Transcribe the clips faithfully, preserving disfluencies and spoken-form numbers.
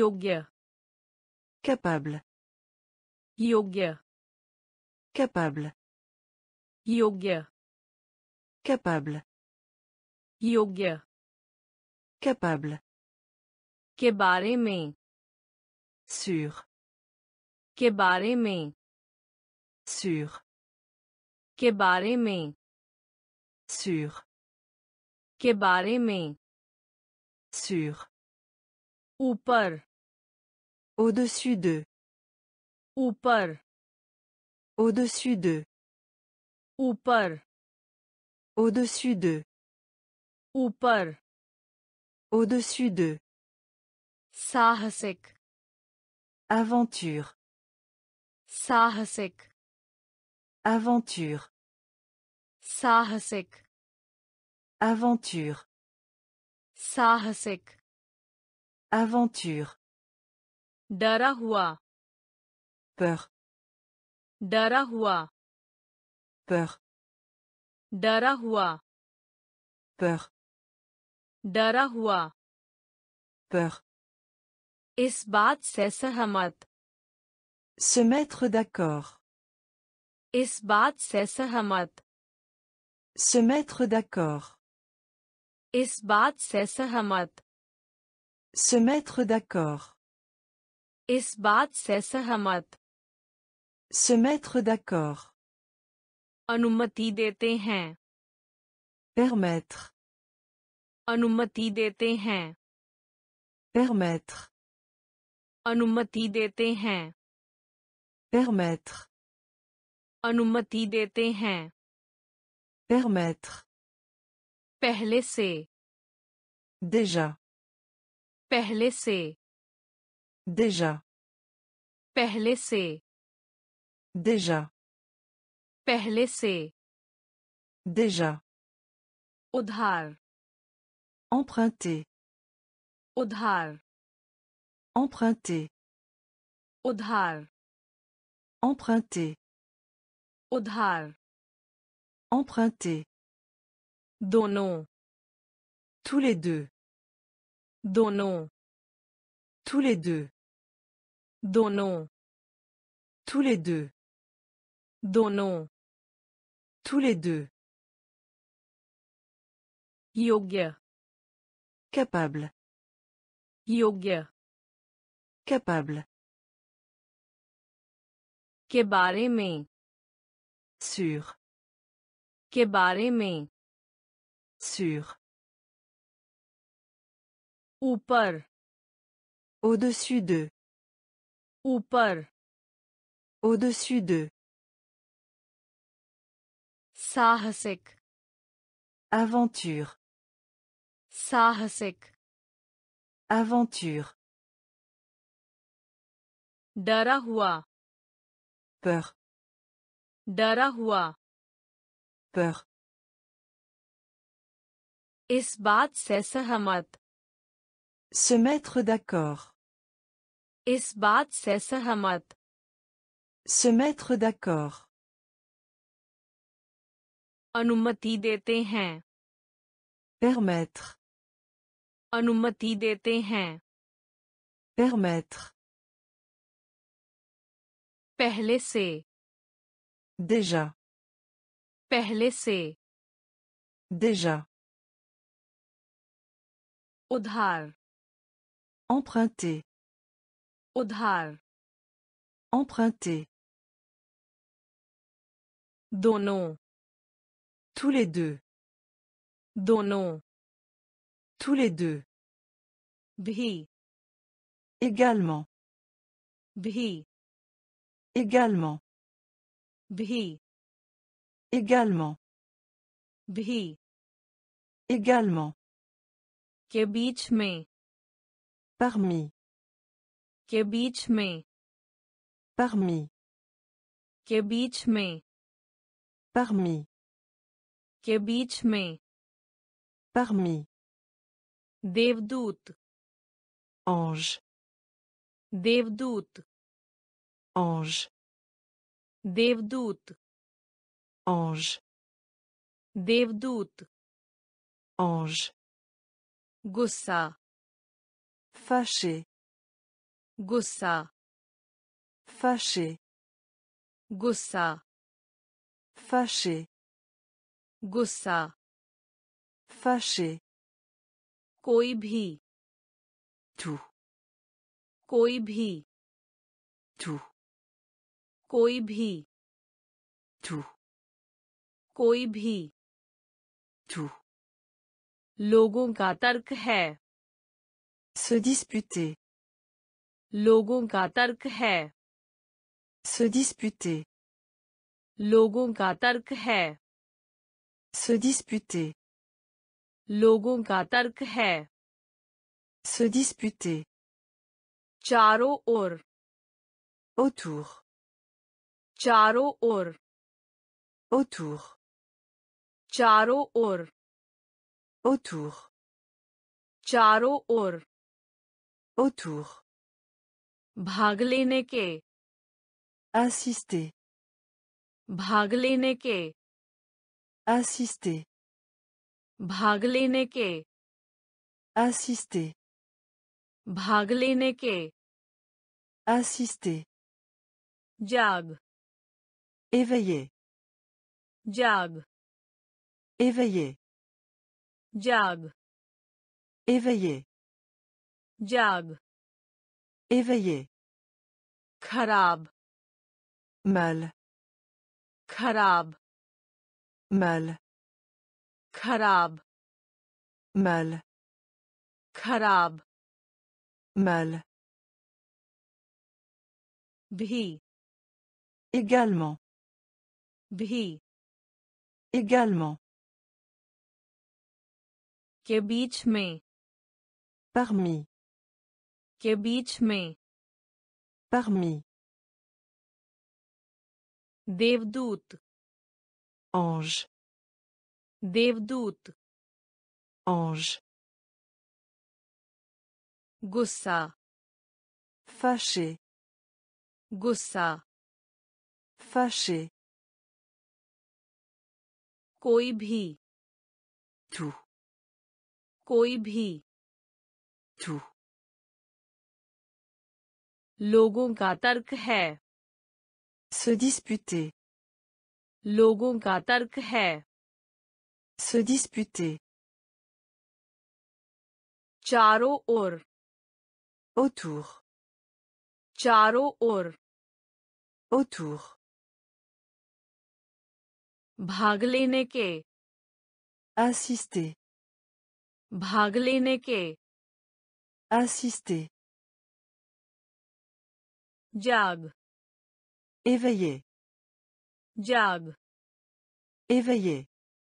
योग्य capable, योग्य capable, योग्य capable, योग्य capable, के बारे में sûr, के बारे में sûr, के बारे में sûr, के बारे में sûr, ऊपर au-dessus de, ऊपर au-dessus de, ऊपर au-dessus de, ऊपर au-dessus de, साहसिक aventure, साहसिक aventure, साहसिक aventure, साहसिक aventure, डरा हुआ peur, डरा हुआ peur, डरा हुआ peur, डरा हुआ peur, इस बात से सहमत se mettre d'accord, इस बात से सहमत se mettre d'accord, इस बात से सहमत se mettre d'accord, इस बात से सहमत se mettre d'accord, अनुमति देते हैं permettre, अनुमति देते हैं permettre, अनुमति देते हैं permettre, अनुमति देते हैं permettre, पहले से déjà, पहले से déjà, पहले से déjà, पहले से déjà, उधार emprunter, उधार emprunter, उधार emprunter, उधार emprunter, दोनों tous les deux, दोनों tous les deux, दोनों tous les deux, दोनों tous les deux, योग्य capable, योग्य capable, के बारे में sûr, के बारे में sûr, ऊपर au-dessus de, ऊपर au-dessus de, साहसिक aventure, साहसिक aventure, डरा हुआ peur, डरा हुआ peur, इस बात से सहमत se mettre d'accord, इस बात से सहमत se mettre d'accord, अनुमति देते हैं permettre, अनुमति देते हैं permettre, पहले से déjà, पहले से déjà, उधार emprunter, उधार emprunter, दोनों tous les deux, दोनों tous les deux, भी également, भी également, भी également, भी également, के बीच में parmi, के बीच में parmi, के बीच में parmi, के बीच में parmi, देवदूत ange, देवदूत ange, देवदूत ange, देवदूत ange, गुस्सा fâché, गुस्सा Fâché. गुस्सा Fâché. गुस्सा Fâché. कोई भी Tout. कोई भी Tout. कोई भी Tout. कोई भी Tout. लोगों का तर्क है Se disputer. लोगों का तर्क है Se disputer. लोगों का तर्क है Se disputer. लोगों का तर्क है Se disputer. चारों ओर Autour. चारों ओर Autour. चारों ओर Autour. चारों ओर Autour. भाग लेने के Assister. भाग लेने के Assister. भाग लेने के Assister. भाग लेने के Assister. जाग Éveiller. जाग Éveiller. जाग Éveiller. जाग Éveiller. खराब Mal. खराब Mal. खराब Mal. खराब Mal. भी Également. भी Également. के बीच में Parmi. के बीच में Parmi. देवदूत Ange. देवदूत Ange. गुस्सा Fâché. गुस्सा Fâché. कोई भी Tout. कोई भी Tout. लोगों का तर्क है Se disputer. लोगों का तर्क है Se disputer. चारों ओर Autour. चारों ओर Autour. भाग लेने के Assister. भाग लेने के Assister. जाग Éveiller. जाग Éveiller.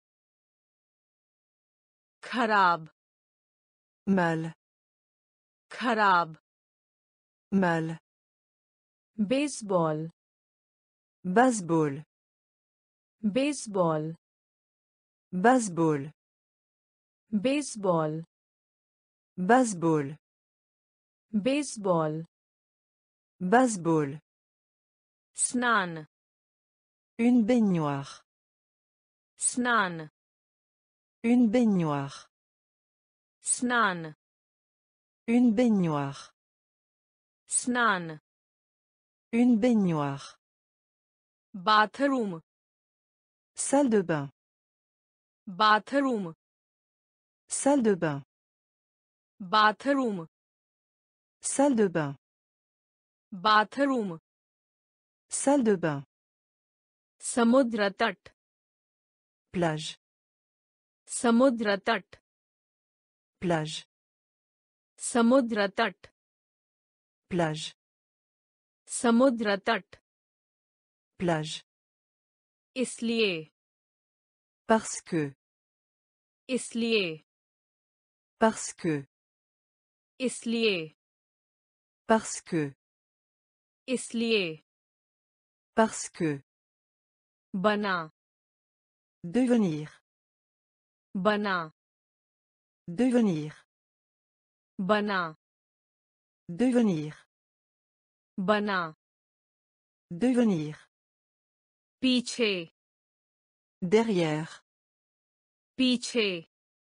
खराब Mal. खराब Mal. Baseball Baseball. Baseball Baseball. Baseball Baseball. Baseball Baseball. स्नान Une baignoire. स्नान Une baignoire. स्नान Une baignoire. स्नान Une baignoire. Bathroom Salle de bain. Bathroom Salle de bain. Bathroom Salle de bain. Bathroom Salle de bain. समुद्र तट Plage. समुद्र तट Plage. समुद्र तट Plage. समुद्र तट Plage. इसलिए Parce que. इसलिए Parce que. इसलिए Parce que. इसलिए Parce que. बना Devenir. बना Devenir. बना Devenir. बना Devenir. पीछे Derrière. पीछे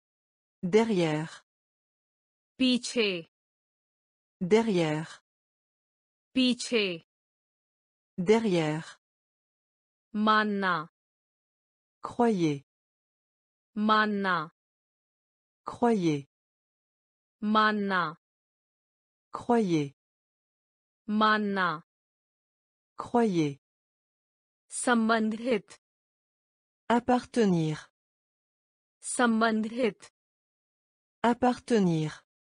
Derrière. पीछे Derrière. पीछे derrière, मानना croyez, मानना croyez, मानना croyez, मानना croyez, संबंधित appartenir, संबंधित appartenir,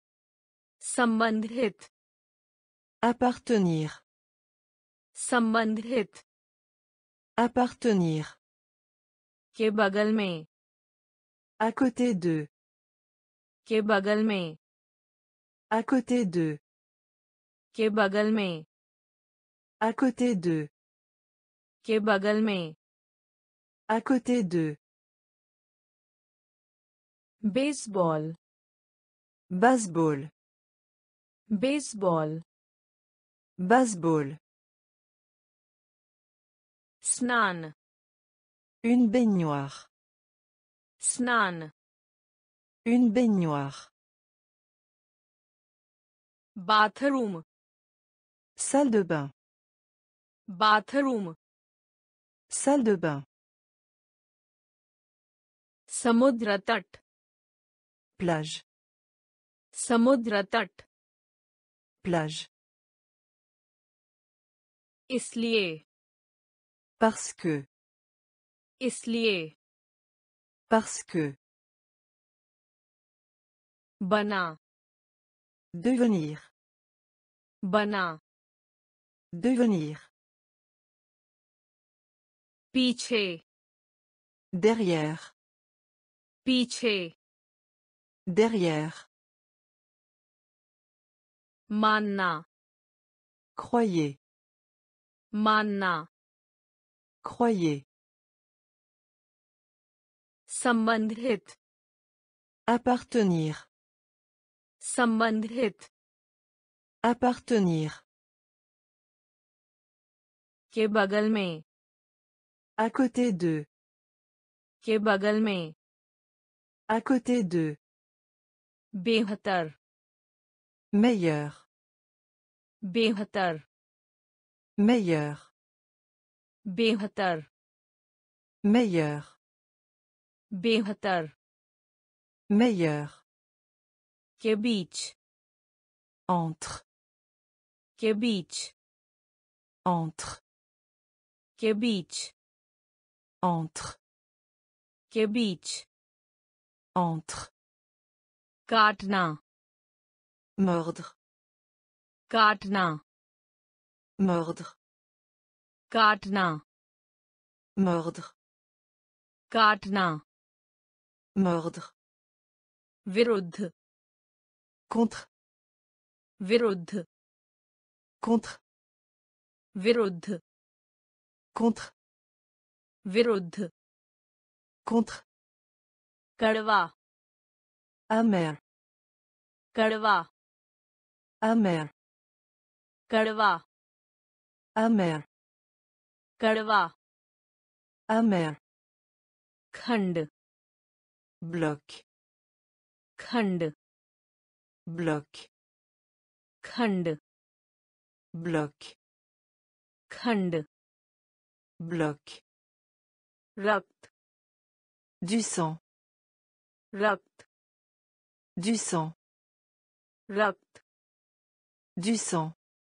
संबंधित appartenir, संबंधित appartenir, के बगल में à côté de, के बगल में à côté de, के बगल में à côté de, के बगल में à côté de, baseball baseball, baseball baseball, स्नान une baignoire, स्नान une baignoire, bathroom salle de bain, bathroom salle de bain, समुद्र तट plage, समुद्र तट plage, इसलिए parce que, इसलिए parce que, बना devenir, बना devenir, पीछे derrière, पीछे derrière, मानना croyez, मानना croyez, संबंधित appartenir, संबंधित appartenir, के बगल में à côté de, के बगल में à côté de, बेहतर meilleur, बेहतर meilleur, बेहतर meilleur, बेहतर meilleur, के बीच entre, के बीच entre, के बीच entre, के बीच entre, काटना mordre, काटना mordre, काटना mordre, काटना mordre, विरुद्ध contre, विरुद्ध contre, विरुद्ध contre, विरुद्ध contre, कड़वा amer, कड़वा amer, कड़वा amer, कड़वा amer, खंड bloc, खंड bloc, खंड bloc, खंड bloc, रक्त du sang, रक्त du sang, रक्त du sang,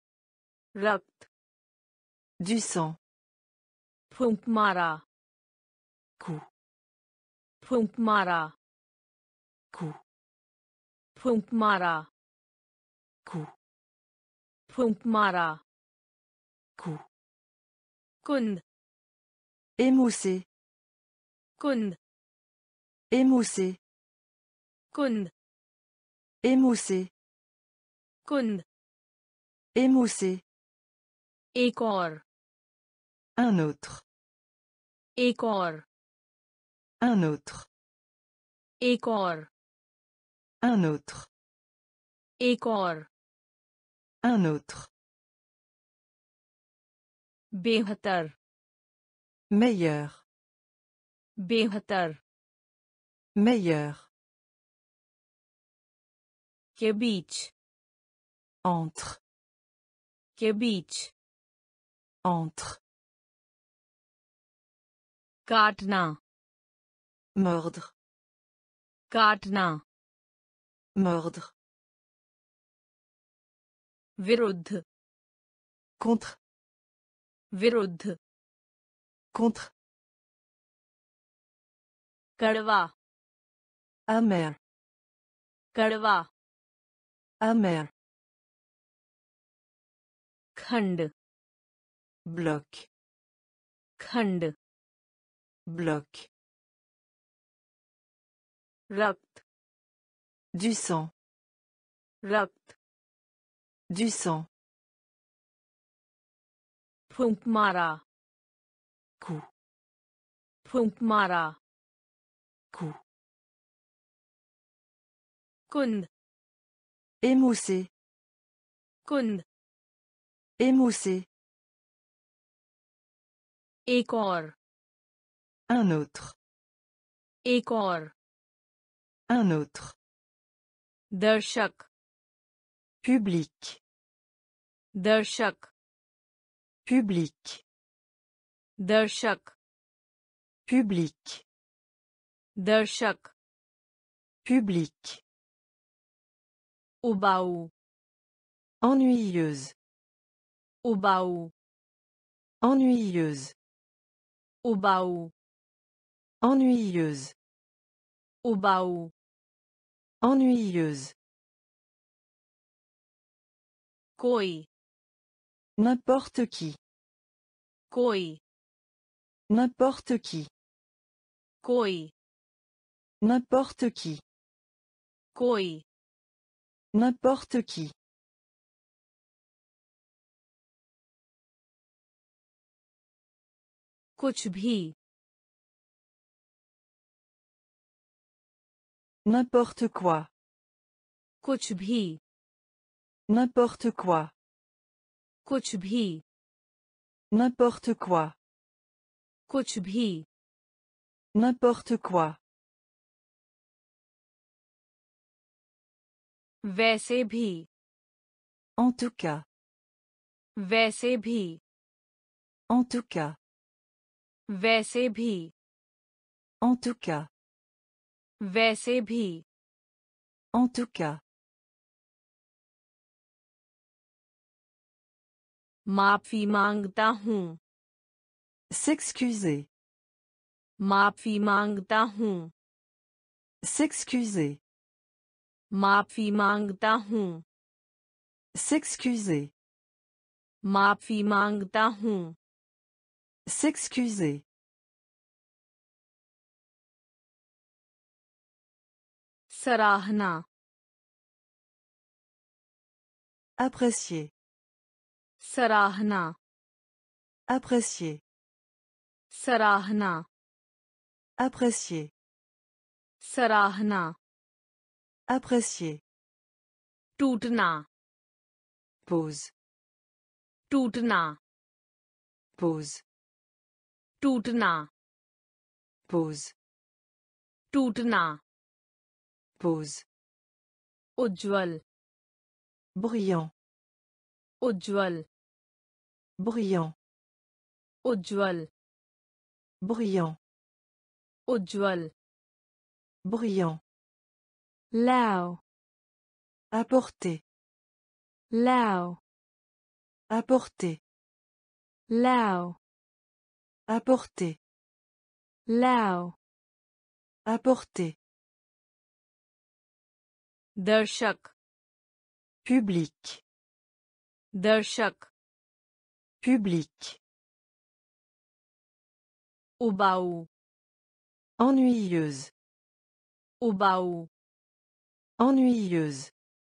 रक्त du sang, फूंक मारा coup, फूंक मारा coup, फूंक मारा coup, फूंक मारा coup, कुंद émoussé, कुंद émoussé, कुंद émoussé, कुंद émoussé, एक और un autre, एक और un autre, एक और un autre, एक और un autre, बेहतर meilleur, बेहतर meilleur, के बीच entre, के बीच Entre. काटना Mordre. काटना Mordre. विरुद्ध Contre. विरुद्ध Contre. कड़वा Amer. कड़वा Amer. खंड Bloc. खंड Bloc. रक्त Du sang. रक्त Du sang. फूंक मारा Coup. फूंक मारा Coup. कुंद Émoussé. कुंद Émoussé. एक और Un autre. एक और Un autre. दर्शक Public. दर्शक Public. दर्शक Public. दर्शक Public. उबाऊ Ennuyeuse. उबाऊ Ennuyeuse. उबाऊ Ennuyeuse. उबाऊ Ennuyeuse. कोई N'importe qui. कोई N'importe qui. कोई N'importe qui. कोई N'importe qui. कुछ भी N'importe quoi. कुछ भी N'importe quoi. कुछ भी N'importe quoi. कुछ भी N'importe quoi. वैसे भी En tout cas. वैसे भी En tout cas. वैसे भी En tout cas. वैसे भी En tout cas. माफी मांगता हूँ S'excuser. माफी मांगता हूँ S'excuser. माफी मांगता हूँ S'excuser. माफी मांगता हूँ S'excuser. सराहना Apprécier. सराहना Apprécier. सराहना Apprécier. सराहना Apprécier. टूटना Pause. टूटना Pause. टूटना Pause. टूटना Pause. उज्ज्वल Bruyant. उज्ज्वल Bruyant. उज्ज्वल Bruyant. उज्ज्वल Bruyant. लाओ Apporter. लाओ Apporter. लाओ Apporter. लाओ Apporter. दर्शक Public. दर्शक Public. उबाऊ Ennuyeuse. उबाऊ Ennuyeuse.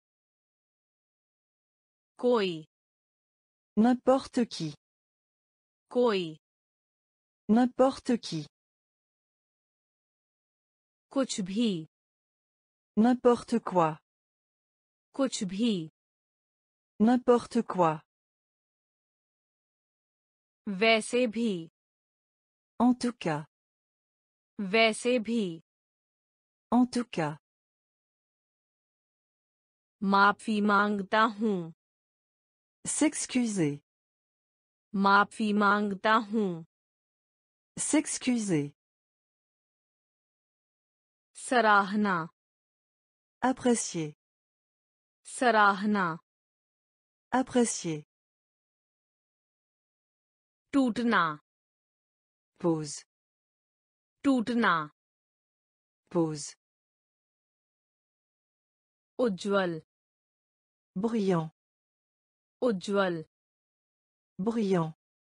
कोई N'importe qui. कोई N'importe qui. कुछ भी N'importe quoi. कुछ भी N'importe quoi. वैसे भी En tout cas. वैसे भी En tout cas. माफी मांगता हूँ S'excuser. माफी मांगता हूँ. S'excuser. सराहना. Apprécier. सराहना. Apprécier. टूटना. Pause. टूटना. Pause. उज्ज्वल. Brillant. उज्ज्वल. Brillant.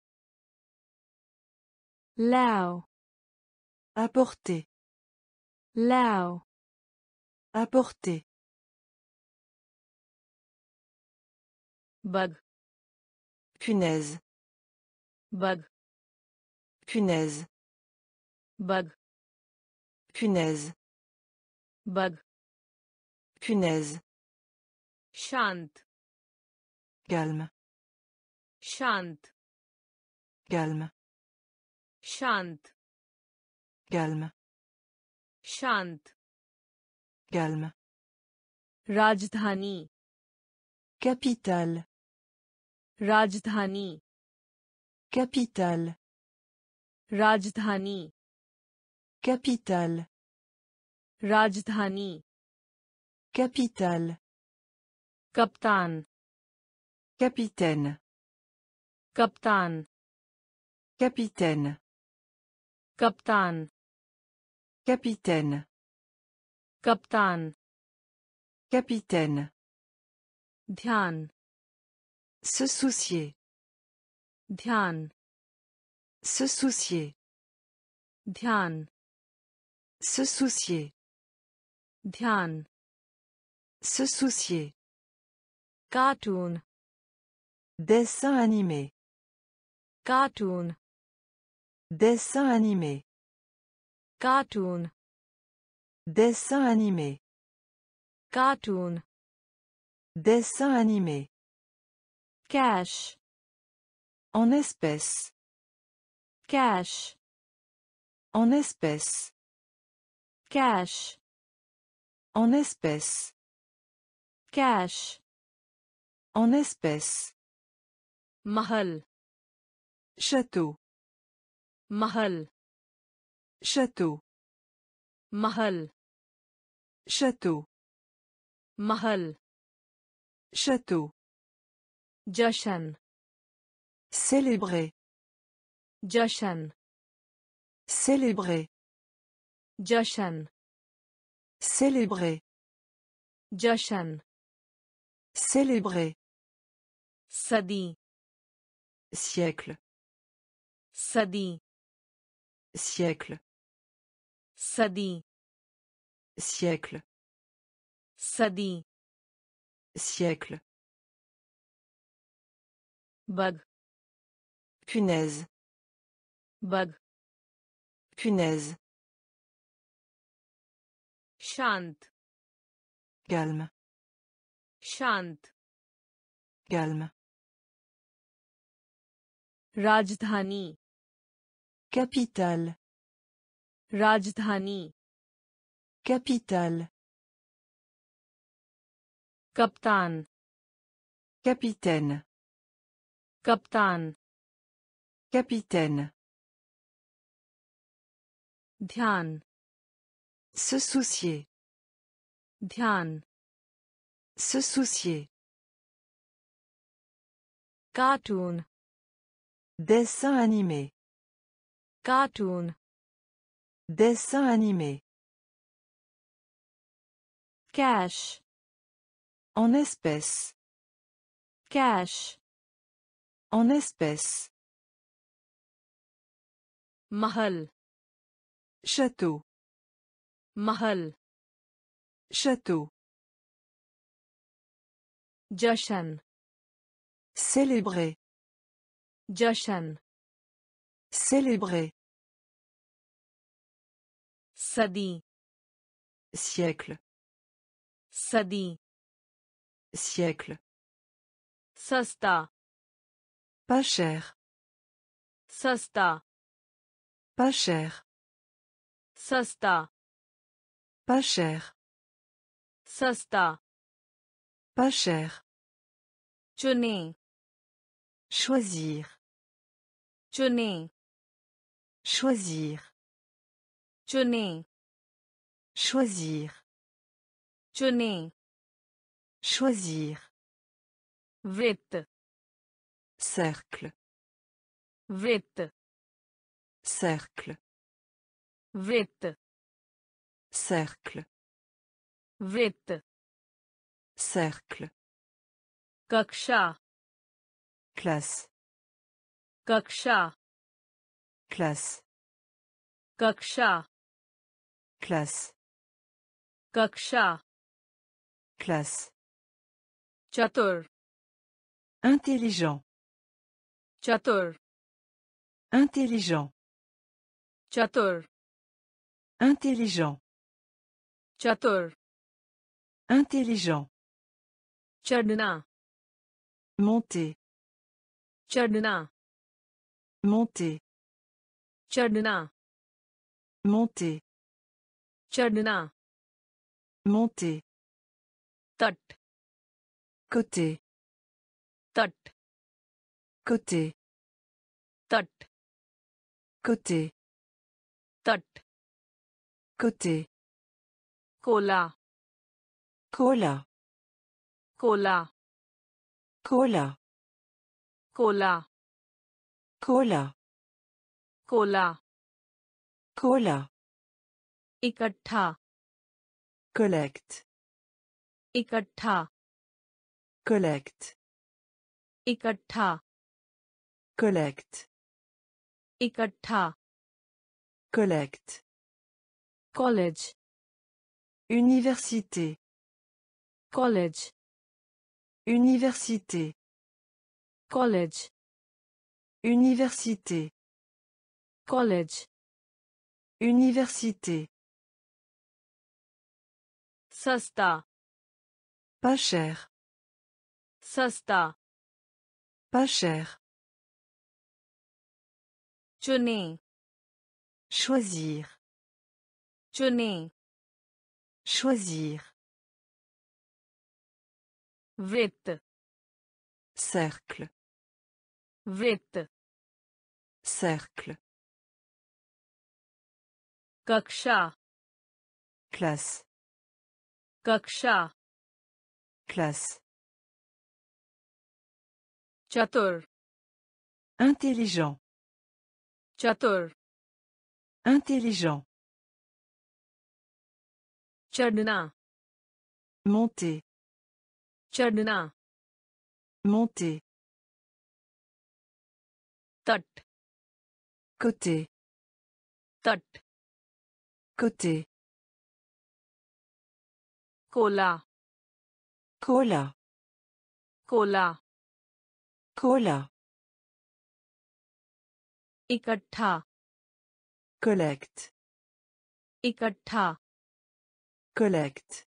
लाओ. Apporter. लाओ. Apporter. Bug. Punaise. Bug. Punaise. Bug. Punaise. Bug. Punaise. शांत. Calme. शांत. Calme. शांत. Calme. शांत. Calme. राजधानी. Capitale. राजधानी. Capitale. राजधानी. Capitale. राजधानी. Capitale. कप्तान. Capitaine. कप्तान. Capitaine. कप्तान. Capitaine. कप्तान. Capitaine. ध्यान. Se soucier. ध्यान. Se soucier. ध्यान. Se soucier. ध्यान. Se soucier. Cartoon. Dessin animé. Cartoon. Dessin animé. Cartoon. Dessin animé. Cartoon. Dessin animé. Cash. En espèces. Cash. En espèces. Cash. En espèces. Cash. En espèces. महल. Château. महल. Château. महल. Château. महल. Château. जशन. Célébrer. जशन. Célébrer. जशन. Célébrer. जशन. Célébrer. सदी. Siècle. सदी. Siècle. सदी. Siècle. सदी. Siècle. Bug. Punaise. Bug. Punaise. शांत. Calme. शांत. Calme. राजधानी. Capitale. राजधानी. Capitale. कप्तान. Capitaine. कप्तान. Capitaine. ध्यान. Se soucier. ध्यान. Se soucier. Cartoon. Dessin animé. Cartoon. Dessin animé. Cash. En espèces. Cash. En espèces. महल. Château. महल. Château. जशन. Célébrer. जशन. Célébrer. सदी. Siècle. सदी. Siècle. सस्ता. Pas cher. सस्ता. Pas cher. सस्ता. Pas cher. सस्ता. Pas cher. चुनें. choisir, चुनें choisir, चुनें choisir, चुनें choisir, वृत्त cercle, वृत्त cercle, वृत्त cercle, वृत्त cercle, कक्षा classe, कक्षा classe, कक्षा classe, कक्षा classe, चतुर intelligent, चतुर intelligent, चतुर intelligent, चतुर intelligent, चढ़ना monter, चढ़ना monter, चढ़ना monter, चढ़ना monter, तट côté, तट côté, तट côté, तट côté, cola cola, cola cola, cola cola, cola cola, इकट्ठा collecte, इकट्ठा collecte, इकट्ठा collecte, इकट्ठा collecte, college université, college université, college université, college université, सस्ता pas cher, सस्ता pas cher, चुनें choisir, चुनें choisir, वृत्त cercle, वृत्त cercle, कक्षा classe, कक्षा classe, चतुर intelligent, चतुर intelligent, चढ़ना monter, चढ़ना monter, तट côté, तट côté, cola cola, cola cola, इकट्ठा collecte, इकट्ठा collecte,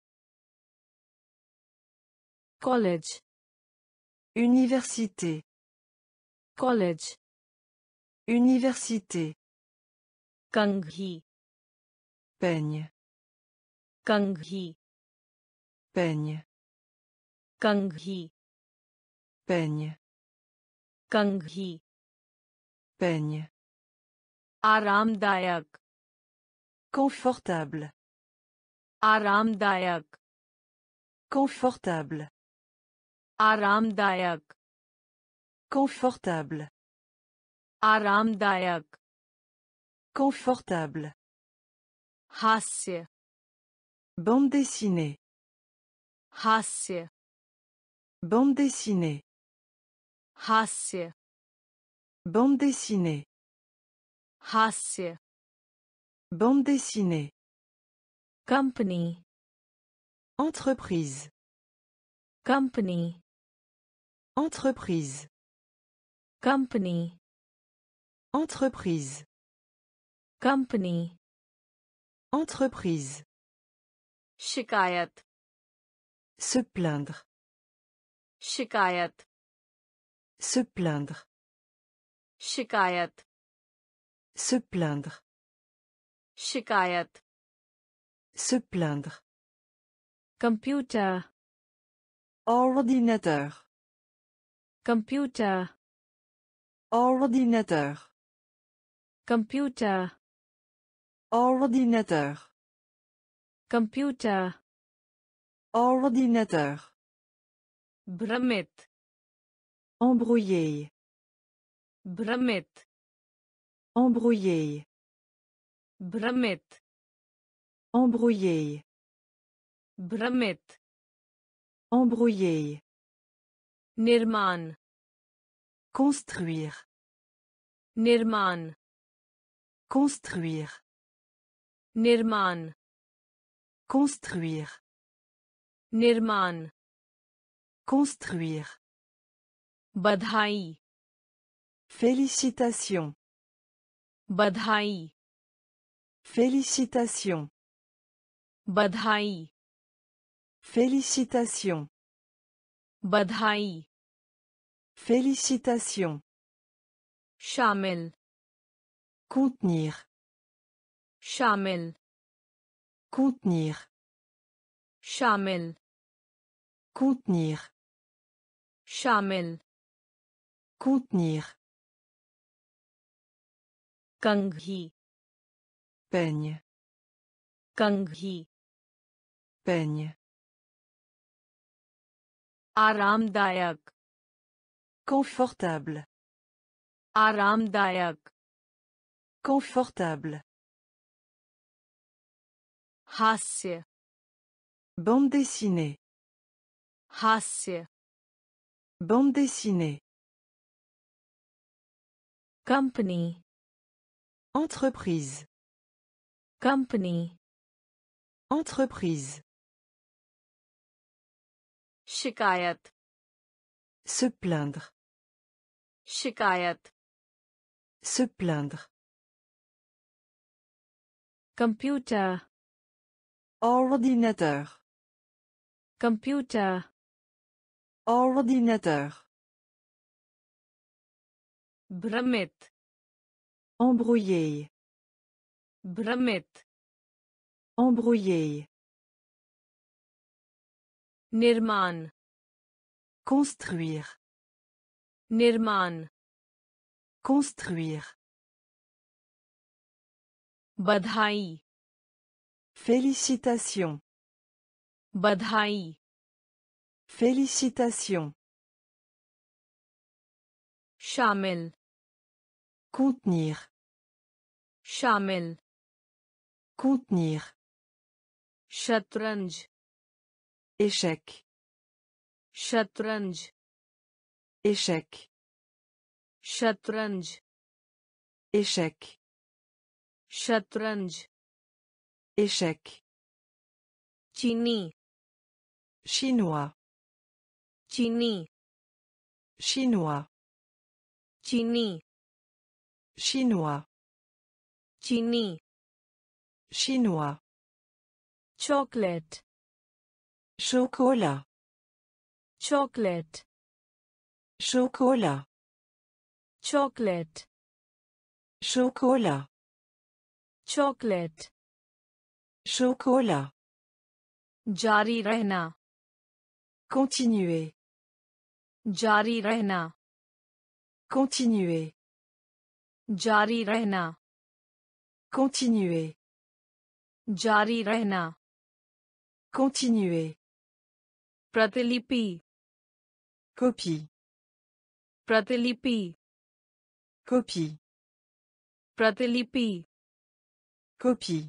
college université, college université, कंघी peigne, कंघी peigne, कंघी peigne, कंघी peigne, आरामदायक confortable, आरामदायक confortable, आरामदायक confortable, आरामदायक confortable, हास्य bande dessinée, हास्य bande dessinée, हास्य bande dessinée, हास्य bande dessinée, company entreprise, company entreprise, company entreprise, company entreprise, शिकायत se plaindre, शिकायत se plaindre, शिकायत se plaindre, शिकायत se plaindre, computer ordinateur, computer Ordinateur. computer, Ordinateur. computer, Ordinateur. भ्रमित, Embrouillé. भ्रमित, Embrouillé. भ्रमित, Embrouillé. भ्रमित, Embrouillé. निर्माण, Construire. निर्माण, Construire. निर्माण, Construire. निर्माण, Construire. बधाई, Félicitations. बधाई, Félicitations. बधाई, Félicitations. बधाई, Félicitations. शामिल, Contenir. शामिल, Contenir. शामिल, Contenir. शामिल, Contenir. कंघी, Peigne. कंघी, Peigne. आरामदायक, Confortable. आरामदायक, Confortable. हास्य, Bande dessinée. हास्य, Bande dessinée. Company, Entreprise. Company, Entreprise. शिकायत, Se plaindre. शिकायत, Se plaindre. Computer, Ordinateur. Computer, Ordinateur. भ्रमित, Embrouillé. भ्रमित, Embrouillé. निर्माण, Construire. निर्माण, Construire. बधाई, Félicitations. बधाई, Félicitations. शामिल, Contenir. शामिल, Contenir. शतरंज, Échec. शतरंज, Échec. शतरंज, Échec. शतरंज, Échec. चीनी, Chinois. चीनी, Chinois. चीनी, Chinois. चीनी, Chinois. chocolate, Chocolat. chocolate, Chocolat. chocolate, Chocolat. chocolate, Chocolat. जारी रहना, Continuer. जारी रहना, Continuer. जारी रहना, Continuer. जारी रहना, Continuer. प्रतिलिपि, Copie. प्रतिलिपि, Copie. प्रतिलिपि, Copie.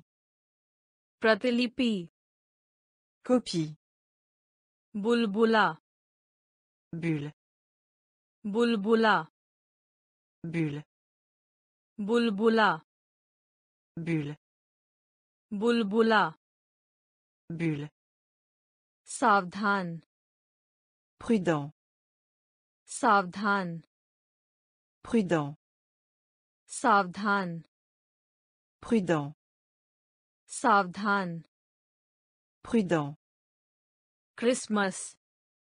प्रतिलिपि, Copie. बुलबुला, Bulle. बुलबुला, Bulle. बुलबुला, Bulle. बुलबुला, Bulle. सावधान, Prudent. सावधान, Prudent. सावधान, Prudent. सावधान, Prudent. Christmas,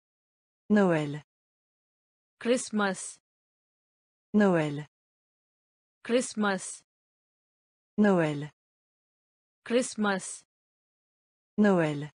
Noël. Christmas, Noël. Christmas, Noël. Christmas, Noël.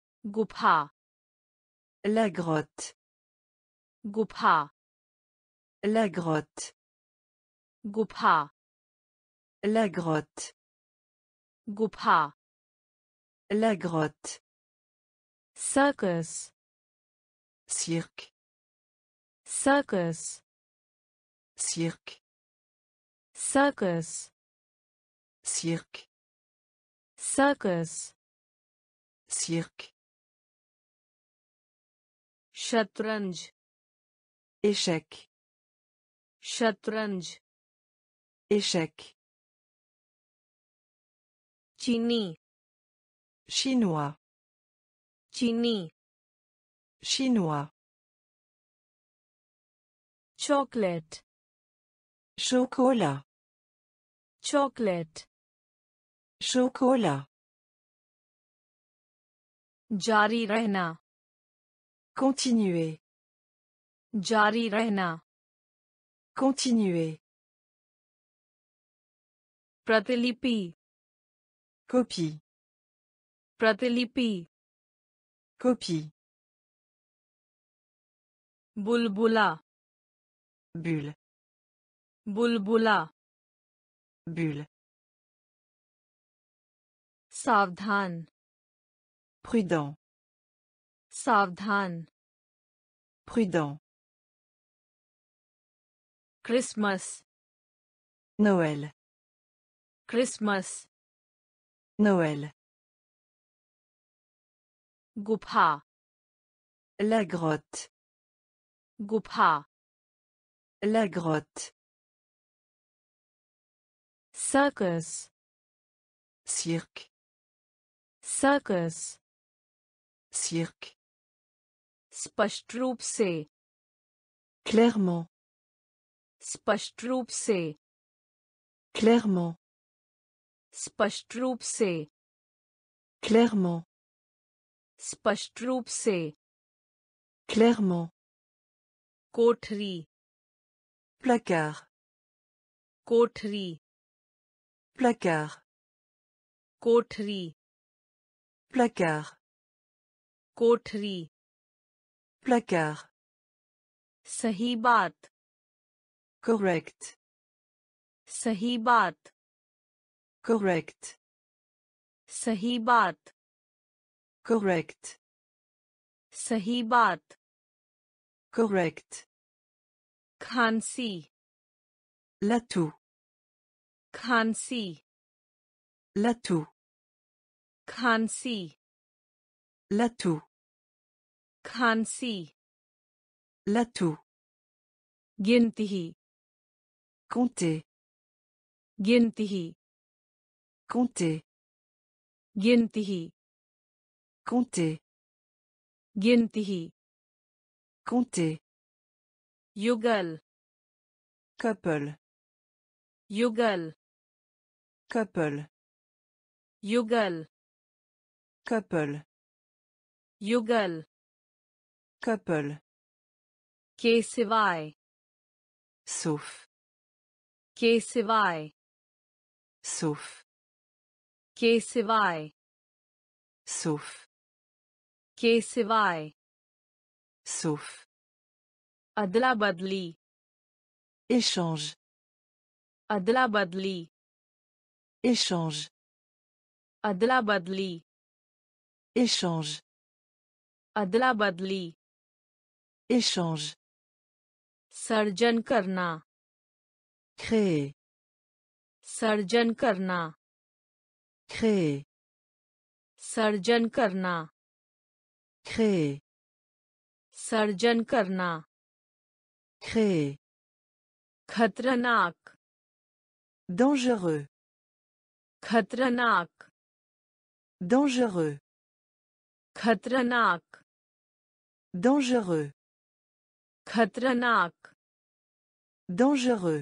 गुफा, La grotte. गुफा, La grotte. गुफा La grotte. गुफा La grotte. circus Cirque. circus Cirque. circus Cirque. circus Cirque. शतरंज Échec. शतरंज Échec. चीनी Chinois. चीनी Chinois. chocolate Chocolat. chocolate Chocolat. जारी रहना Continuer. जारी रहना Continuer. प्रतिलिपि Copie. प्रतिलिपि Copie. बुलबुला Bulle. बुलबुला Bulle. सावधान Prudent. सावधान Prudent. Christmas Noël. Christmas Noël. गुफा La grotte. गुफा La grotte. circus Cirque. circus Cirque. स्पष्ट रूप से Clairement. स्पष्ट रूप से Clairement. स्पष्ट रूप से Clairement. स्पष्ट रूप से Clairement. कोठरी Placard. कोठरी Placard. कोठरी Placard. कोठरी Placard. सही बात Correct. सही बात Correct. सही बात Correct. सही बात Correct. खांसी L'atout. खांसी L'atout. खांसी L'atout. खांसी L'atout. गिनती Compter. गिनती Compter. गिनती Compter. गिनती Compter. युगल Couple. युगल Couple. युगल Couple. युगल Couple. के सिवाय Sauf. के सिवाय Sauf. के सिवाय Sauf. के सिवाय Sauf. अदला बदली Échange. अदला बदली Échange. अदला बदली Échange. अदला बदली Échange. सर्जन करना Créer. सर्जन करना Créer. सर्जन करना Créer. सर्जन करना Créer. खतरनाक Dangereux. खतरनाक Dangereux. खतरनाक Dangereux. खतरनाक Dangereux.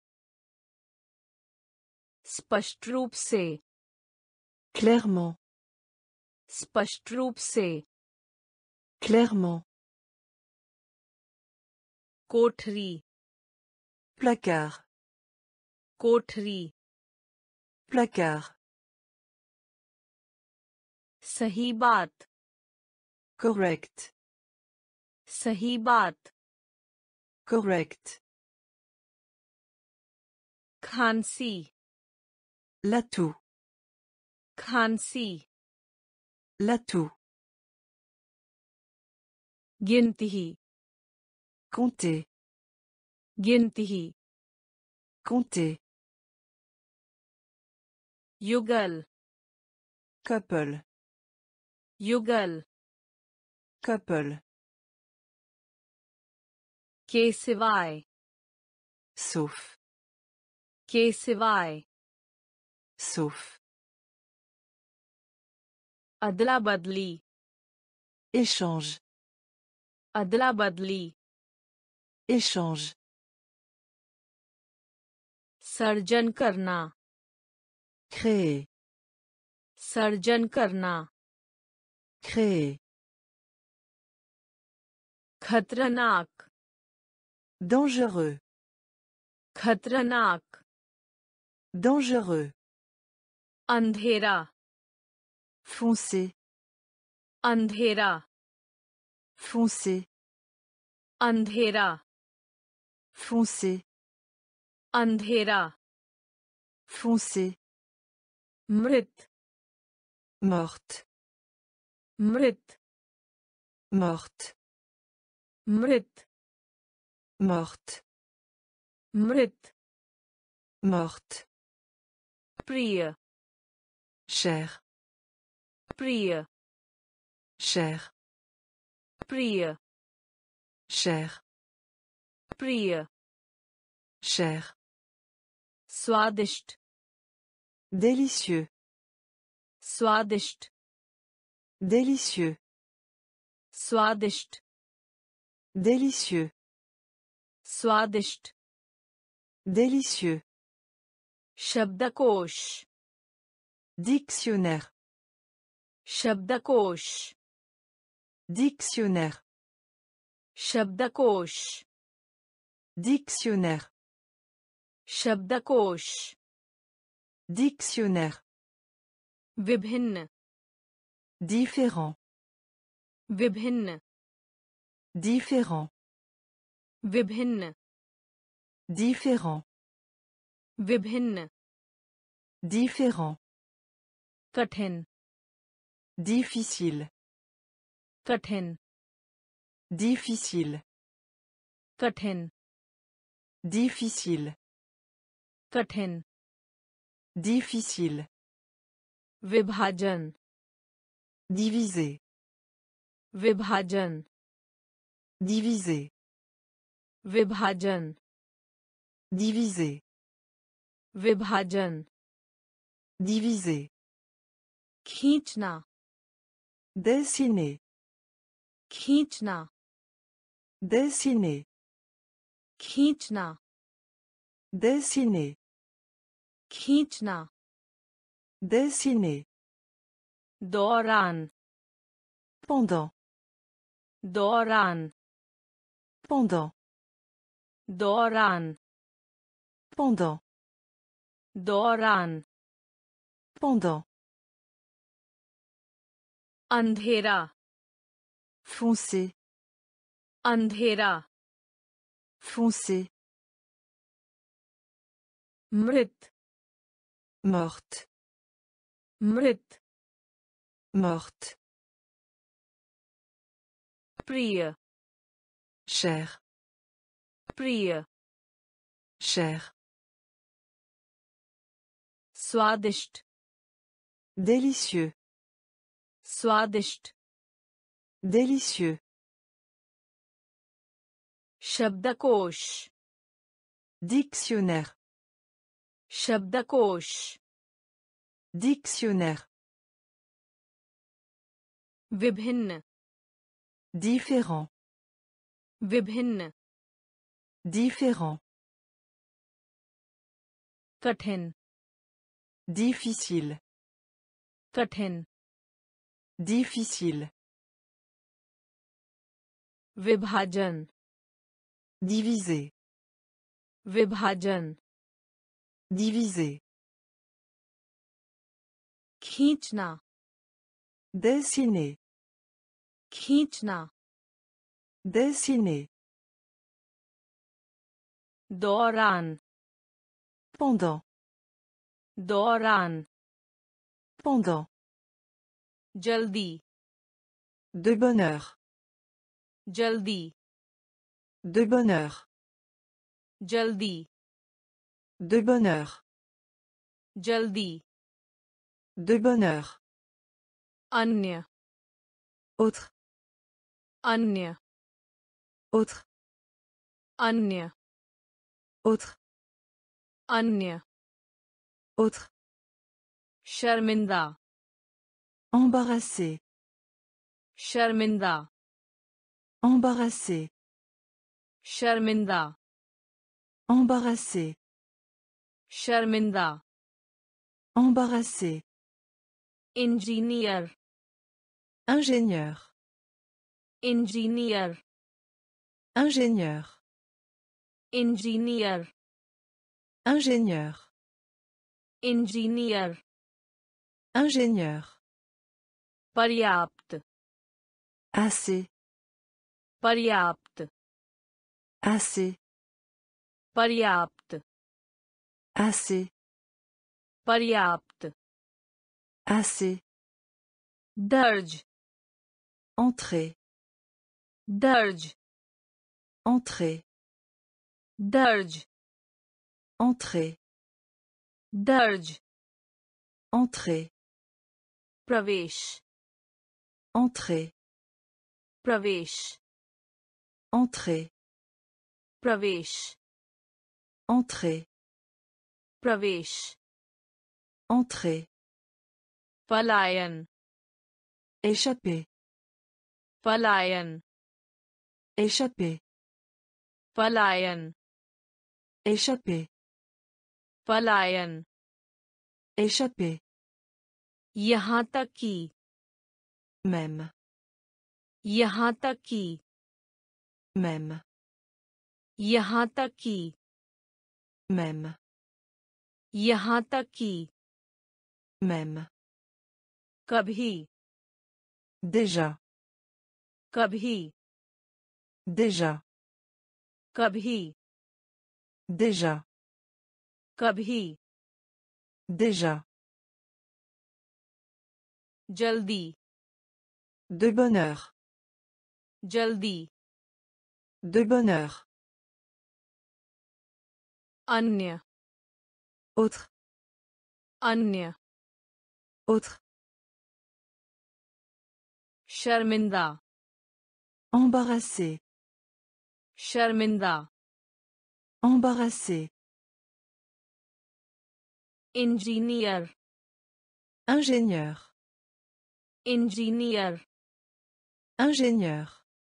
स्पष्ट रूप से Clairement. स्पष्ट रूप से Clairement. कोठरी Placard. कोठरी Placard. सही बात Correct. सही बात Correct. खांसी L'atout. खांसी L'atout. गिनती Compter. गिनती Compter. युगल Couple. युगल Couple. के सिवाय Sauf. के सिवाय Sauf. अदला बदली Échange. अदला बदली Échange. सर्जन करना Créer. सर्जन करना Créer. खतरनाक Dangereux. खतरनाक Dangereux. अंधेरा Foncé. अंधेरा Foncé. अंधेरा Foncé. अंधेरा Foncé. मृत Morte. मृत Morte. मृत Morte. मृत Morte. प्रिय Cher. प्रिय Cher. प्रिय Cher. प्रिय Cher. स्वादिष्ट Délicieux. स्वादिष्ट Délicieux. स्वादिष्ट Délicieux. स्वादिष्ट Délicieux. शब्दकोश Dictionnaire. शब्दकोश Dictionnaire. शब्दकोश Dictionnaire. शब्दकोश Dictionnaire. विभिन्न Différent. विभिन्न Différent. विभिन्न Différent. विभिन्न Différent. कठिन Difficile. कठिन Difficile. कठिन Difficile. कठिन Difficile. विभाजन Diviser. विभाजन Diviser. विभाजन Diviser. विभाजन Diviser. खींचना Dessiner. खींचना Dessiner. खींचना Dessiner. खींचना Dessiner. दौरान Pendant. दौरान Pendant. दौरान Pendant. दौरान Pendant. अंधेरा Foncé. अंधेरा Foncé. मृत Morte. मृत Morte. प्रिय Cher. प्रिय Cher. स्वादिष्ट Délicieux. स्वादिष्ट Délicieux. शब्दकोश Dictionnaire. शब्दकोश Dictionnaire. विभिन्न Différent. विभिन्न Différent. कठिन Difficile. कठिन Difficile. विभाजन Diviser. विभाजन Diviser. खींचना Dessiner. खींचना Dessiner. दौरान Pendant. दौरान Pendant. जल्दी De bonne heure. जल्दी De bonne heure. जल्दी De bonne heure. जल्दी De bonne heure. अन्य Autre. अन्य Autre. अन्य Autre. अन्य Autre. शर्मिंदा Embarrassé. शर्मिंदा Embarrassé. शर्मिंदा Embarrassé. शर्मिंदा Embarrassé. Engineer Ingénieur. Engineer Ingénieur. Engineer Ingénieur. Engineer Ingénieur. पर्याप्त Assez. पर्याप्त Assez. पर्याप्त Assez. पर्याप्त Assez. दर्ज Entrée. दर्ज Entrée. दर्ज Entrée. दर्ज Entrée. प्रवेश Entrée. प्रवेश Entrée. प्रवेश Entrée. प्रवेश Entrée. पलायन Échapper. पलायन Échapper. पलायन Échapper. पलायन Échapper. यहाँ तक कि Même. यहाँ तक कि Même. यहाँ तक कि Même. यहाँ तक कि Même. कभी Déjà. कभी Déjà. कभी Déjà. कभी Déjà. जल्दी De bonne heure. जल्दी De bonne heure. अन्य Autre. अन्य Autre. शर्मिंदा Embarrassé. शर्मिंदा Embarrassé. Engineer Ingénieur. Engineer Ingénieur.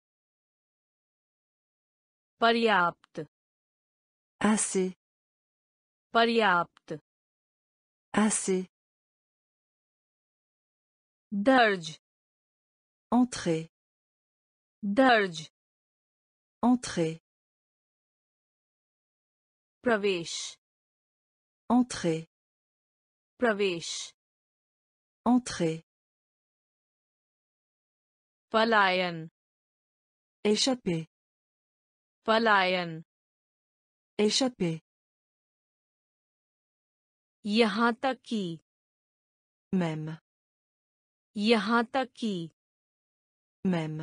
पर्याप्त Assez. पर्याप्त Assez. दर्ज Entrée. दर्ज Entrée. प्रवेश Entrée. प्रवेश Entrée. पलायन Échapper. पलायन Échapper. यहाँ तक कि Même. यहाँ तक कि Même.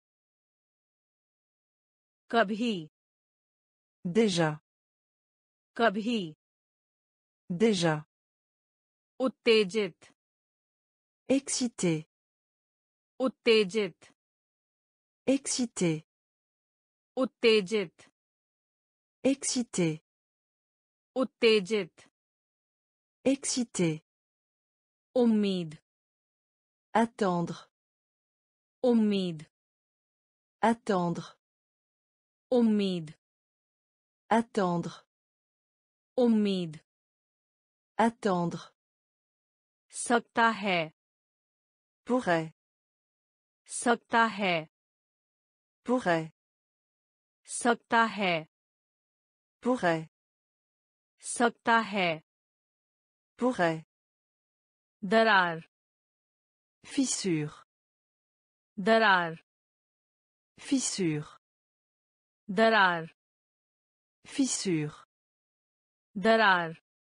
कभी Déjà. कभी Déjà. उत्तेजित Excité. उत्तेजित Excité. उत्तेजित Excité. उत्तेजित Excité. उम्मीद Attendre. उम्मीद Attendre. उम्मीद Attendre. उम्मीद Attendre. सकता है Pourrait. सकता है Pourrait. सकता है Pourrait. सकता है Pourrait. दरार Fissure. दरार Fissure. दरार Fissure. दरार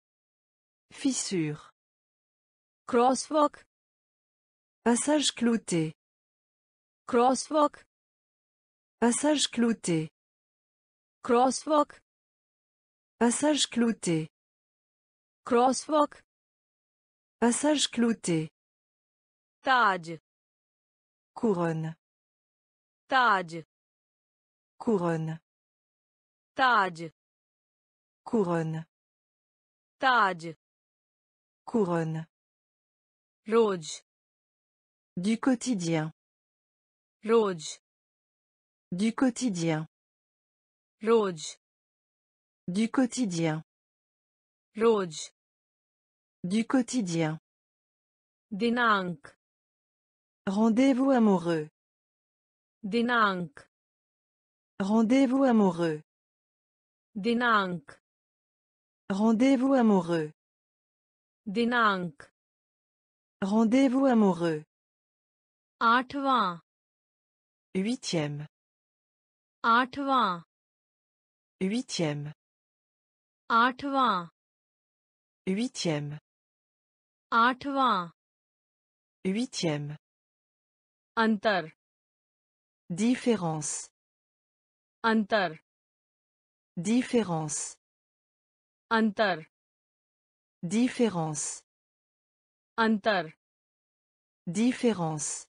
Fissure. crosswalk, Passage clouté. crosswalk, Passage clouté. crosswalk, Passage clouté. crosswalk, Passage clouté. ताज, Couronne. ताज, Couronne. ताज, Couronne. ताज, Couronne. रोज, Du quotidien. रोज, Du quotidien. रोज, Du quotidien. रोज, Du quotidien. दिनांक, Rendez-vous amoureux. दिनांक, Rendez-vous amoureux. दिनांक, Rendez-vous amoureux. दिनांक, Rendez-vous amoureux. आठवां, Huitième. आठवां, Huitième. आठवां, Huitième. आठवां, Huitième. अंतर, Différence. अंतर, Différence. अंतर, Différence. अंतर, Différence.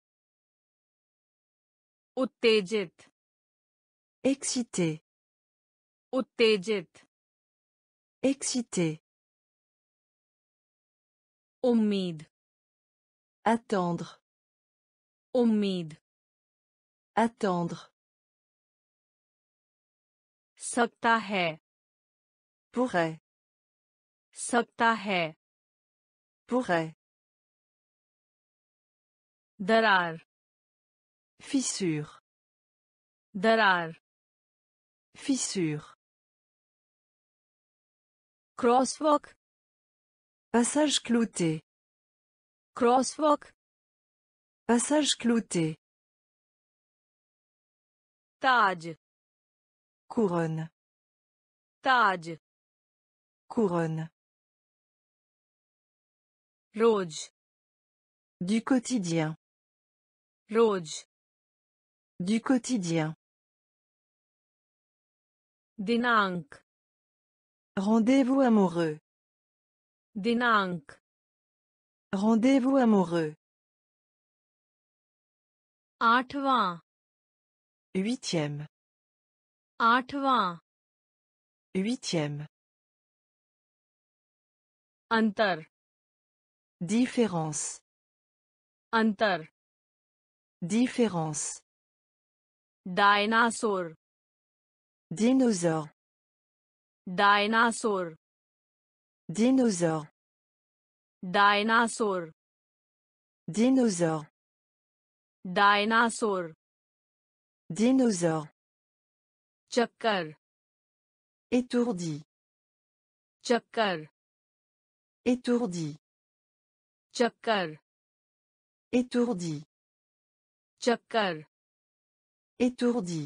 उत्तेजित, Excité. उत्तेजित, Excité. उम्मीद, Attendre. उम्मीद, Attendre. सकता है, Pourrait. सकता है, Pourrait. दरार, Fissure. दरार, Fissure. crosswalk, Passage clouté. crosswalk, Passage clouté. ताज, Couronne. ताज, Couronne. रोज, Du quotidien. रोज, Du quotidien. दिनांक, Rendez-vous amoureux. दिनांक, Rendez-vous amoureux. आठवां, Huitième. आठवां, Huitième. अंतर, Différence. अंतर, Différence. Dinosaur, Dinosaure. Dinosaur, Dinosaure. Dinosaur, Dinosaure. Dinosaur, Dinosaure. चक्कर, Étourdi. चक्कर, Étourdi. चक्कर, Étourdi. चक्कर, Étourdi.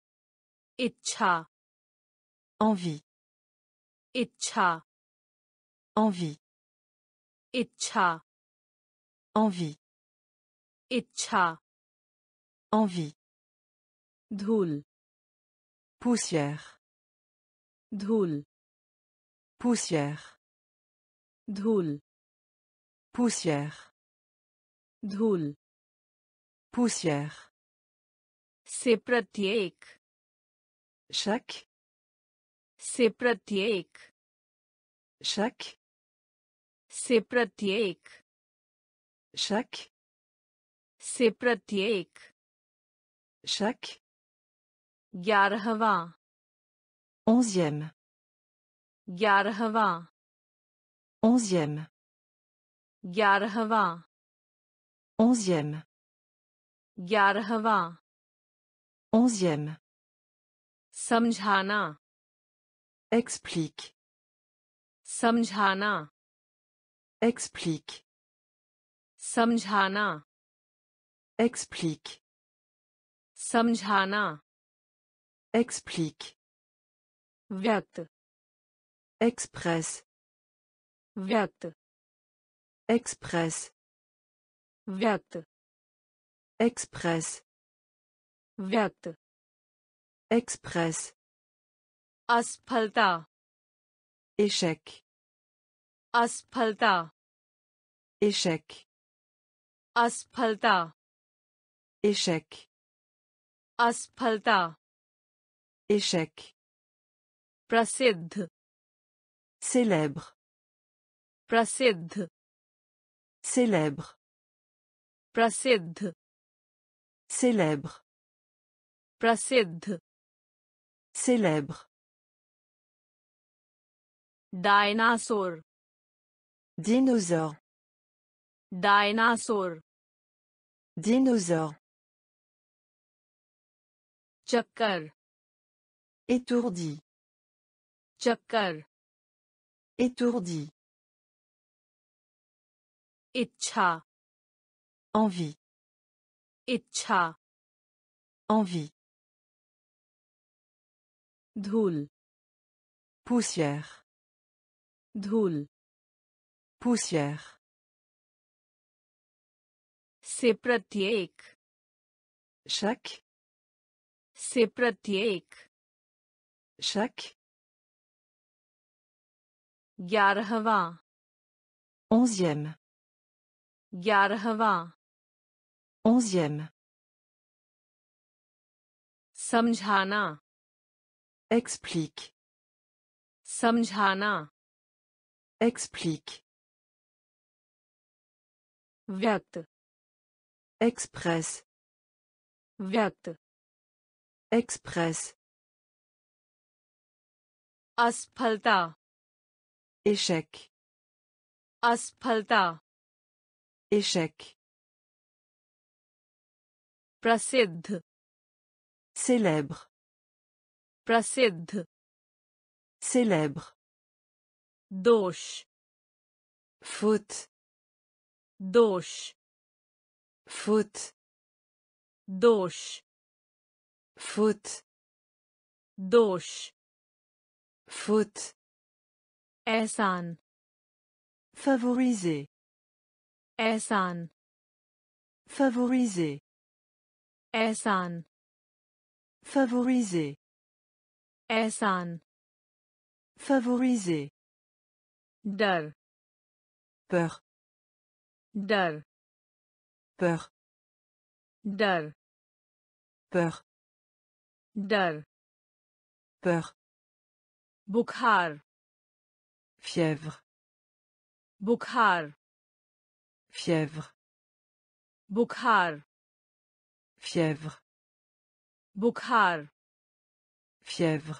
इच्छा, Envie. इच्छा, Envie. इच्छा, Envie. इच्छा, Envie. धूल, Poussière. धूल, Poussière. धूल, Poussière. धूल, Poussière. से प्रत्येक, Chaque. से प्रत्येक, Chaque. से प्रत्येक, Chaque. से प्रत्येक, Chaque. ग्यारहवां, Onzième. ग्यारहवां, Onzième. ग्यारहवां, Onzième. ग्यारहवां, Onzième. समझाना, Explique. समझाना, Explique. समझाना, Explique. समझाना, Explique. व्यक्त, Express. व्यक्त Express. व्यक्त Express. व्यक्त Express. असफलता Échec. असफलता Échec. असफलता Échec. असफलता Échec. प्रसिद्ध Célèbre. प्रसिद्ध Célèbre. प्रसिद्ध Célèbre. प्रसिद्ध Célèbre. Dinosaur Dinosaure. Dinosaur Dinosaure. चक्कर Étourdi. चक्कर Étourdi. इच्छा Envie. इच्छा Envie. धूल Poussière. धूल Poussière. से प्रत्येक Chaque. से प्रत्येक Chaque. ग्यारहवां Onzième. ग्यारहवां Onzième. समझाना Explique. समझाना Explique. व्यक्त Express. व्यक्त Express. असफलता Échec. असफलता Échec. प्रसिद्ध Célèbre. प्रसिद्ध Célèbre. दोष Faute. दोष Faute. दोष Faute. दोष Faute. एहसान Favoriser. एहसान Favoriser. एहसान Favoriser. एहसान Favoriser. डर Peur. डर Peur. डर Peur. डर Peur. बुखार Fièvre. बुखार Fièvre. बुखार Fièvre. बुखार Fièvre.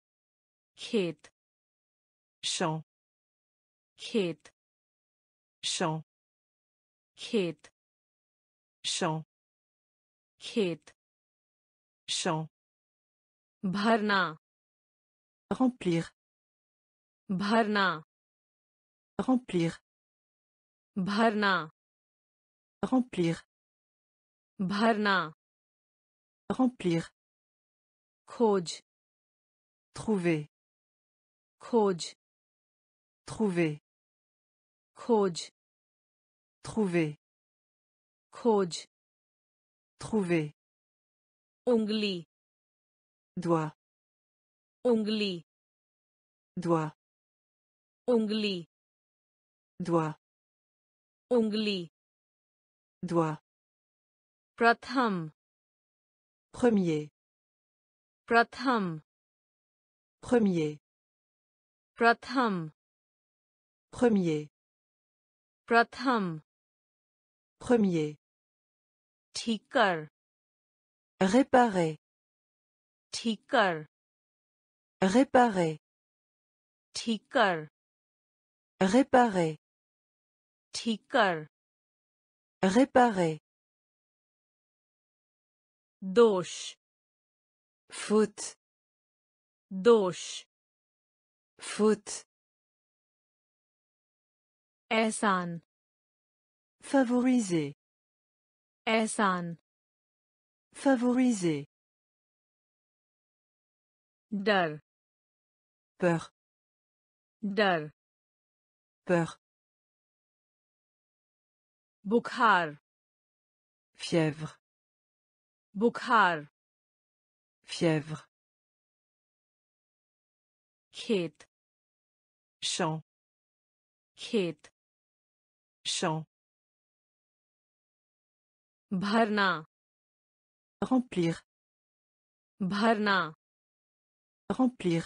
खेत Champ. खेत Champ. खेत Champ. खेत Champ. भरना Remplir. भरना Remplir. भरना Remplir. भरना Remplir. खोज Trouver. खोज Trouver. खोज Trouver. खोज Trouver. उंगली Doigt. उंगली Doigt. उंगली Doigt. उंगली Doigt. प्रथम Premier. प्रथम Premier. प्रथम Premier. प्रथम Premier. ठीक कर Réparer. ठीक कर Réparer. ठीक कर Réparer. ठीक कर Réparer. दोष Faute. दोष Faute. एहसान Favoriser. एहसान Favoriser. डर Peur. डर Stupeur. बुखार Fièvre. बुखार Fièvre. खेत Champ. खेत Champ. भरना Remplir. भरना Remplir.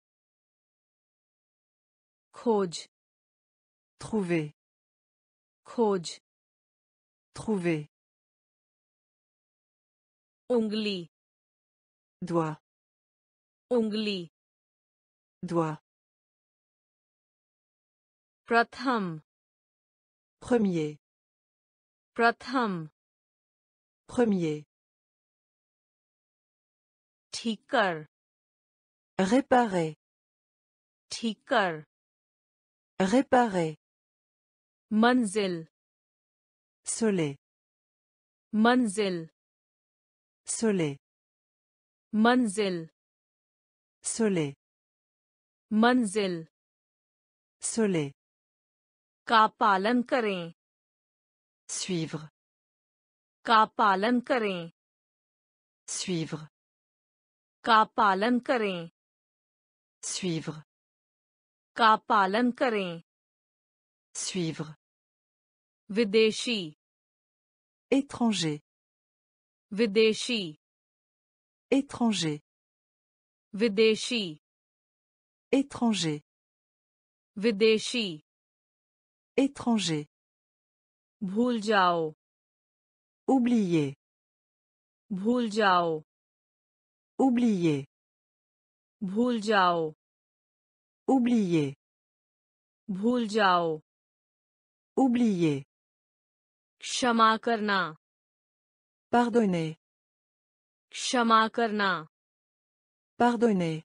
खोज Trouver. खोज Trouver. उंगली Doigt. उंगली Doigt. प्रथम Premier. प्रथम Premier. ठीक कर Réparer. ठीक कर Réparer. मंजिल Soleil. मंजिल Soleil. मंजिल Soleil. मंजिल Soleil. का पालन करें Suivre. का पालन करें Suivre. का पालन करें Suivre. का पालन करें Suivre. विदेशी Étranger. विदेशी Étranger. विदेशी Étranger. विदेशी Étranger. भूल जाओ Oublier. भूल जाओ Oublier. भूल जाओ Oublier. भूल जाओ Oublier. क्षमा करना Pardonner. क्षमा करना Pardonner.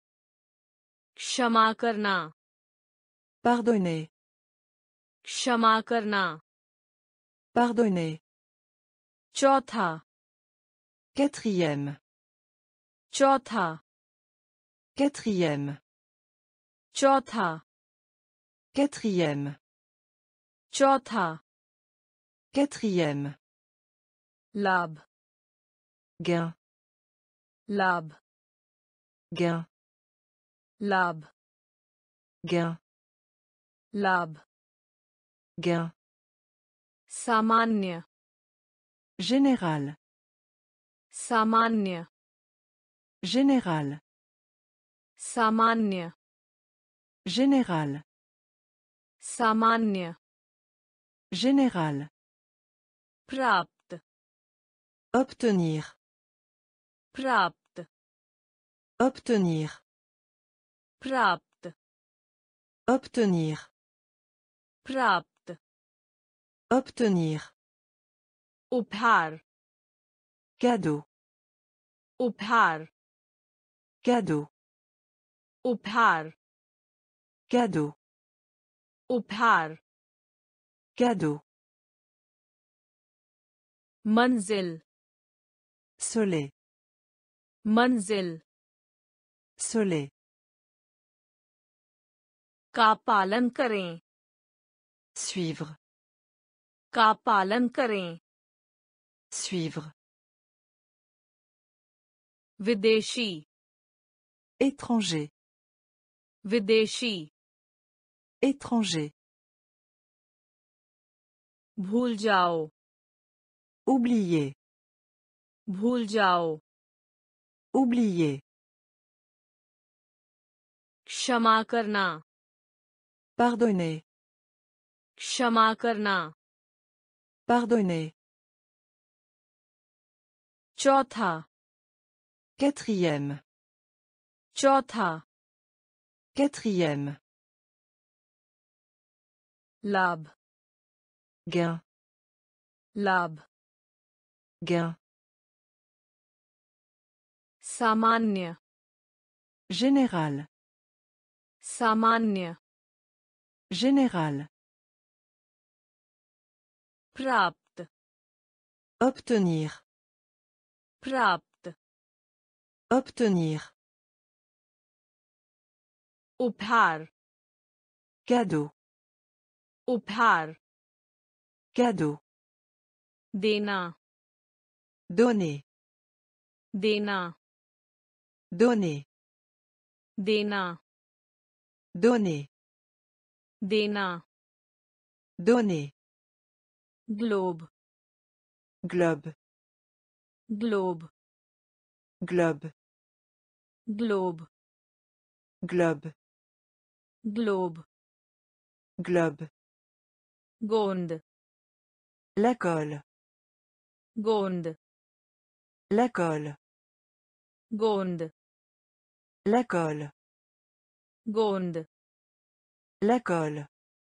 क्षमा करना Pardonner. क्षमा करना Pardonner. चौथा Quatrième. चौथा Quatrième. चौथा Quatrième. चौथा Quatrième. लाभ Gain. लाभ Gain. लाभ Gain. लाभ Gain. सामान्य Général. सामान्य Général. सामान्य Général. सामान्य Général. प्राप्त Obtenir. प्राप्त Obtenir. प्राप्त Obtenir. प्राप्त Obtenir. उपहार Cadeau. उपहार Cadeau. उपहार Cadeau. उपहार Cadeau. मंजिल Soleil. मंजिल Soleil. का पालन करें Suivre. का पालन करें Suivre. विदेशी Étranger. विदेशी Étranger. भूल जाओ Oublier. भूल जाओ Oublier. क्षमा करना Pardonner. क्षमा करना Pardonner. चौथा Quatrième. चौथा Quatrième. लाभ Gain. लाभ Gain. सामान्य Général. सामान्य Général. प्राप्त Obtenir. प्राप्त Obtenir. उपहार Cadeau. उपहार cadeau, देना donner, देना donner, देना donner, देना donner, globe globe, globe globe, globe globe, globe globe, गोंद la colle, गोंद la colle, गोंद la colle, गोंद la colle,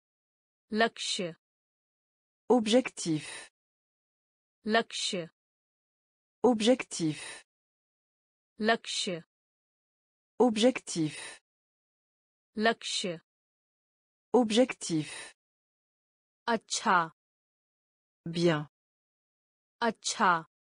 लक्ष्य objectif, लक्ष्य objectif, लक्ष्य objectif, लक्ष्य objectif, अच्छा bien, अच्छा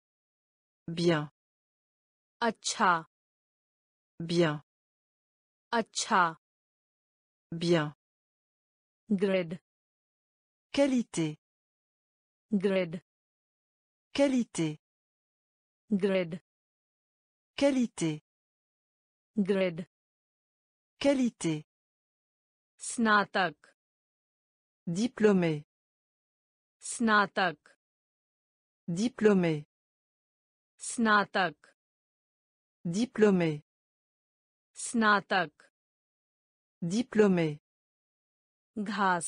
bien, अच्छा bien, अच्छा bien, grid qualité, grid qualité, grid qualité, grid qualité, स्नातक diplômé, स्नातक diplômé, स्नातक diplômé, स्नातक diplômé, घास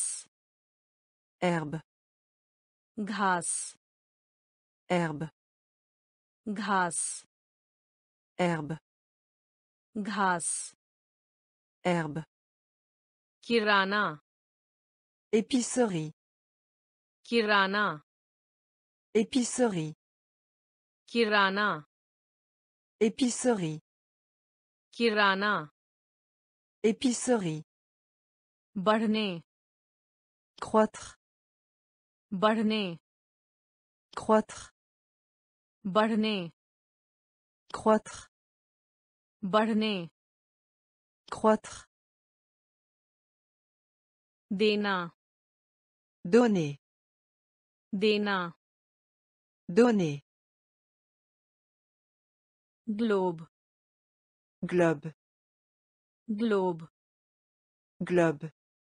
herbe, घास herbe, घास herbe, घास herbe, किराना épicerie, किराना épicerie, किराना épicerie, किराना épicerie, बढ़ने croître, बढ़ने croître, बढ़ने croître, बढ़ने croître, देना donner, देना donner, globe globe, globe globe,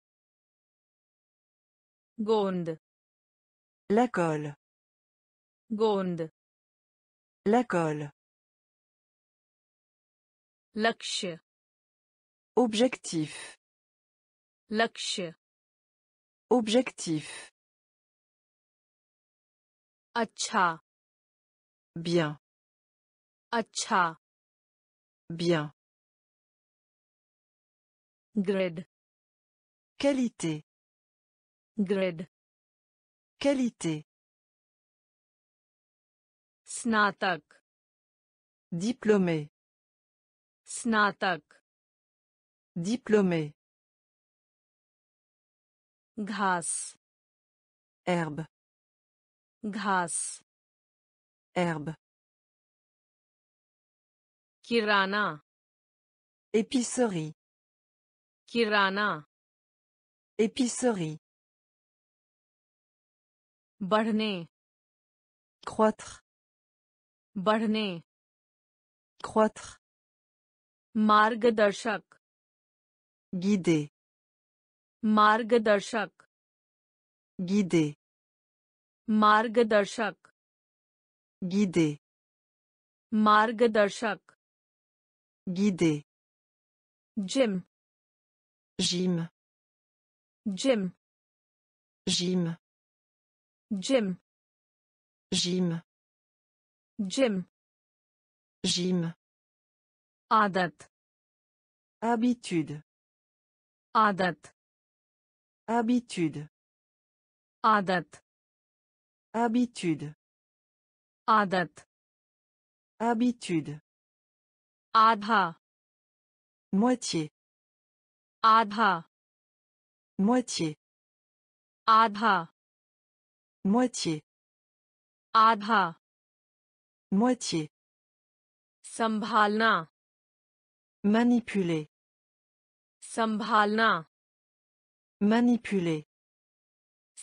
गोंद la colle, गोंद la colle, लक्ष्य objectif, लक्ष्य objectif, अच्छा bien, अच्छा bien, grid qualité, grid qualité, स्नातक diplômé, स्नातक diplômé, घास herbe, घास herbe, किराना épicerie, किराना épicerie, बढ़ने croître, बढ़ने croître, मार्गदर्शक guider, मार्गदर्शक guider, मार्गदर्शक guider, मार्गदर्शक guider, gym gym, gym gym, gym gym, gym gym, आदत habitude, आदत habitude, आदत habitude, आदत habitude, आधा moitié, आधा moitié, आधा moitié, आधा moitié, संभालना manipuler, संभालना manipuler,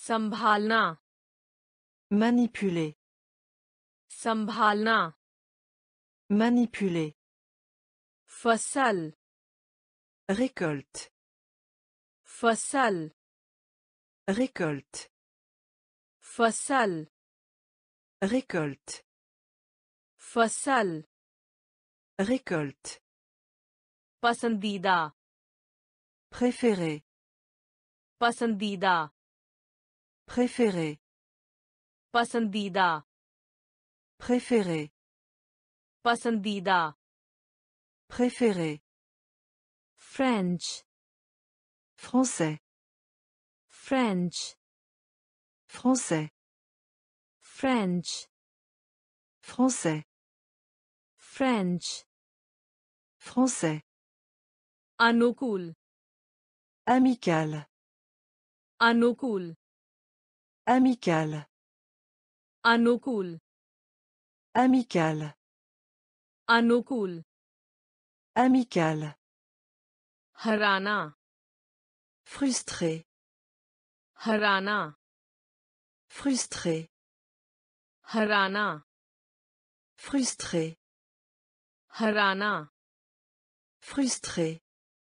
संभालना manipuler, संभालना manipuler, फसल récolte, फसल récolte, फसल récolte, फसल récolte, पसंदीदा préféré, पसंदीदा préféré, पसंदीदा préféré, पसंदीदा préféré, French français, French français, French français, French français, अनुकूल amical, अनुकूल amical, अनुकूल amical, अनुकूल amical, हराना frustré, हराना frustré, हराना frustré, हराना frustré,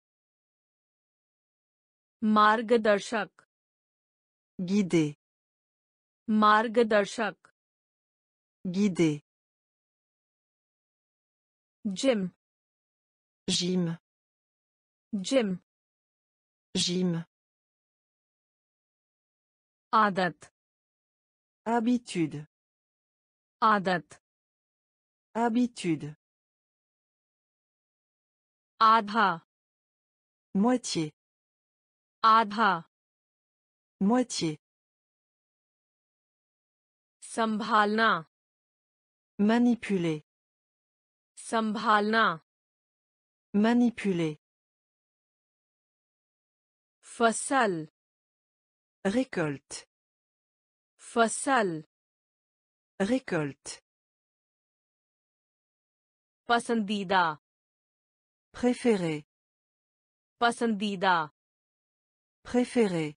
मार्गदर्शक guider, मार्गदर्शक guider, gym gym, gym gym, आदत habitude, आदत habitude, आधा moitié, आधा moitié, संभालना manipuler, संभालना manipuler, फसल récolte, फसल récolte, पसंदीदा préféré, पसंदीदा préféré,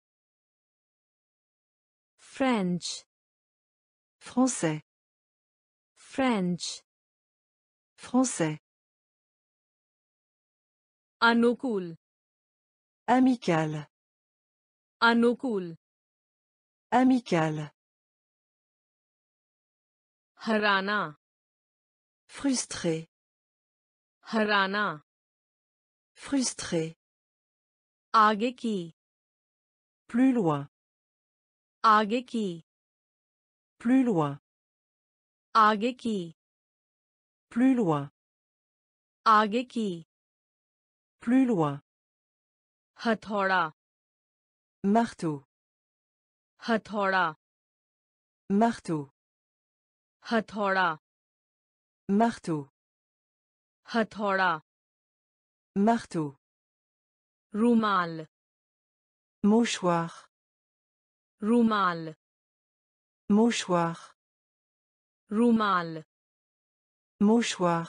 French français, French français, अनुकूल amical, अनुकूल amical, हराना frustré, हराना frustré, आगे की plus loin, आगे की plus loin, आगे की plus loin, आगे की plus loin, हथौड़ा marteau, हथौड़ा marteau, हथौड़ा marteau, हथौड़ा marteau, रुमाल mouchoir, रुमाल mouchoir, रुमाल mouchoir,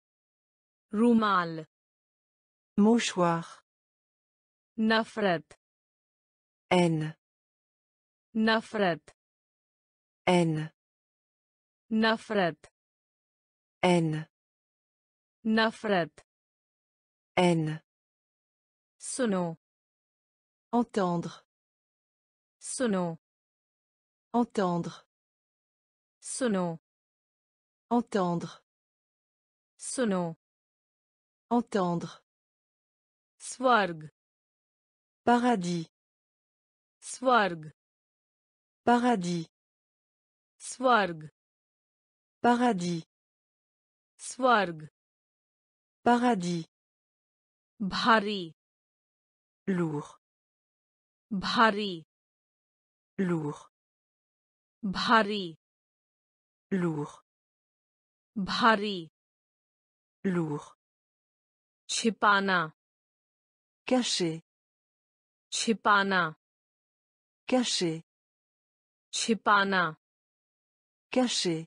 रुमाल mouchoir, नफरत haine, नफरत haine, नफरत haine, नफरत haine, सुनो entendre, सुनो entendre, सुनो entendre, सुनो entendre, स्वर्ग paradis, स्वर्ग paradis, स्वर्ग paradis, स्वर्ग paradis, भारी lourd, भारी lourd, भारी lourd, भारी lourd, छिपाना caché, छिपाना caché, छिपाना caché,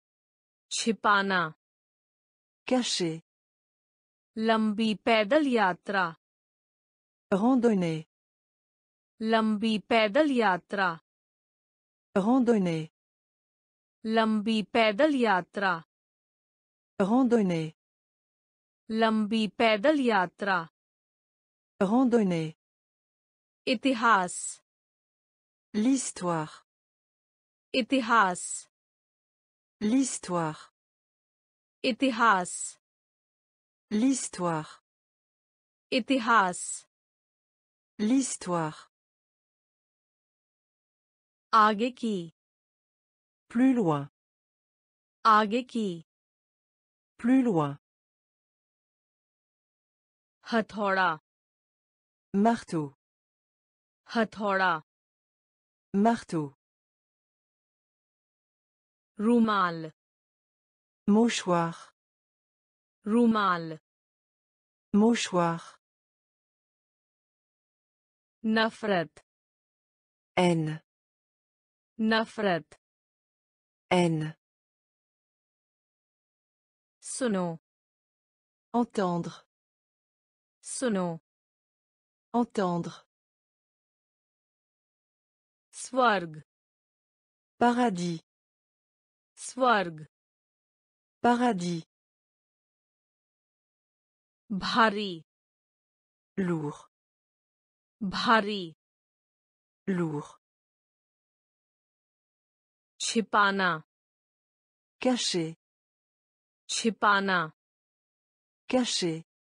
छिपाना caché, लंबी पैदल यात्रा randonnée, लंबी पैदल यात्रा randonnée, लंबी पैदल यात्रा randonnée, लंबी पैदल यात्रा randonnée, इतिहास l'histoire, इतिहास l'histoire, इतिहास l'histoire, इतिहास l'histoire, आगे की plus loin, आगे की plus loin, हथौड़ा marteau, हथौड़ा marteau, रुमाल mouchoir, रुमाल mouchoir, नफरत haine, नफरत haine, सुनो entendre, सुनो entendre, स्वर्ग paradis, स्वर्ग paradis, भारी lourd, भारी lourd, छिपाना caché, छिपाना caché,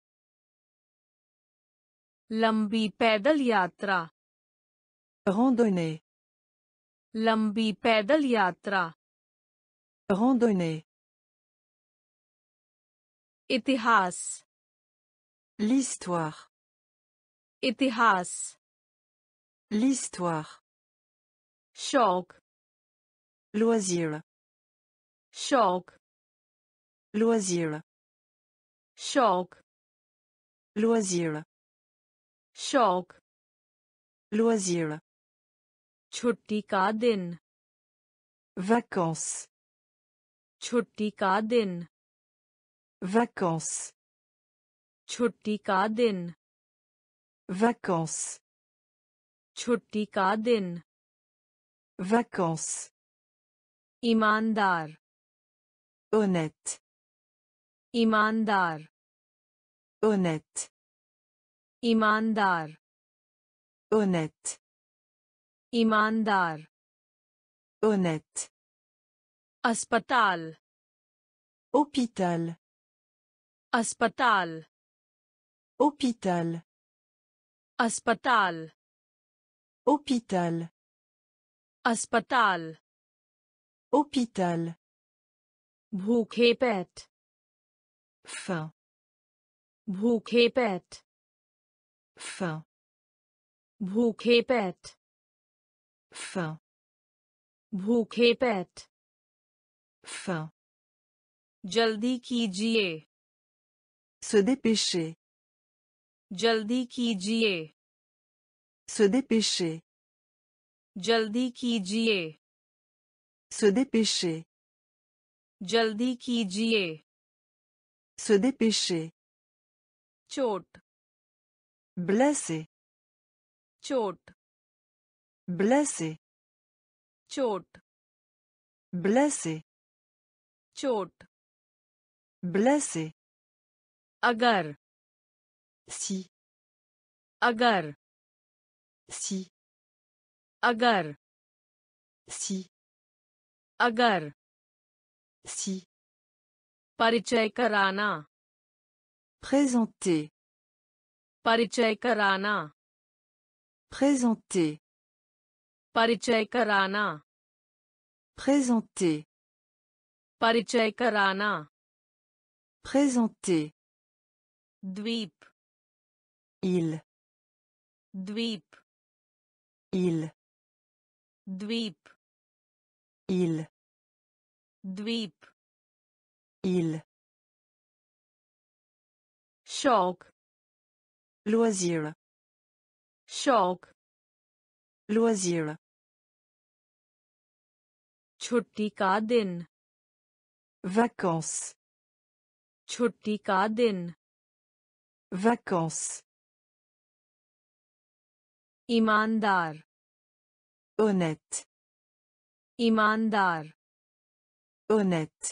लंबी पैदल यात्रा randonnée, लंबी पैदल यात्रा randonnée, इतिहास l'histoire, इतिहास l'histoire, शौक loisir, शौक loisir, शौक loisir, शौक loisir, छुट्टी का दिन vacances, छुट्टी का दिन vacances, छुट्टी का दिन vacances, छुट्टी का दिन vacances, ईमानदार honnête, ईमानदार honnête, ईमानदार honnête, ईमानदार honnête, अस्पताल hôpital, अस्पताल hôpital, अस्पताल hôpital, अस्पताल hôpital, भूखे पेट faim, भूखे पेट faim, भूखे पेट faim, भूखे पेट faim, जल्दी कीजिए se dépêcher, जल्दी कीजिए se dépêcher, जल्दी कीजिए se dépêcher, जल्दी कीजिए se dépêcher, चोट blessé, चोट blessé, चोट blessé, चोट blessé, अगर si, अगर si, अगर si, अगर si, परिचय कराना présenter, परिचय कराना présenter, परिचय कराना présenter, परिचय कराना présenter, द्वीप île, द्वीप île, द्वीप île, द्वीप île, शौक loisir, शौक loisir, छुट्टी का दिन vacances, छुट्टी का दिन vacances, ईमानदार honnête, ईमानदार honnête,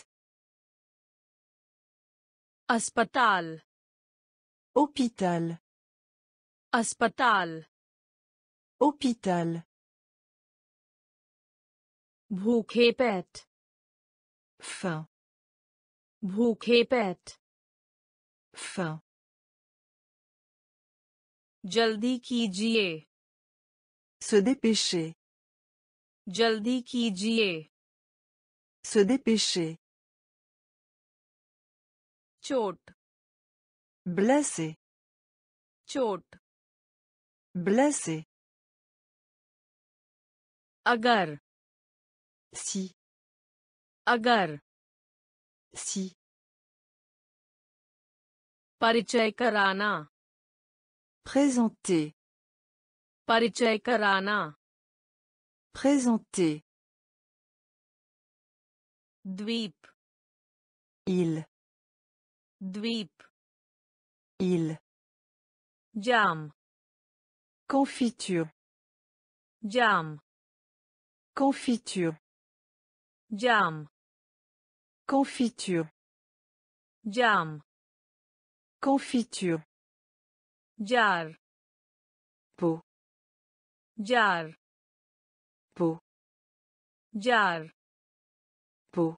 अस्पताल hôpital, अस्पताल hôpital, भूखे पेट faim, भूखे पेट faim, जल्दी कीजिए se dépêcher, जल्दी कीजिए se dépêcher, चोट blessé, चोट blessé, अगर si, अगर si, परिचय कराना présenter, परिचय कराना présenter, द्वीप île, द्वीप île, जाम confiture, जाम confiture, जाम confiture, जाम confiture, jar pot, jar pot, jar pot,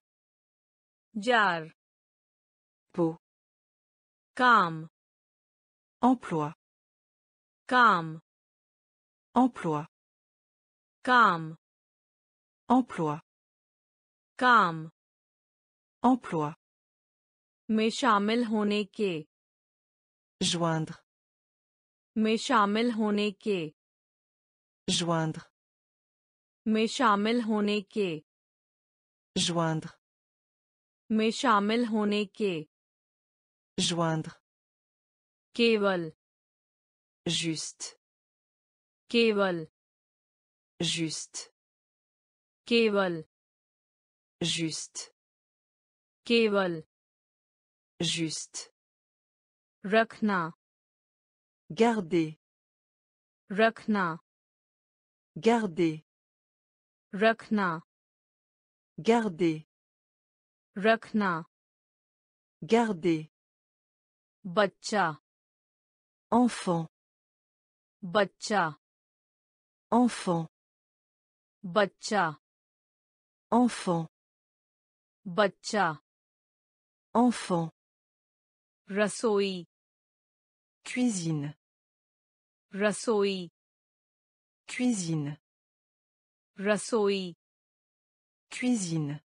jar pot, काम emploi, काम emploi, काम emploi, काम emploi, में शामिल होने के joindre, में शामिल होने के joindre, में शामिल होने के joindre, में शामिल होने के joindre, केवल juste, केवल juste, केवल juste, केवल juste, रखना garder, रखना garder, रखना garder, रखना garder, बच्चा enfant, बच्चा enfant, बच्चा enfant, बच्चा enfant, रसोई cuisine, रसोई cuisine, रसोई cuisine,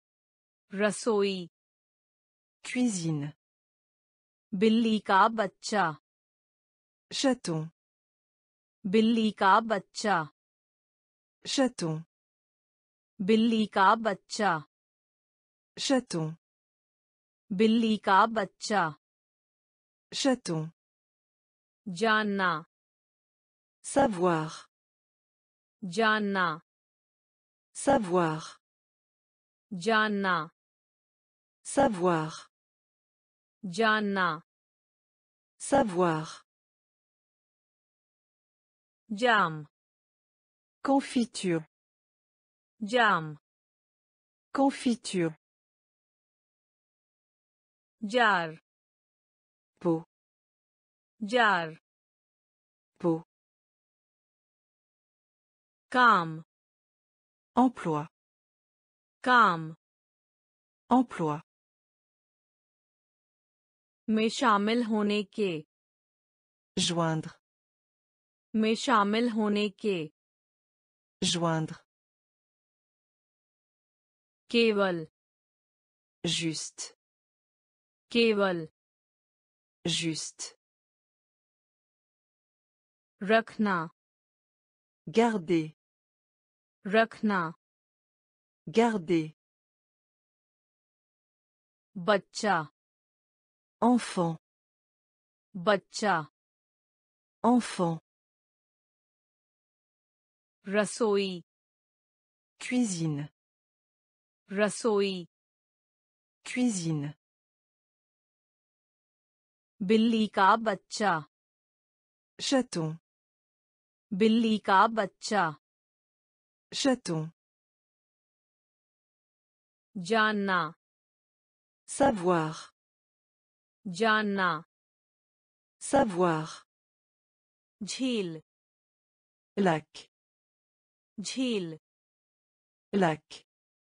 रसोई cuisine, बिल्ली का बच्चा chaton, बिल्ली का बच्चा chaton, बिल्ली का बच्चा chaton, बिल्ली का बच्चा chaton, जानना savoir, जानना savoir, जानना savoir, जानना savoir, जाम confiture, जाम confiture, jar pot, jar pot, काम emploi, काम emploi, में शामिल होने के joindre, में शामिल होने के joindre, केवल juste, केवल juste, रखना garder, रखना garder, बच्चा enfant, बच्चा enfant, रसोई cuisine, रसोई cuisine, बिल्ली का बच्चा chaton, बिल्ली का बच्चा. chaton, जानना. savoir, जानना. savoir, झील. lac, झील. lac,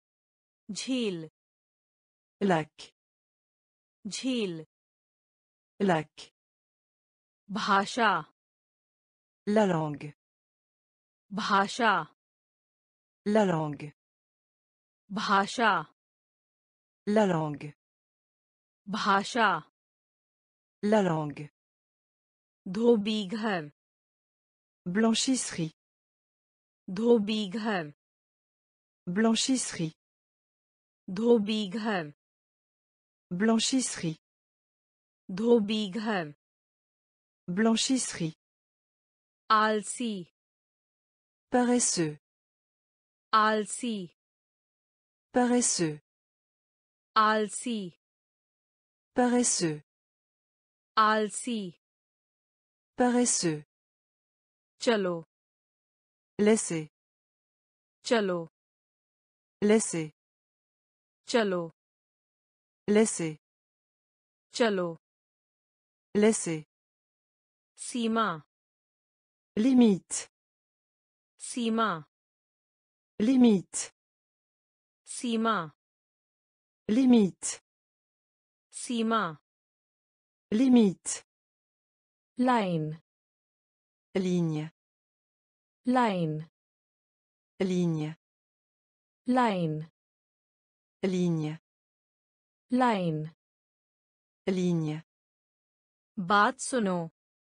झील. lac, झील. lac, भाषा. la langue, भाषा. la langue, भाषा. la langue, भाषा. la langue, धोबी घर. blanchisserie, धोबी घर. blanchisserie, धोबी घर. blanchisserie, धोबी घर. blanchisserie, आलसी. paresseux, आलसी. paresseux, आलसी. paresseux, आलसी. paresseux, चलो. laissez, चलो. laissez, चलो. laissez, चलो. laissez, सीमा. limite, सीमा. limite, सीमा. limite, सीमा. limite, line. ligne, line. ligne, line. ligne, line. ligne, बात सुनो.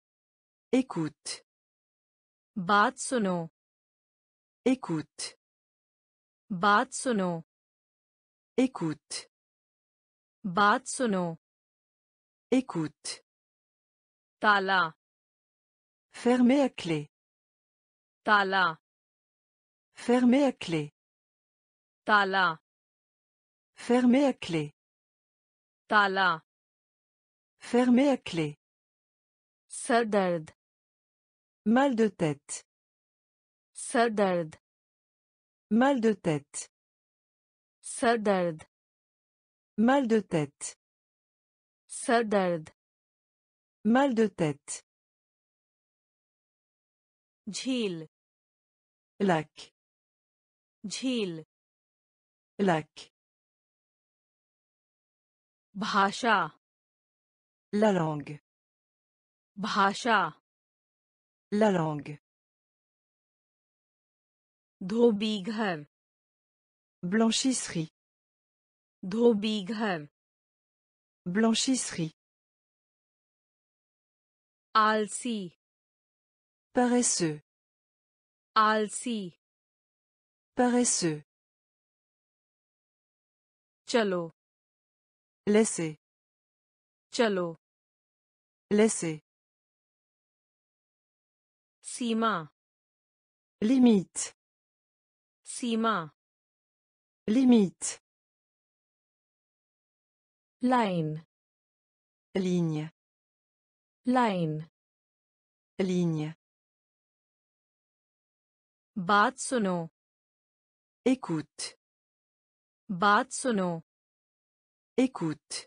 écoute, बात सुनो. écoute, बात सुनो. écoute, बात सुनो. écoute, ताला. fermé à clé, ताला. fermé à clé, ताला. fermé à clé, ताला. fermé à clé, सर दर्द. mal de tête, सर दर्द. mal de tête, सर दर्द. mal de tête, सर दर्द. mal de tête, झील. lac, झील. lac, भाषा. la langue, भाषा. la langue, धोबी घर. blanchisserie, धोबी घर. blanchisserie, आलसी. paresseux, आलसी. paresseux, चलो. laissez, चलो. laissez, सीमा. limite, सीमा. limite, line. ligne, line. ligne, बात सुनो. écoute, बात सुनो. écoute,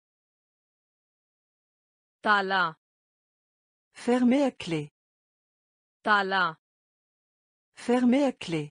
ताला. fermé à clé, ताला. fermé à clé,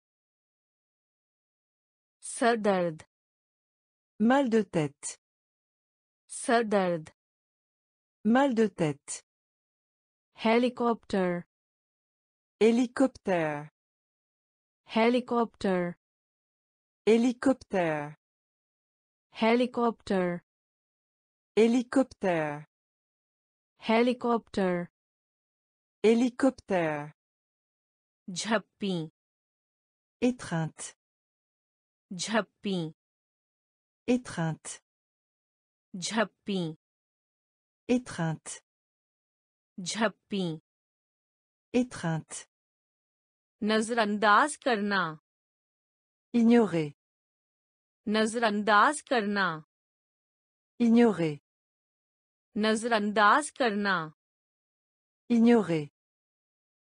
सर दर्द. mal de tête, सर दर्द. mal de tête, helicopter. hélicoptère, helicopter. hélicoptère, helicopter. hélicoptère, helicopter. hélicoptère, झप्पी. étreinte, झप्पी. étreinte, झप्पी. étreinte, झप्पी. étreinte, नजरअंदाज करना. ignorer, नजरअंदाज करना. ignorer, नजरअंदाज करना. ignorer,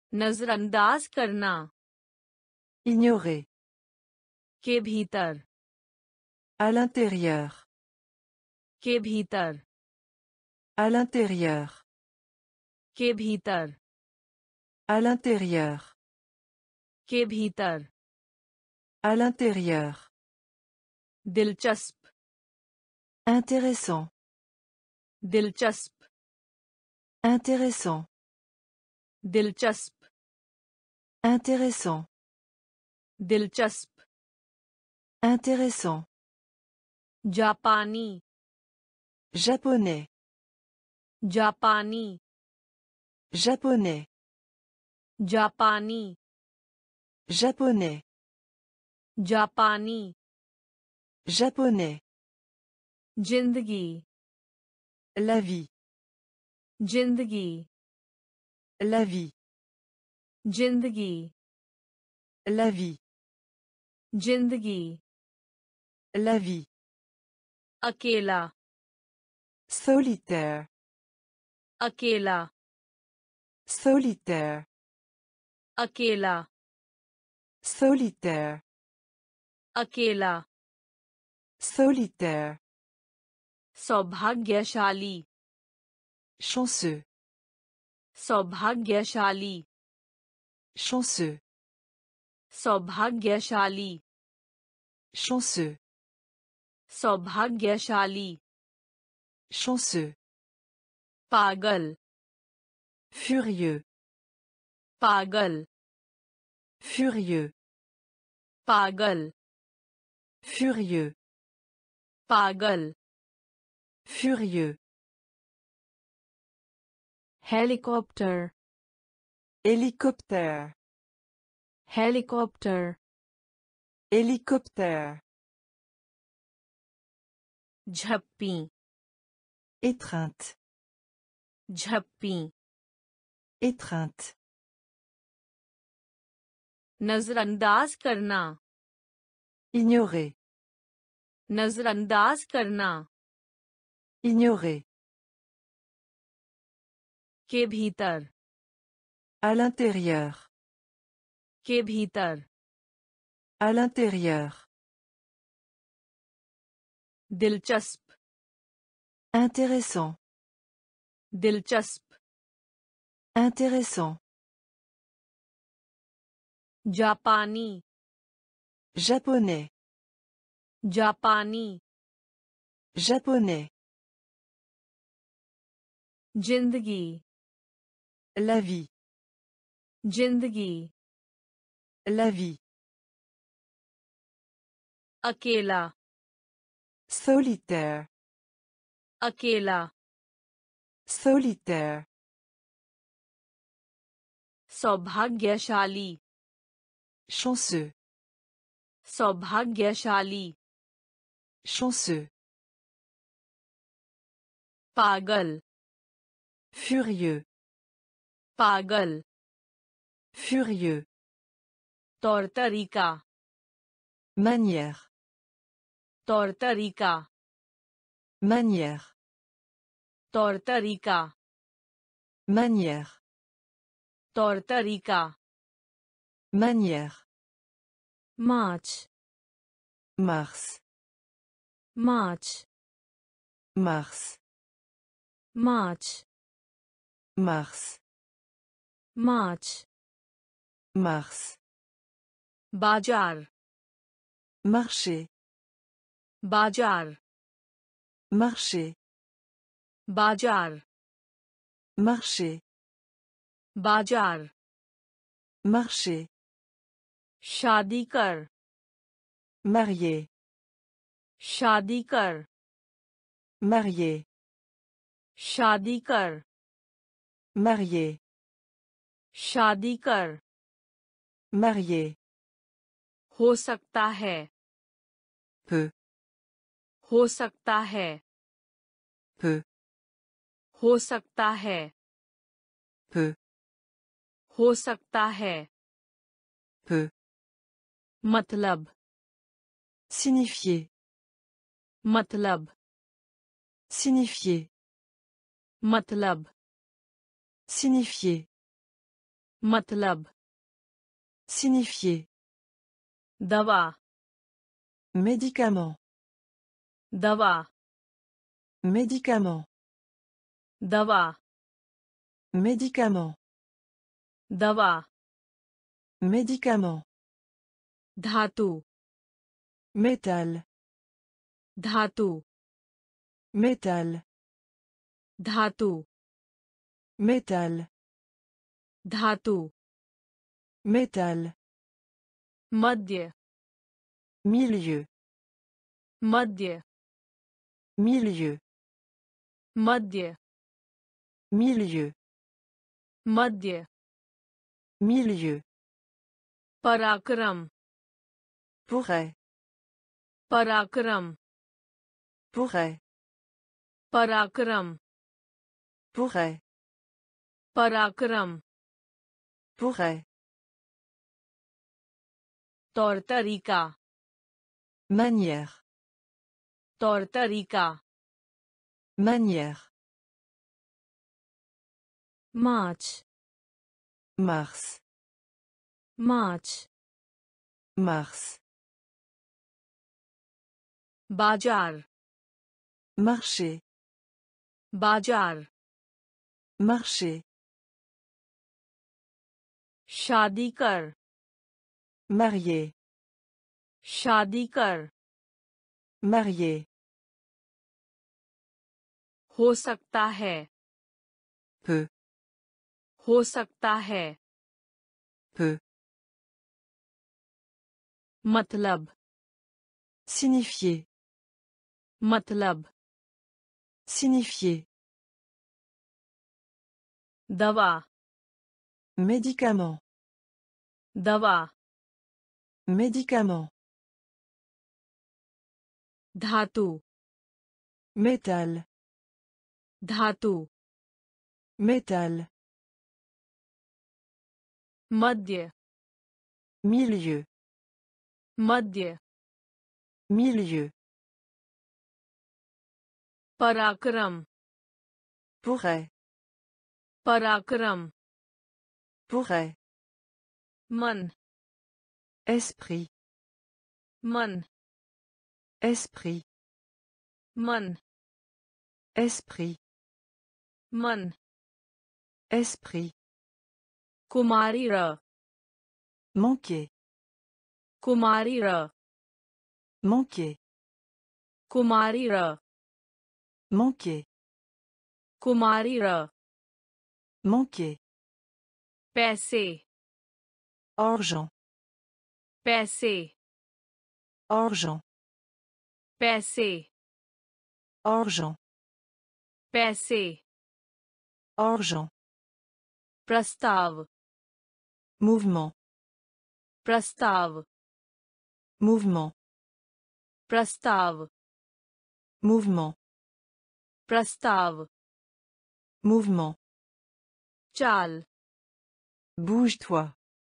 नजरअंदाज करना ignorer, के भीतर à l'intérieur, के भीतर à l'intérieur, के भीतर à l'intérieur, के भीतर à l'intérieur, दिलचस्प intéressant, दिलचस्प intéressant, दिलचस्प intéressant, दिलचस्प intéressant, जापानी japonais, जापानी japonais, जापानी japonais, जापानी japonais, जिंदगी la vie, जिंदगी la vie, जिंदगी la vie, जिंदगी la vie, अकेला solitaire, अकेला solitaire, अकेला solitaire, अकेला solitaire, सौभाग्यशाली chanceux, सौभाग्यशाली chanceux, सौभाग्यशाली chanceux, सौभाग्यशाली chanceux, पागल furieux, पागल furieux, पागल furieux, पागल furieux, helicopter hélicoptère, helicopter hélicoptère, झप्पी étreinte, झप्पी étreinte, नजरअंदाज करना ignorer, नजरअंदाज करना ignorer, के भीतर à l'intérieur, के भीतर à l'intérieur, दिलचस्प intéressant, दिलचस्प intéressant, जापानी japonais, जापानी japonais, जिंदगी la vie, जिंदगी la vie, अकेला solitaire, अकेला solitaire, सौभाग्यशाली chanceux, सौभाग्यशाली chanceux, पागल furieux, पागल furieux, तौर तरीका manière, तौर तरीका manière, तौर तरीका manière, तौर तरीका manière, मार्च mars, मार्च mars, मार्च mars, मार्च mars, बाजार marché, बाजार marché, बाजार marché, बाजार marché, शादी कर marié, शादी कर marié, शादी कर marié, शादी कर marié, हो सकता है peu, हो सकता है peu, हो सकता है peu, हो सकता है peu, मतलब signifier, मतलब signifier, मतलब signifier, मतलब, Signifier. दवा, Médicament. दवा, Médicament. दवा, Médicament. दवा, Médicament. धातु, Métal. धातु, Métal. धातु, Métal. धातु, Métal. मध्य, Milieu. मध्य, Milieu. मध्य, Milieu. मध्य, Milieu. पराक्रम, Pourrait. पराक्रम, Pourrait. पराक्रम, Pourrait. पराक्रम, Pourrait. तौर तरीका, Manière. तौर तरीका, Manière. मार्च, Mars. मार्च, Mars. बाजार, Marché. बाजार, Marché. शादी कर, Marié. शादी कर, Marié. हो सकता है, Peut. हो सकता है, Peut. मतलब, Signifier. मतलब, Signifier. दवा, Médicament. दवा, Médicament. धातु, Métal. धातु, Métal. मध्य, Milieu. मध्य, Milieu. पराक्रम, Pourrait. पराक्रम, Pourrait. मन, Esprit. मन, Esprit. मन, Esprit. मन, Esprit. कुमारी र, Manquer. कुमारी र, Manquer. कुमारी र, Manquer. कुमारी र, Manquer. पैसे, Argent. पैसे, Argent. पैसे, Argent. पैसे, Argent. प्रस्ताव, Mouvement. प्रस्ताव, Mouvement. प्रस्ताव, Mouvement. प्रस्ताव, Mouvement. चाल, Bouge-toi.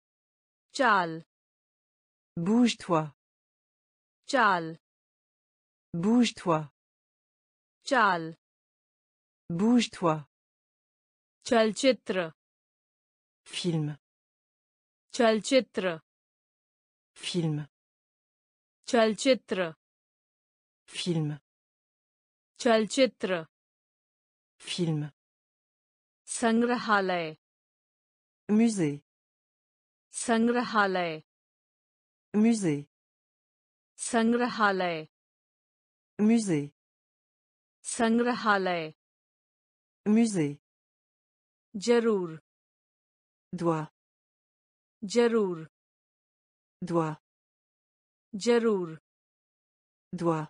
चाल, Bouge-toi. चाल, Bouge-toi. चाल, Bouge-toi. चलचित्र, Film. चलचित्र, Film. चलचित्र, Film. चलचित्र, Film. संग्रहालय, Musée. संग्रहालय, Musée. संग्रहालय, Musée. संग्रहालय, Musée. जरूर, Doigt. जरूर, Doigt. जरूर, Doigt.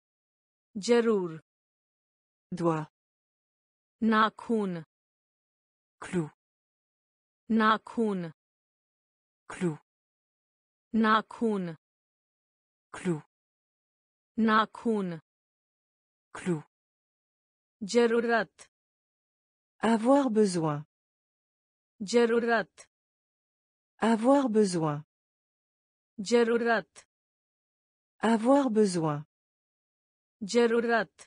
जरूर, Doigt. नाखून, Clou. नाखून, Clou. नाखून, Clou. नाखून, Clou. जरूरत, Avoir besoin. जरूरत, Avoir besoin. जरूरत, Avoir besoin. जरूरत,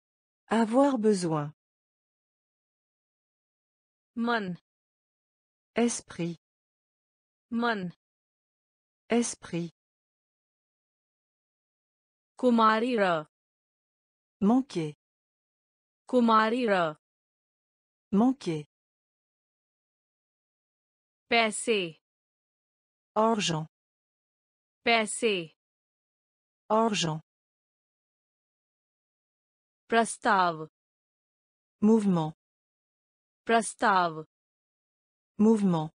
Avoir besoin. मन, Esprit. मन Esprit. कुमारी र Manquer. कुमारी र Manquer. पैसे Argent. पैसे Argent. प्रस्ताव Mouvement. प्रस्ताव Mouvement.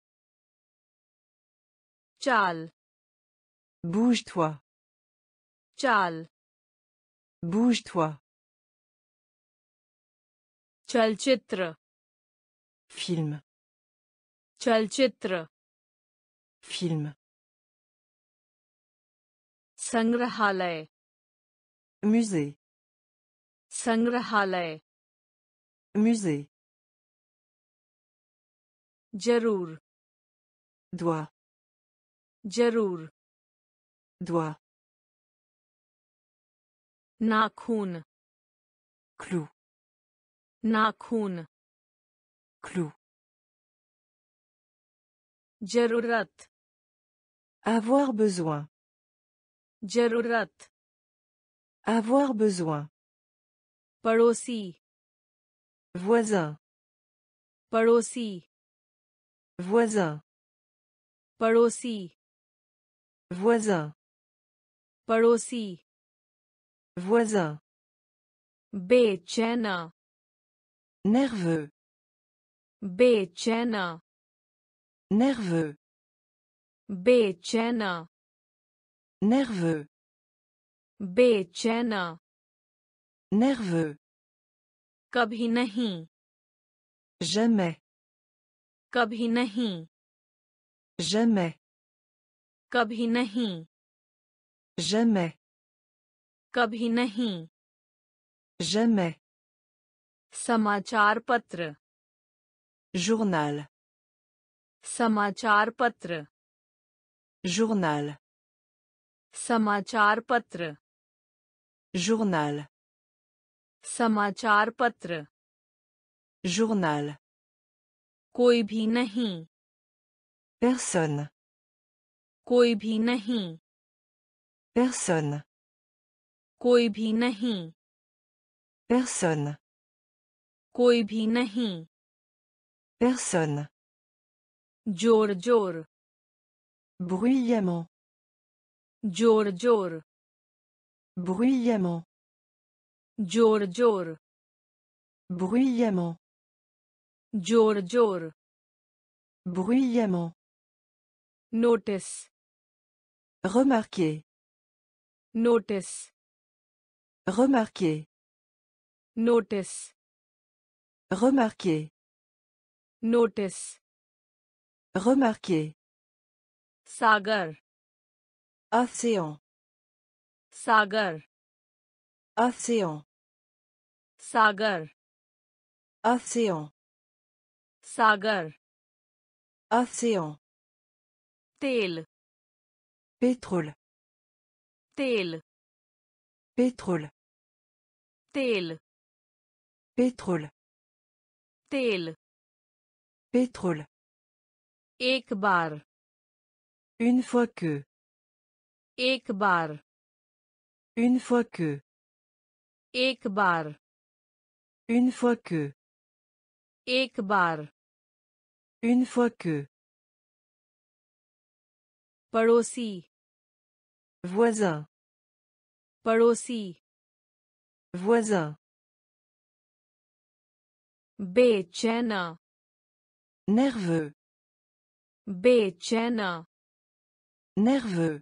चाल Bouge-toi. चाल Bouge-toi. चलचित्र Film. चलचित्र Film. संग्रहालय Musée. संग्रहालय Musée. जरूर Doigt. जरूर Doigt. नाखून Clou. नाखून Clou. जरूरत Avoir besoin. जरूरत Avoir besoin. पड़ोसी Voisin. पड़ोसी Voisin. पड़ोसी Voisin. पड़ोसी Voisin. बेचैन Nerveux. बेचैन Nerveux. बेचैन Nerveux. बेचैन Nerveux. कभी नहीं Jamais. कभी नहीं Jamais. कभी नहीं Jamais. कभी नहीं Jamais. समाचार पत्र Journal. समाचार पत्र Journal. समाचार पत्र Journal. समाचार पत्र Journal. कोई भी नहीं Personne. कोई भी नहीं Personne. कोई भी नहीं Personne. कोई भी नहीं Personne. जोर जोर Bruyamment. जोर जोर Bruyamment. जोर जोर Bruyamment. जोर जोर Bruyamment. Notice Remarquer. Notice Remarquer. Notice Remarquer. Notice Remarquer. सागर Océan. सागर Océan. सागर Océan. सागर Océan. तेल Pétrole. तेल Pétrole. तेल Pétrole. तेल Pétrole. एक बार Une fois que. एक बार Une fois que. एक बार Une fois que. एक बार Une fois que. पड़ोसी Voisin. पड़ोसी Voisin. बेचैन Nerveux. बेचैन Nerveux.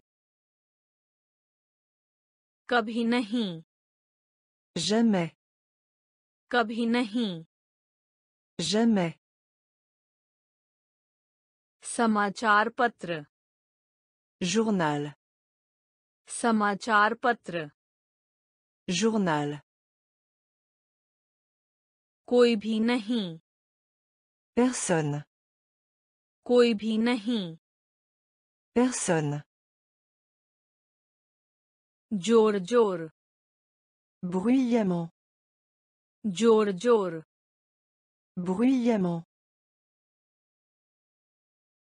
कभी नहीं Jamais. कभी नहीं Jamais. समाचार पत्र Journal. समाचार पत्र Journal. कोई भी नहीं Personne. कोई भी नहीं Personne. जोर जोर Bruyamment. जोर जोर Bruyamment.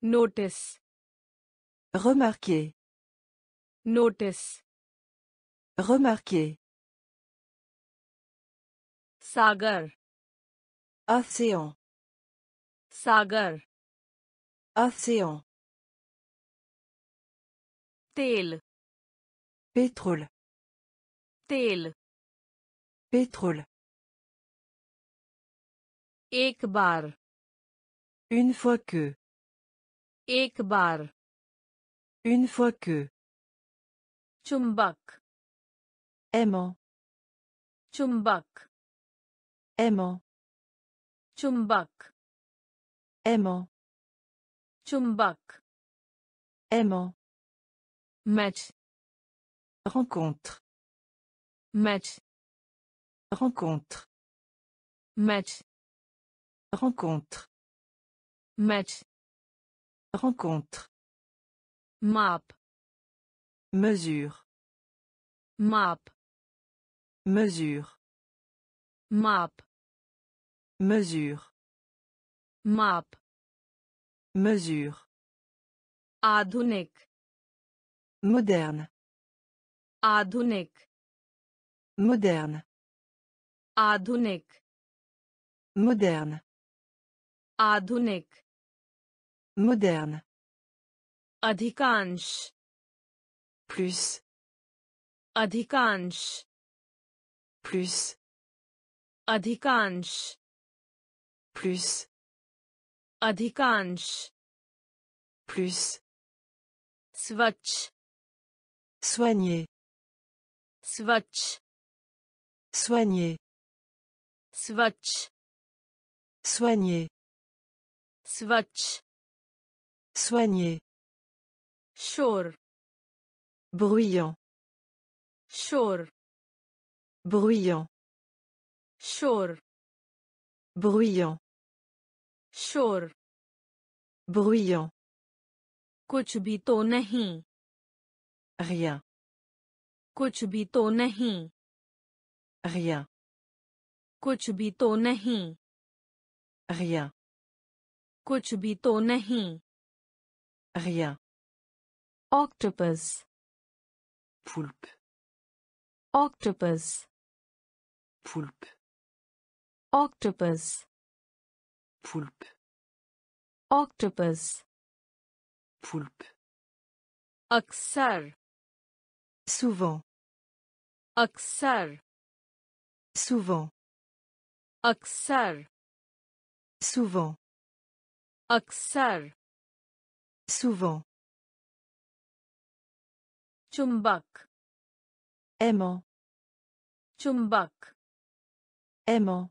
notice, Remarquer. notice, Remarquer. sagar, Océan. sagar, Océan. tel, Pétrole. tel, Pétrole. एक बार, Une fois que. एक बार, Une fois que. चुंबक, Aimant. चुंबक, Aimant. चुंबक, Aimant. चुंबक, Aimant. Match, Rencontre. Match, Rencontre. Match, Rencontre. Match, Rencontre. माप, Mesure. माप, Mesure. माप, Mesure. माप, Mesure. आधुनिक, Moderne. आधुनिक, Moderne. आधुनिक, Moderne. आधुनिक, Moderne. अधिकांश, Plus. अधिकांश, Plus. अधिकांश, Plus. अधिकांश, Plus. स्वच्छ, Soigner. स्वच्छ, Soigner. स्वच्छ, Soigner. स्वच्छ, Soigner. शोर, Bruyant. शोर, Bruyant. शोर, Bruyant. शोर, Bruyant. कुछ भी तो नहीं, Rien. कुछ भी तो नहीं, Rien. कुछ भी तो नहीं, Rien. कुछ भी तो नहीं, Rien. octopus, Poulpe. octopus, Poulpe. octopus, Poulpe. octopus, Poulpe. अक्सर, Souvent. अक्सर, Souvent. अक्सर, Souvent. अक्सर, Souvent. चुंबक, Aimant. चुंबक, Aimant.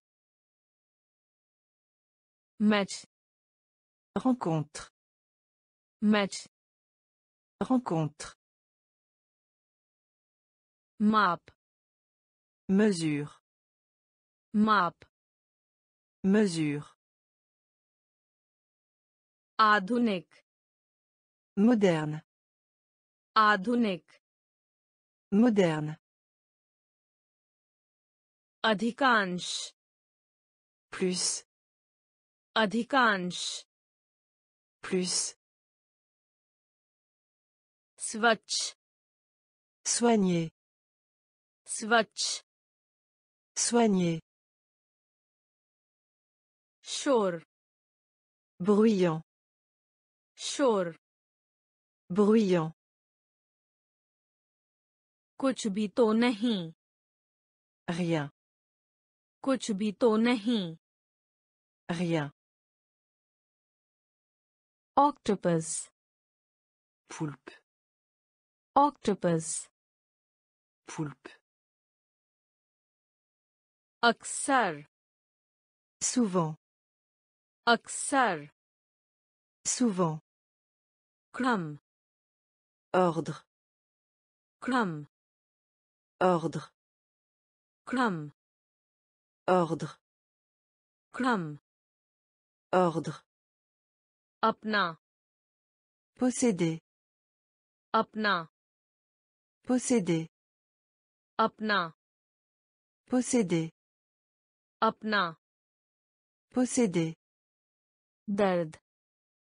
Match, Rencontre. Match, Rencontre. माप, Mesure. माप, Mesure. आधुनिक, Moderne. आधुनिक, Moderne. अधिकांश, Plus. अधिकांश, Plus. स्वच्छ, Soigner. स्वच्छ, Soigner. शोर, Bruyant. शोर, Bruyant. कुछ भी तो नहीं, Rien. कुछ भी तो नहीं, Rien. octopus, Poulpe. octopus, Poulpe. अक्सर, Souvent. अक्सर, Souvent. क्रम, Ordre. क्रम, Ordre. क्रम, Ordre. क्रम, Ordre. अपना, Posséder. अपना, Posséder. अपना, Posséder. अपना, Posséder. दर्द,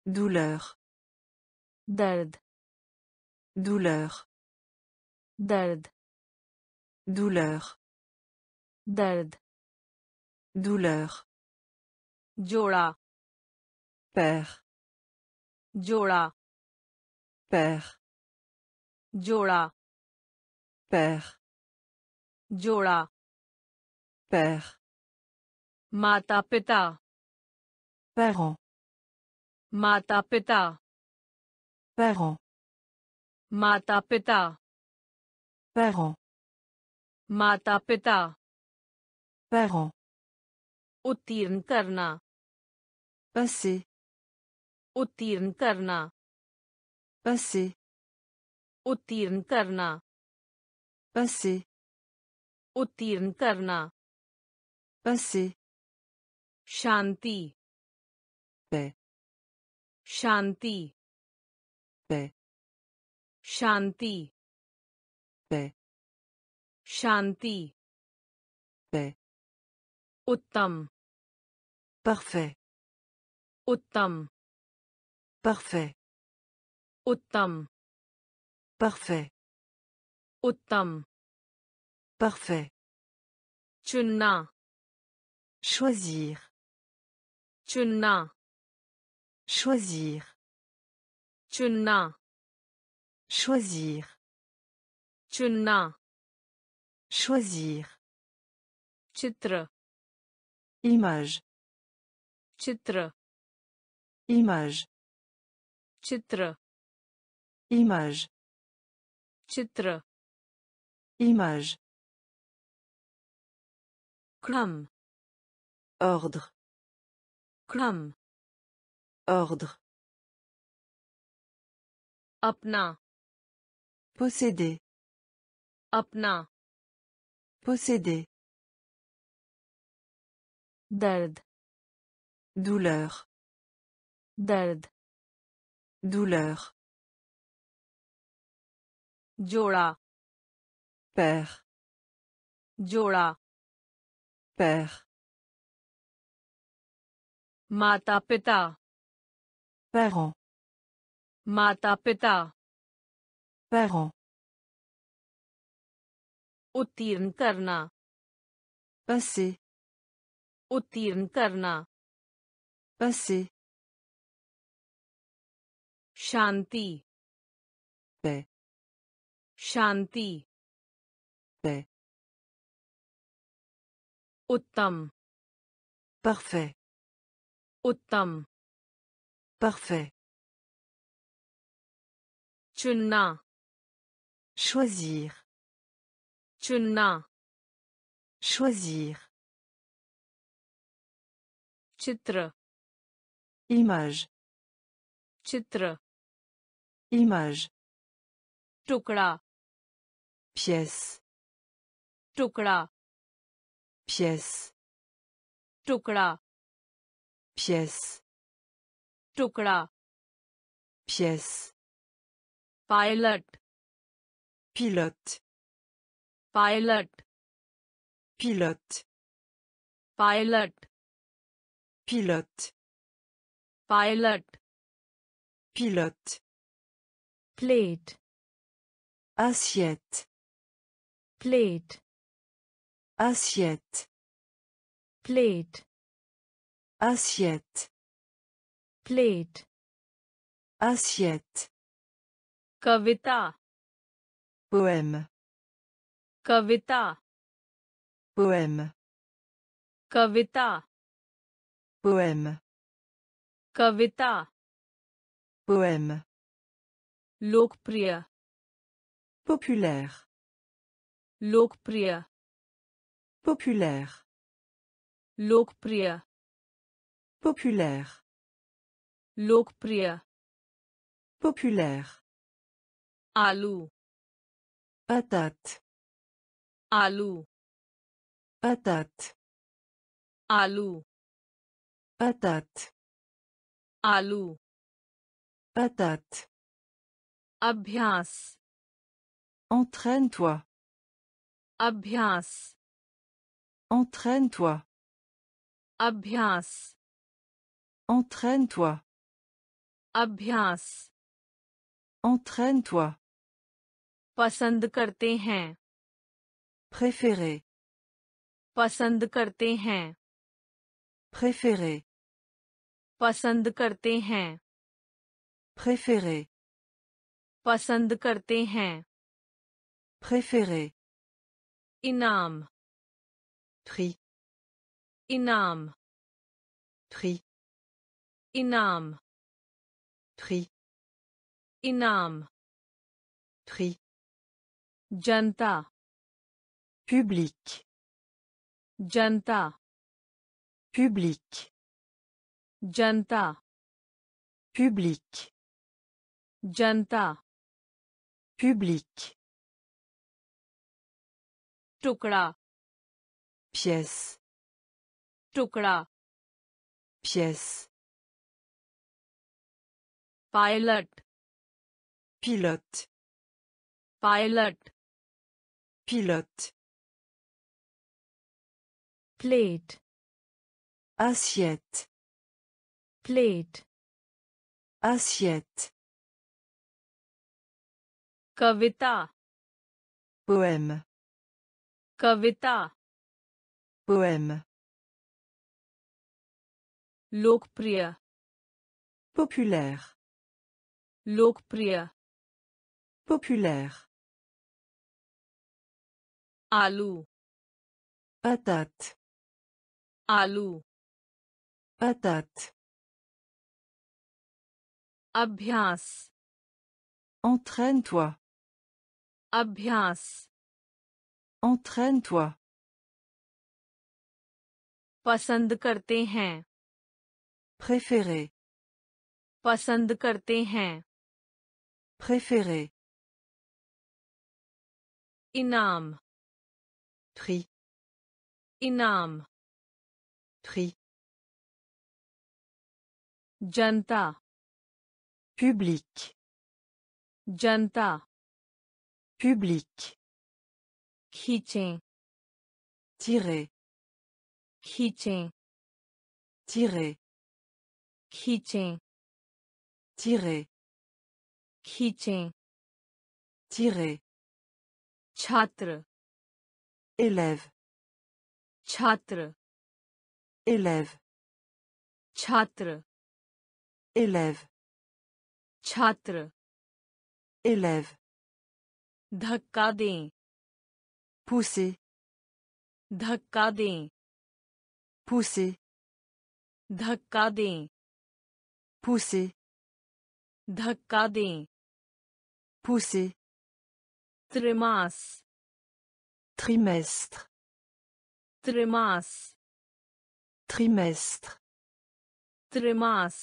Douleur. दर्द Douleur. दर्द Douleur. दर्द Douleur. जोड़ा Père. जोड़ा Père. जोड़ा Père. जोड़ा Père. माता पिता Parent. माता पिता Parent. माता पिता Parent. माता पिता Parent. उत्तीर्ण करना Passé. उत्तीर्ण करना Passé. उत्तीर्ण करना Passé. उत्तीर्ण करना Passé. शांति Paix. शांति Paix. शांति Paix. शांति Paix. उत्तम Parfait. उत्तम Parfait. उत्तम Parfait. उत्तम Parfait. चुनना Choisir. चुनना Choisir. चुनना Choisir. चुनना Choisir. चित्र Image. चित्र Image. चित्र Image. चित्र Image. क्रम Ordre. क्रम Ordre. अपना Posséder. अपना Posséder. दर्द Douleur. दर्द Douleur. जोड़ा Père. जोड़ा Père. माता पिता Parent. माता पिता Parent. उत्तीर्ण करना Passé. उत्तीर्ण करना Passé. शांति Paix. शांति Paix. उत्तम Parfait. उत्तम Parfait. चुनना Choisir. चुनना Choisir. चित्र Image. चित्र Image. टुकड़ा Pièce. टुकड़ा Pièce. टुकड़ा Pièce. टुकड़ा Pièce. Pilot Pilote. Pilot Pilote. Pilot Pilote. Pilot Pilote. Plate Assiette. Plate Assiette. Plate Assiette. Plate Assiette. कविता Poème. कविता Poème. कविता Poème. कविता Poème. लोकप्रिय Populaire. लोकप्रिय Populaire. लोकप्रिय Populaire. लोकप्रिय Populaire. आलू Patate. आलू Patate. आलू Patate. आलू Patate. अभ्यास Entraîne-toi. अभ्यास Entraîne-toi. अभ्यास Entraîne-toi. अभ्यास Entraîne-toi. पसंद करते हैं Préféré. पसंद करते हैं Préféré. पसंद करते हैं Préféré. पसंद करते हैं Préféré. इनाम Prix. इनाम Prix. इनाम Prix. इनाम Prix. जनता Public. जनता Public. जनता Public. जनता Public. टुकड़ा Pièce. टुकड़ा Pièce. Pilot Pilote. Pilot Pilote. Plate Assiette. Plate Assiette. कविता Poème. कविता Poème. लोकप्रिय Populaire. लोकप्रिय Populaire. आलू Patate. आलू Patate. अभ्यास Entraîne-toi. अभ्यास Entraîne-toi. पसंद करते हैं Préféré. पसंद करते हैं Préféré. इनाम Prix. इनाम Prix. जनता Public. जनता Public. खींचें Tirer. खींचें Tirer. खींचें Tirer. खींचें Tirer. छात्र Élève. छात्र Élève. छात्र Élève. छात्र Élève. धक्का दें Pousser. धक्का दें Pousser. धक्का दें Pousser. धक्का दें Pousser. त्रिमास Trimestre. त्रिमास Trimestre. त्रिमास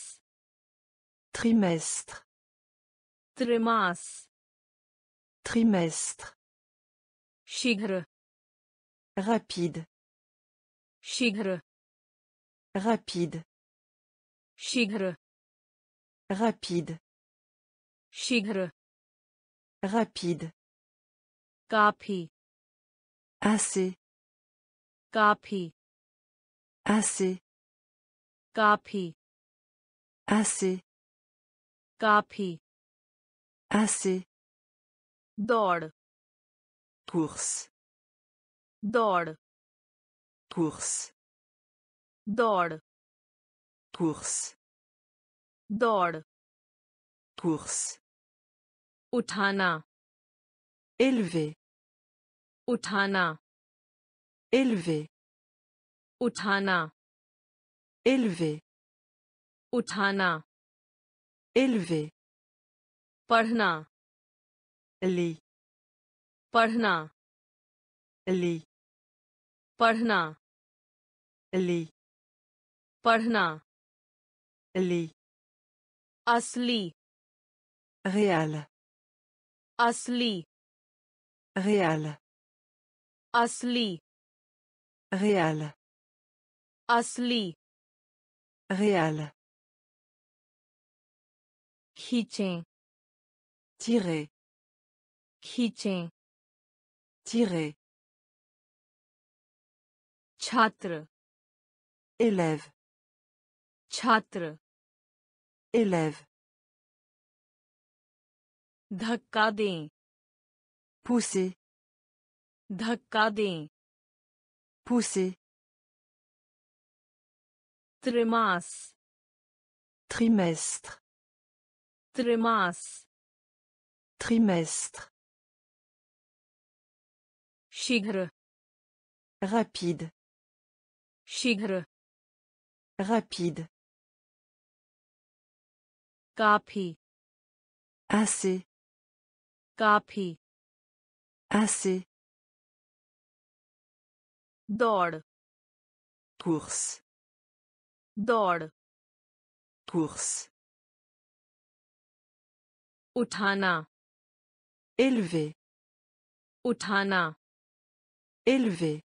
Trimestre. त्रिमास Trimestre. शीघ्र Rapide. शीघ्र Rapide. शीघ्र Rapide. शीघ्र Rapide. काफी Assez. काफी Assez. काफी Assez. काफी Assez. दौड़ Course. दौड़ Course. दौड़ Course. दौड़ Course. उठाना Élever. उठाना Élever. उठाना Élever. उठाना Élever. पढ़ना Lis. पढ़ना Lis. पढ़ना Lis. पढ़ना Lis. असली Réal. असली Réal. असली Réal. असली Réal. खींचें Tirer. खींचें Tirer. छात्र Élève. छात्र Élève. धक्का दें, pousser, धक्का दें, pousser, त्रिमास, trimestre, त्रिमास, trimestre, शीघ्र, rapide, शीघ्र, rapide, काफी, assez, काफी, assez, दौड़, course, दौड़, course, उठाना, élever, उठाना, élever,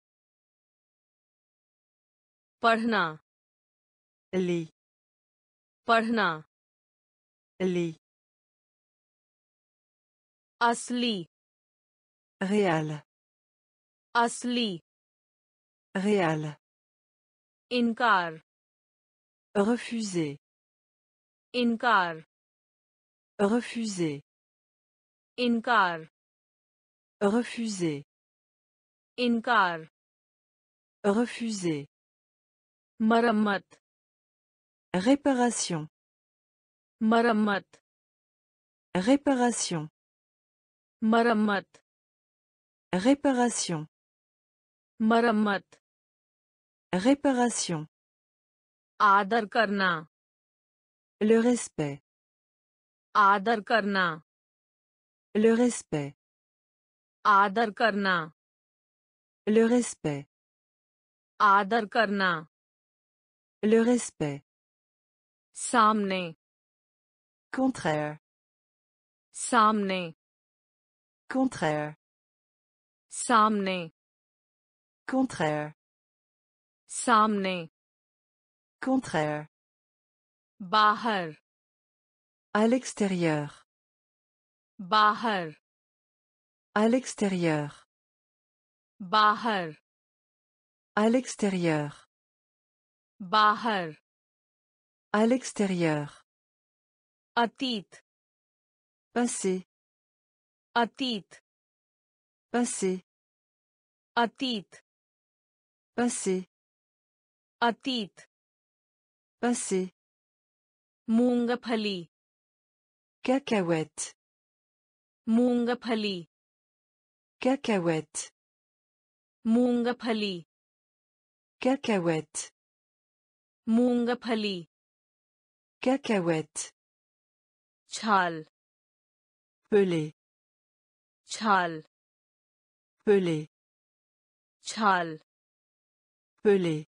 पढ़ना, lit, पढ़ना, lit, असली, réal, असली, réal, इनकार, refuser, इनकार, refuser, इनकार, refuser, इनकार, refuser, मरम्मत, réparation, मरम्मत, réparation, मरम्मत, réparation, मरम्मत, réparation, आदर करना, le respect, आदर करना, le respect, आदर करना, le respect, आदर करना, le respect, सामने, contraire, सामने, contraire, सामने, contraire, सामने, contraire, बाहर, à l'extérieur, बाहर, à l'extérieur, बाहर, à l'extérieur, बाहर, à l'extérieur, अतीत, passé, अतीत, passé, अतीत, passé, अतीत, passé, मूंगफली, cacahuète, मूंगफली, cacahuète, मूंगफली, cacahuète, मूंगफली, cacahuète, छाल, pelé, छाल, pelé, छाल, pelé,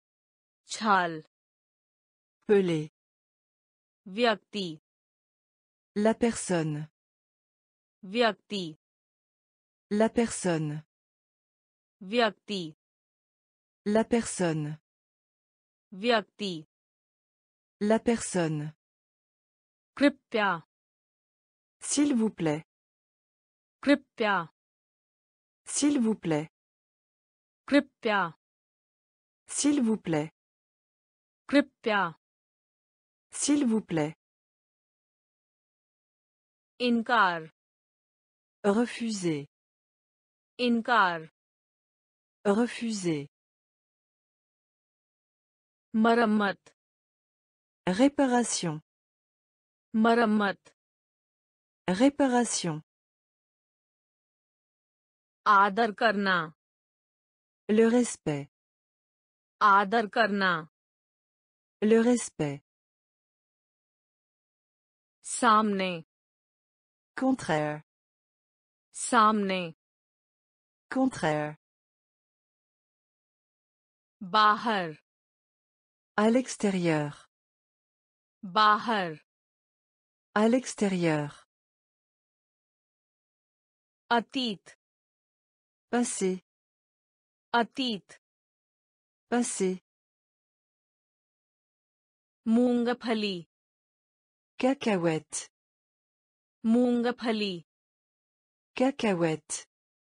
छाल, pelé, व्यक्ति, la personne, व्यक्ति, la personne, व्यक्ति, la personne, व्यक्ति, la personne, कृपया, s'il vous plaît, कृपया, s'il vous plaît, कृपया, s'il vous plaît, कृपया, s'il vous plaît, इनकार, refuser, इनकार, refuser, मरम्मत, réparation, मरम्मत, réparation, आदर करना, le respect, आदर करना, le respect, सामने, contraire, सामने, contraire, बाहर, à l'extérieur, बाहर, à l'extérieur, अतीत, passé, अतीत, passé, मूंगफली, cacahuète, मूंगफली, cacahuète,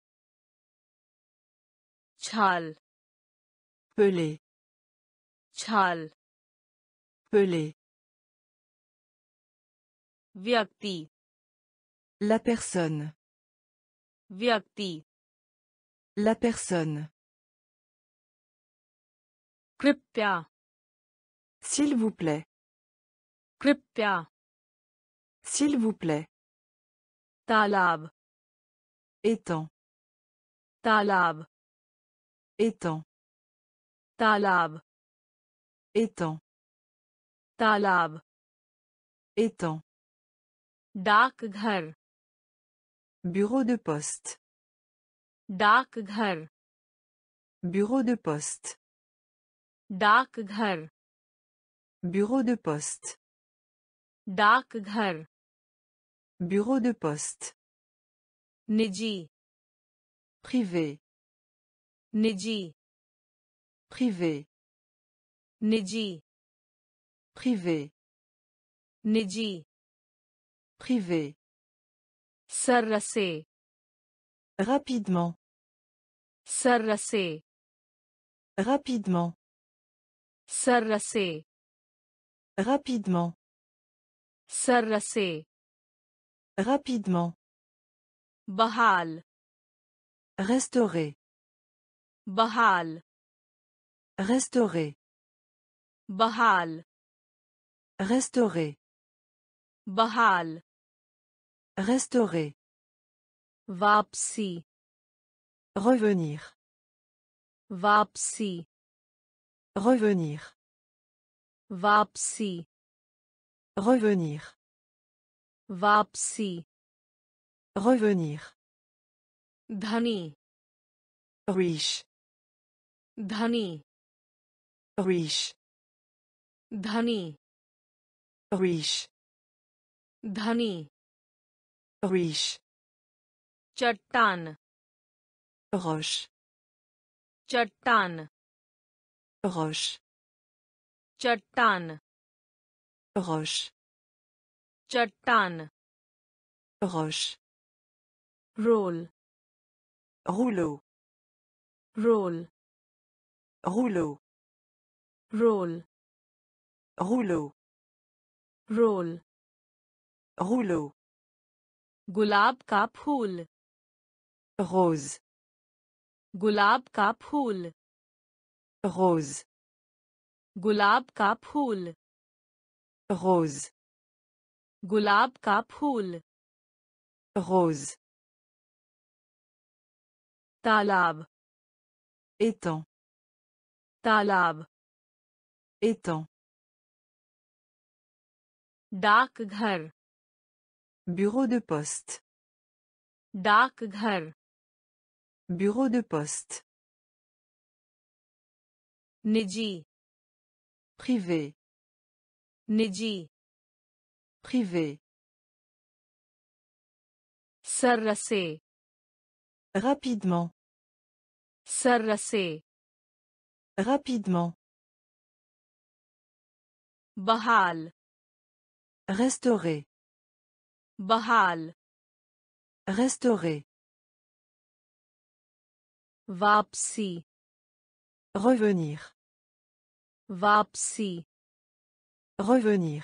छाल, pelé, छाल, pelé, व्यक्ति, La personne. व्यक्ति La personne. कृपया S'il vous plaît. कृपया S'il vous plaît. तालाब Étang. तालाब Étang. तालाब Étang. तालाब Étang. डाकघर Bureau de poste. डाकघर Bureau de poste. डाकघर Bureau de poste. डाकघर Bureau de poste. निजी Privé. निजी Privé. निजी Privé. निजी Privé. सर्रसे Rapidement. सर्रसे Rapidement. सर्रसे Rapidement. सर्रसे Rapidement. बहाल Restaurer. बहाल Restaurer. बहाल Restaurer. बहाल Restaurer. वापसी Revenir. वापसी Revenir. वापसी Revenir. वापसी Revenir. धनी Riche. धनी Riche. धनी Riche. धनी Riche. चट्टान Roche. चट्टान Roche. चट्टान Roche. चट्टान Roche. Roll Rouleau. Roll Rouleau. Roll Rouleau. Roll Rouleau. गुलाब का फूल Rose. गुलाब का फूल Rose. गुलाब का फूल Rose. गुलाब का फूल Rose. तालाब Étang. तालाब Étang. डाकघर Bureau de poste. डाकघर Bureau de poste. निजी Privé. निजी Privé. सर्रसे Rapidement. सर्रसे Rapidement. बहाल Restaurer. बहाल Restaurer. वापसी Revenir. वापसी Revenir.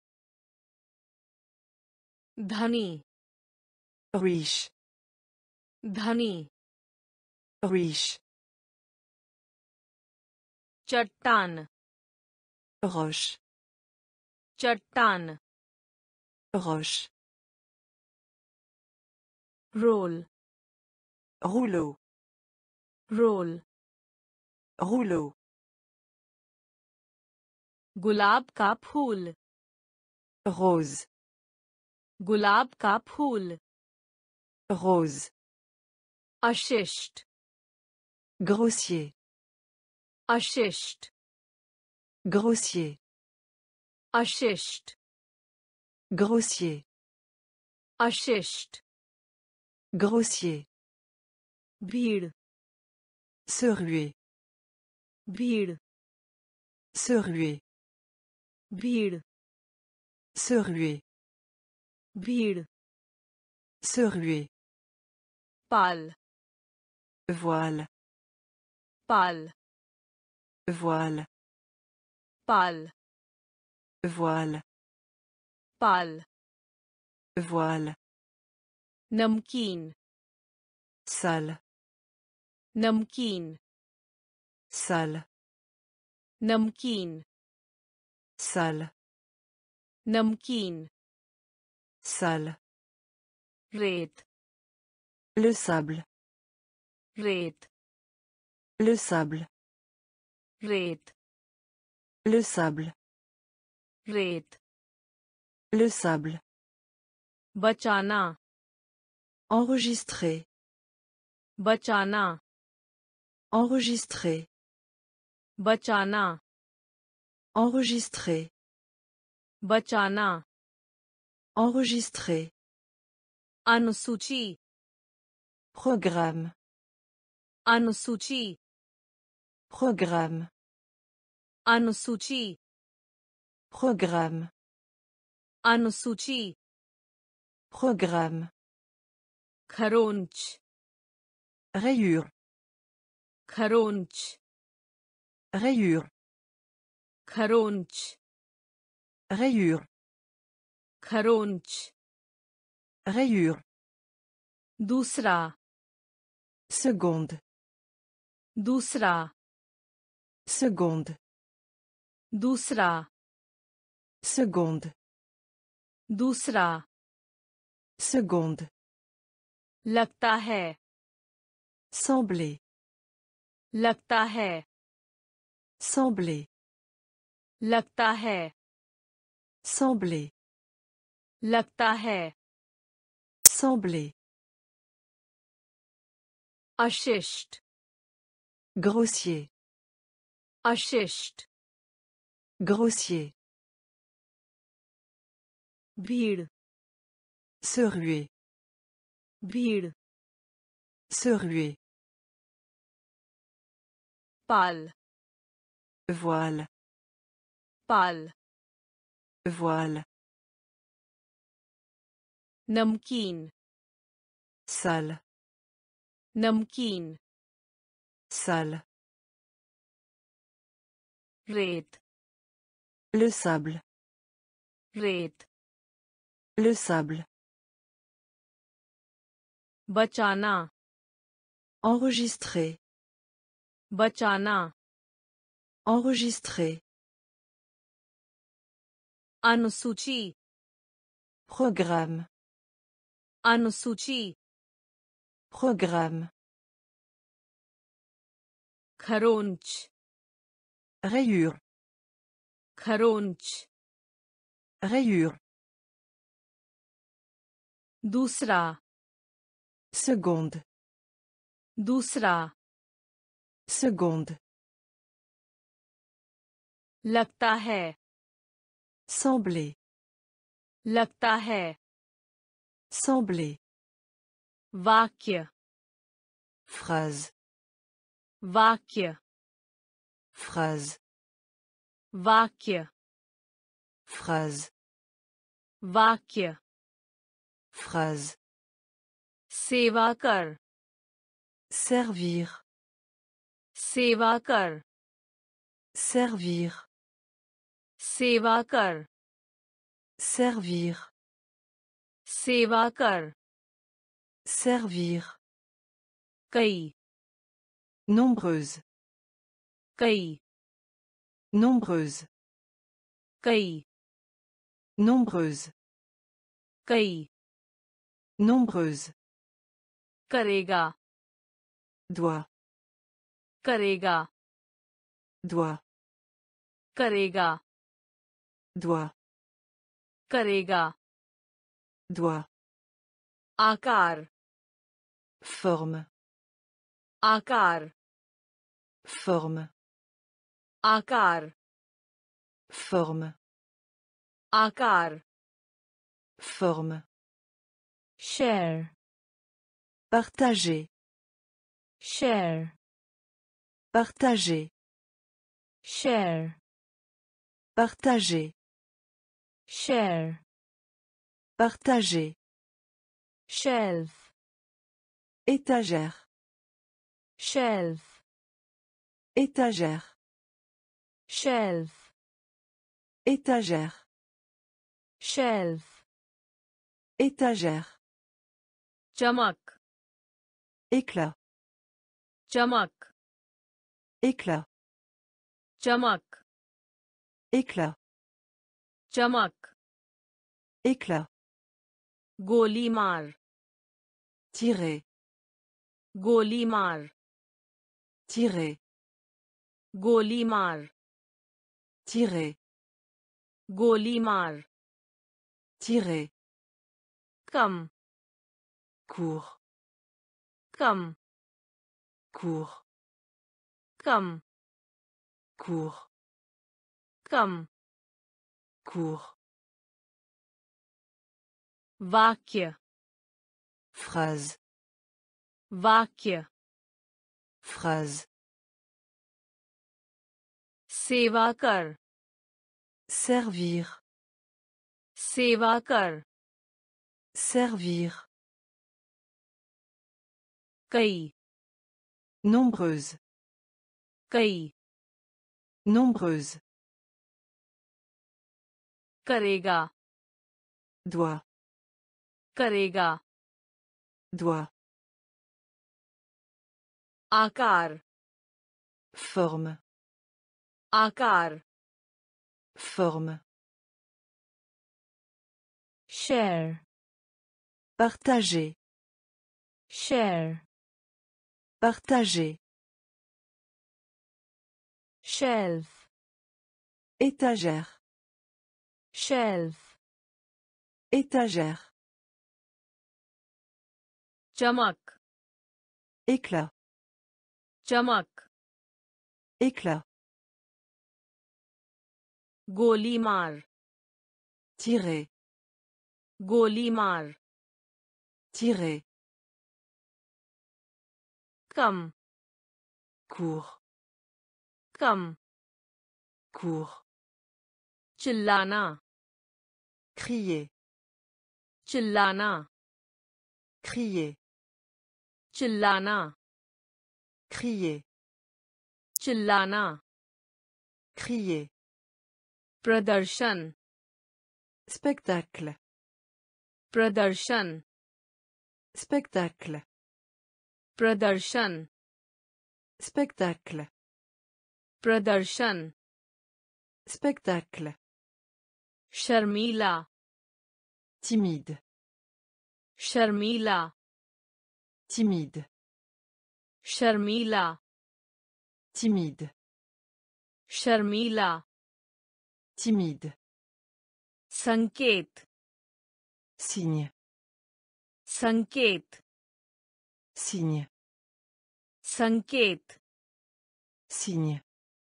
धनी Riche. धनी Riche. चट्टान Roche. चट्टान Roche. Roll Rouleau. Roll Rouleau. गुलाब का फूल Rose. गुलाब का फूल Rose. अशिष्ट Grossier. अशिष्ट Grossier. अशिष्ट Grossier. अशिष्ट Grossier. भीड़ Se ruer. भीड़ Se ruer. भीड़ Se ruer. भीड़ Se ruer. पाल Voile. पाल Voile. पाल Voile. पाल Voile. नमकीन sale, नमकीन sale, नमकीन sale, नमकीन sale, रेत le sable, रेत le sable, रेत le sable, रेत le sable, बचाना enregistrer, बचाना enregistrer, बचाना enregistrer, बचाना enregistrer, अनुसूची programme, अनुसूची programme, अनुसूची programme, अनुसूची programme, खरोंच rayure, खरोंच rayure, खरोंच rayure, खरोंच rayure, दूसरा seconde, दूसरा seconde, दूसरा seconde, दूसरा seconde, लगता है sembler, लगता है sembler, लगता है sembler, लगता है sembler, अशिष्ट grossier, अशिष्ट grossier, भीड़ se ruer, भीड़ se ruer, पाल voile, पाल voile, नमकीन sale, नमकीन sale, रेत le sable, रेत le sable, बचाना enregistrer, बचाना enregistrer, अनुसूची programme, अनुसूची programme, खरोंच rayure, खरोंच rayure, दूसरा seconde, दूसरा seconde, लगता है sembler, लगता है sembler, वाक्य phrase, वाक्य phrase, वाक्य phrase, वाक्य phrase, सेवा कर servir, सेवा कर servir, सेवा कर servir, सेवा कर servir, कई nombreuse, कई nombreuse, कई nombreuse, कई nombreuse, करेगा doigt, करेगा doigt, करेगा doigt, करेगा doigt, आकार forme, आकार forme, आकार forme, आकार forme, share partager, share partager, share partager, share partager, shelf étagère, shelf étagère, shelf étagère, shelf étagère, चमक éclat, चमक éclat, चमक éclat, चमक éclat, गोली मार tirer, गोली मार tirer, गोली मार tirer, गोली मार tirer, कम court, कम court, कम court, कम court, वाक्य phrase, वाक्य phrase, सेवा कर servir, सेवा कर servir, कई nombreuse, कई nombreuse, करेगा doigt, करेगा doigt, आकार forme, आकार forme, share partager, share partager, shelf étagère, shelf étagère, चमक éclat, चमक éclat, गोली मार tirer, गोली मार tirer, कम court, कम court, चिल्लाना crier, चिल्लाना crier, चिल्लाना crier, चिल्लाना crier, प्रदर्शन spectacle, प्रदर्शन spectacle, प्रदर्शन spectacle, प्रदर्शन spectacle, शर्मीला timide, शर्मीला timide, शर्मीला timide, शर्मीला timide, संकेत signe, संकेत signe, संकेत signe,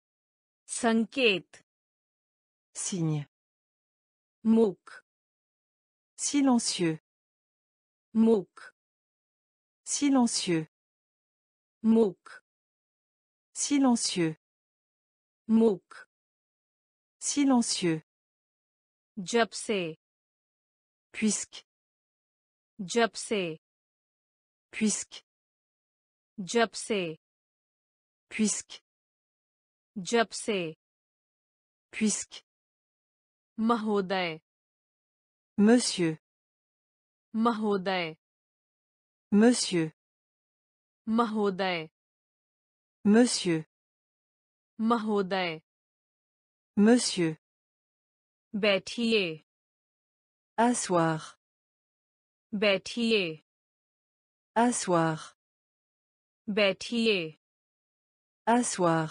संकेत signe, मूक silencieux, मूक silencieux, मूक silencieux, मूक silencieux, जब से puisque, जब से puisque, जब से puisque, जब से puisque, महोदय monsieur, महोदय monsieur, महोदय monsieur, महोदय monsieur, बैठिए asseoir, बैठिए asseoir, बैठिए asseoir,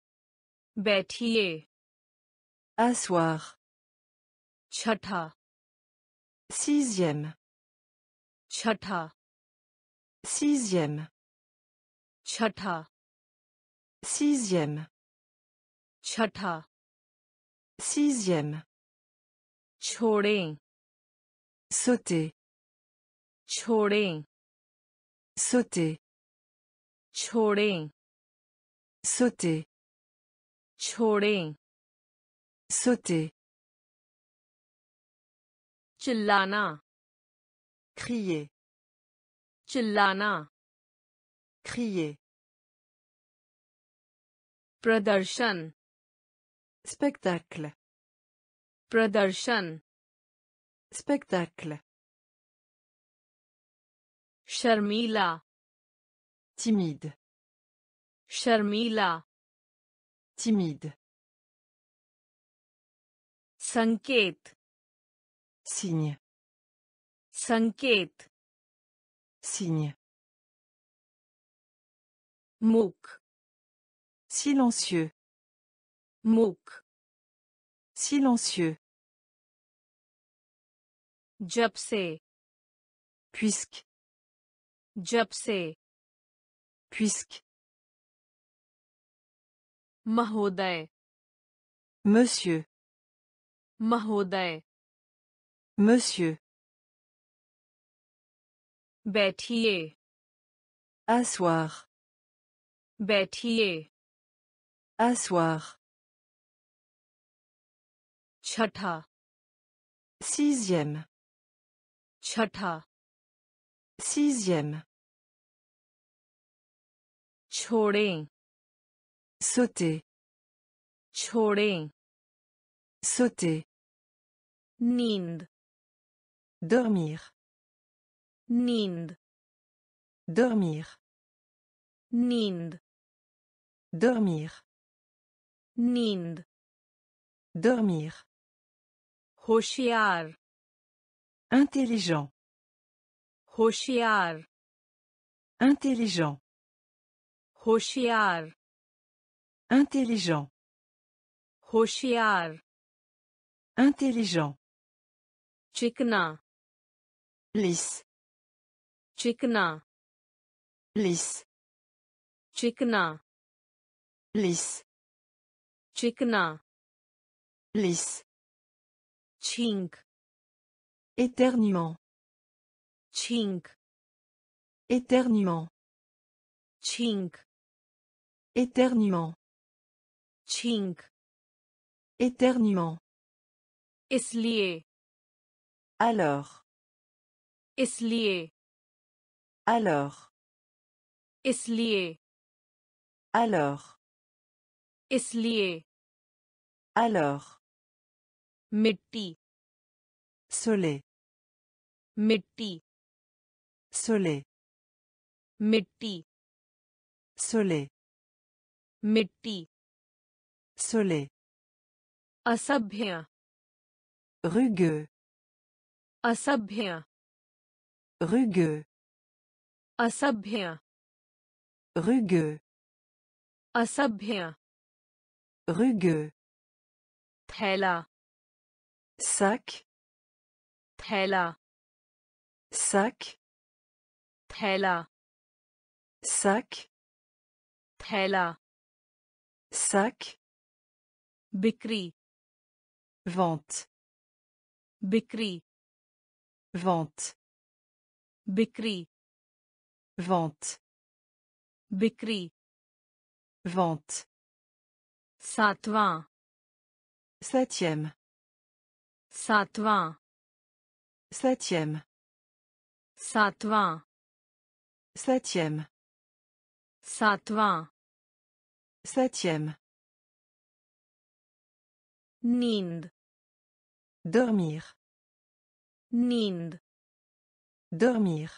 बैठिए asseoir, छठा sixième, छठा sixième, छठा sixième, छठा sixième, छोड़ें sauter, छोड़ें sauter, छोड़ें sauter, छोड़ें sauter, चिल्लाना crier, चिल्लाना crier, प्रदर्शन spectacle, प्रदर्शन spectacle, शर्मीला timide, शर्मीला timide, संकेत signe, संकेत signe, मूक silencieux, मूक silencieux, जब से puisque, जब से puisque, महोदय monsieur, महोदय monsieur, बैठिए asseoir, बैठिए asseoir, छठा sixième, छठा sixième, छोड़ें sauter, छोड़ें sauter, नींद dormir, नींद dormir, नींद dormir, नींद dormir, होशियार intelligent, होशियार intelligent, होशियार intelligent, होशियार intelligent, चिकना lisse, चिकना lisse, चिकना lisse, चिकना lisse, छींक éternuement, छींक éternuement, छींक éternuement, छींक éternuement, इसलिए alors, इसलिए alors, इसलिए alors, इसलिए alors, मिट्टी soleil, मिट्टी soleil, मिट्टी soleil, मिट्टी soleil, असभ्य rugueux, असभ्य rugueux, असभ्य rugueux, असभ्य rugueux, थैला sac, थैला sac, थैला sac, थैला sac, बिक्री vente, बिक्री vente, बिक्री vente, बिक्री vente, सातवां septième, सातवां septième, सातवां septième, सातवां septième, नींद dormir, नींद dormir,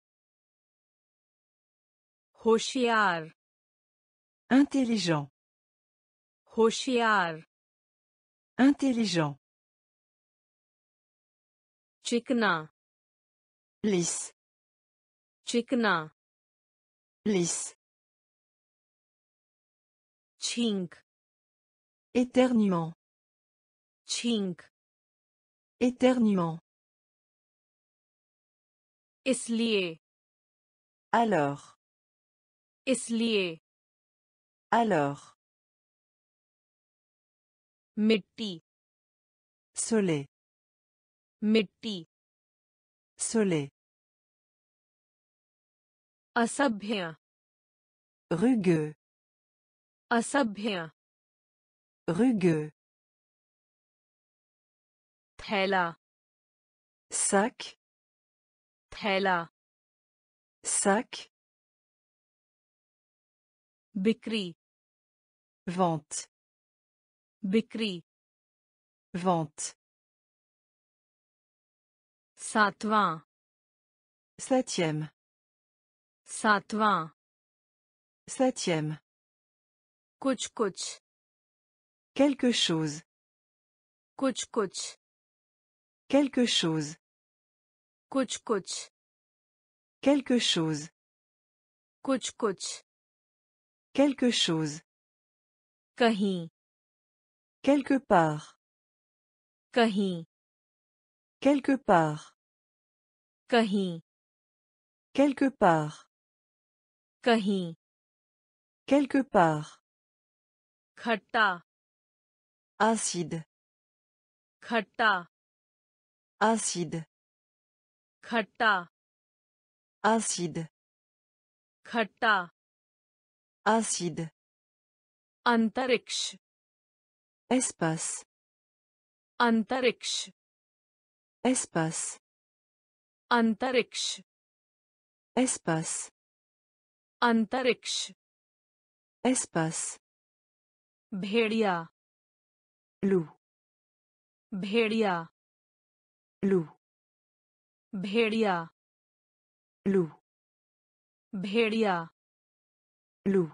होशियार intelligent, होशियार intelligent, चिकना lisse, चिकना lisse, छींक éternuement, छींक éternuement, इसलिए alors, इसलिए alors, मिट्टी soleil, मिट्टी soleil, असभ्य rugueux, असभ्य rugueux, थैला sac, थैला sac, बिक्री vente, बिक्री vente, सातवां septième, सातवां Septième. कुछ कुछ Quelque chose. कुछ कुछ Quelque chose. कुछ कुछ Quelque chose. कुछ कुछ Quelque chose. कहीं Quelque part. कहीं Quelque part. कहीं Quelque part. कहीं Quelque part. खट्टा Acide. खट्टा Acide. खट्टा Acide. खट्टा Acide. अंतरिक्ष Espace. अंतरिक्ष Espace. अंतरिक्ष Espace. अंतरिक्ष Espace. भेड़िया Loup. भेड़िया Loup. भेड़िया Loup. भेड़िया Loup.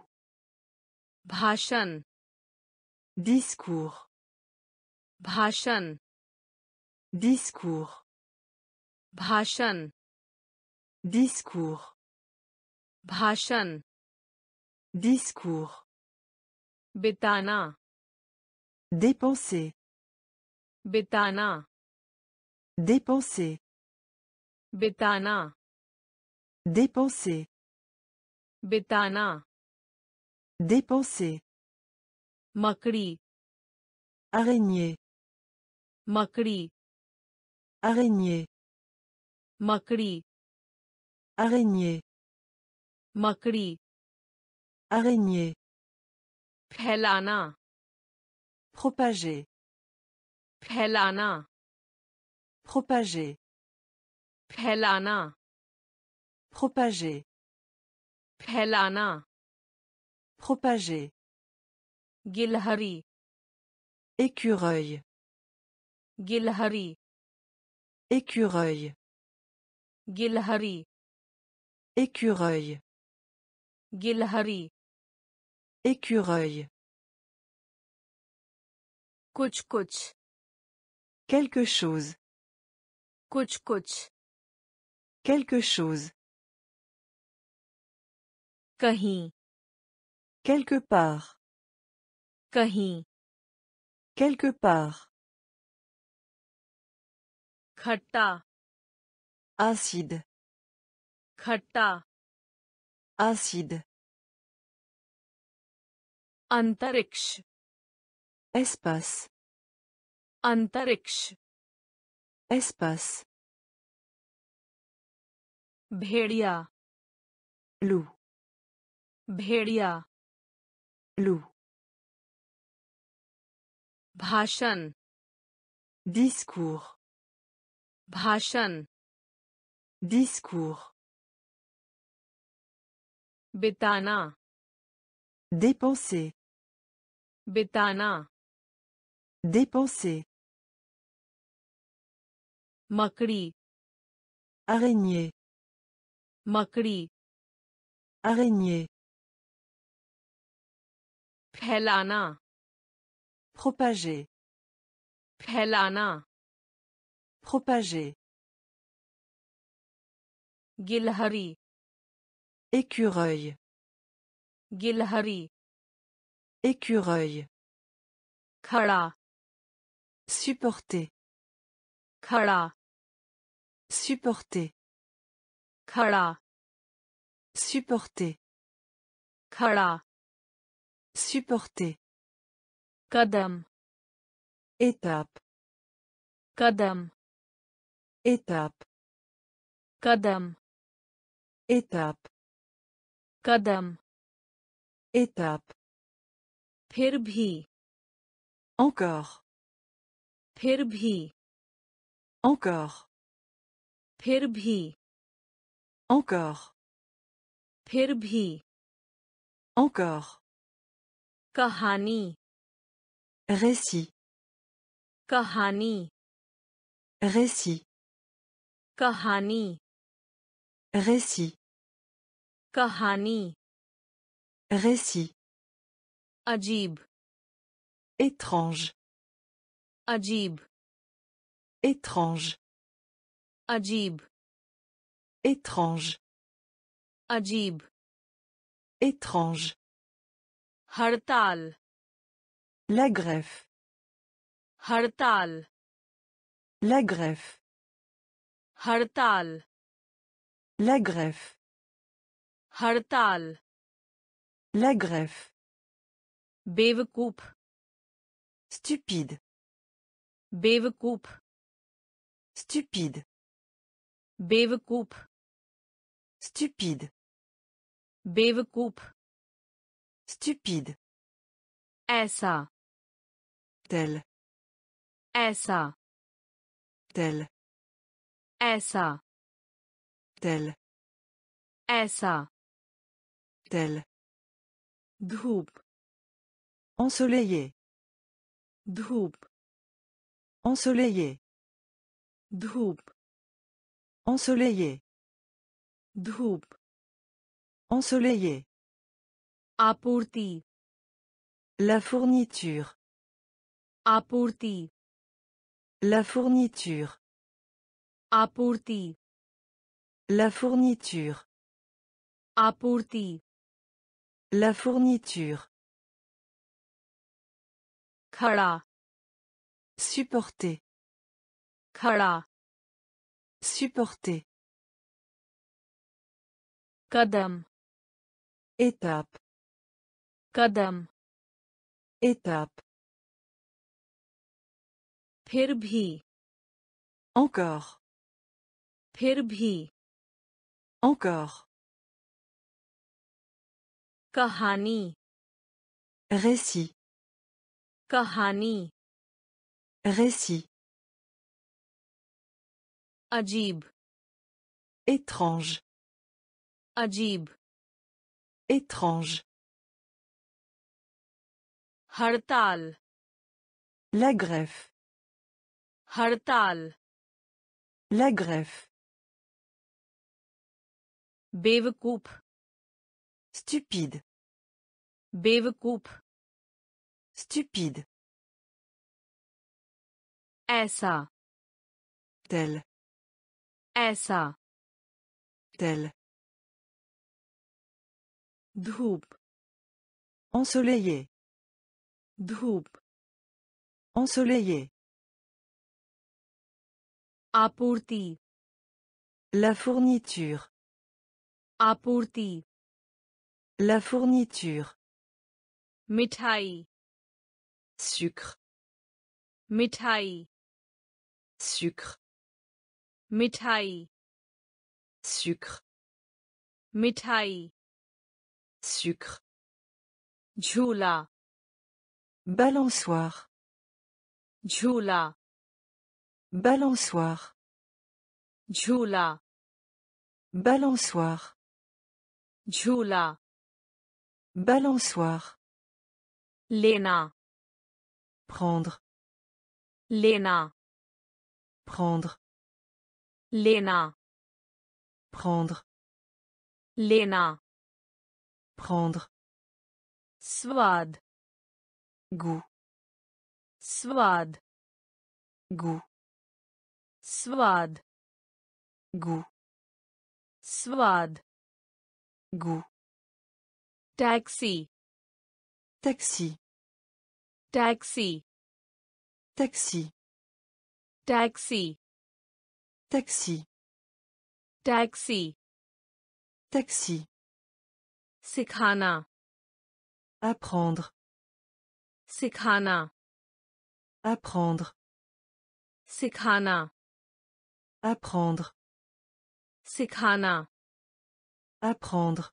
भाषण Discours. भाषण Discours. भाषण Discours. भाषण Discours. बिताना Dépenser. बिताना Dépenser. बिताना Dépenser. बिताना Dépenser. मकड़ी Araignée. मकड़ी Araignée. मकड़ी Araignée. मकड़ी Araignée. फैलाना Propager. फैलाना Propager. फैलाना Propager. फैलाना Propager. गिलहरी Écureuil. गिलहरी Écureuil. गिलहरी Écureuil. गिलहरी Écureuil. कुछ कुछ Quelque chose. कुछ कुछ Quelque chose. कहीं Quelque part. कहीं Quelque part. खट्टा Acide. खट्टा Acide. अंतरिक्ष Espace. अंतरिक्ष Espace. भेड़िया Loup. भेड़िया Loup. भाषण Discours. भाषण Discours. बिताना Dépenser. बिताना Dépenser. मकड़ी Araignée. मकड़ी Araignée. फैलाना Propager. फैलाना Propager. गिलहरी Écureuil. गिलहरी Écureuil. खड़ा Supporter. खड़ा Supporter. खड़ा Supporter. खड़ा Supporter. कदम Étape. कदम Étape. कदम Étape. कदम Étape. फिर भी Encore. फिर भी Encore. फिर भी Encore. फिर भी Encore. कहानी Récit. कहानी Récit. कहानी Récit. कहानी Récit. अजीब Étrange. अजीब Étrange. अजीब Étrange. अजीब Étrange. हड़ताल La greffe. हड़ताल La greffe. हड़ताल La greffe. हड़ताल La greffe. बेवकूफ Stupide. बेवकूफ Stupide. बेवकूफ Stupide. बेवकूफ Stupide. ऐसा Tel. ऐसा Tel. ऐसा Tel. ऐसा Tel. धूप Ensoleillé. धूप Ensoleillé. धूप Ensoleillé. धूप Ensoleillé. आपूर्ति La fourniture. आपूर्ति La fourniture. आपूर्ति La fourniture. आपूर्ति La fourniture. खड़ा Supporter. खड़ा Supporter. कदम Étape. कदम Étape. फिर भी Encore. फिर भी Encore. कहानी Récit. कहानी Récit. अजीब Étrange. अजीब Étrange. हड़ताल La greffe. हड़ताल La greffe. बेवकूफ Stupide. बेवकूफ Stupide. ऐसा Tel. ऐसा Tel. धूप Ensoleillé. धूप Ensoleillé. आपूर्ति La fourniture. आपूर्ति La fourniture. मिठाई Sucre. मिठाई Sucre. मिठाई Sucre. मिठाई Sucre. झूला Balançoire. झूला Balançoire. झूला Balançoire. झूला Balançoire. लेना Prendre. लेना Prendre. लेना Prendre. लेना Prendre. स्वाद Goût. स्वाद Goût. स्वाद Goût. स्वाद Goût. Taxi Taxi. Taxi Taxi. Taxi Taxi. Taxi Taxi. सिखाना Apprendre. सिखाना Apprendre. सिखाना Apprendre. सिखाना Apprendre.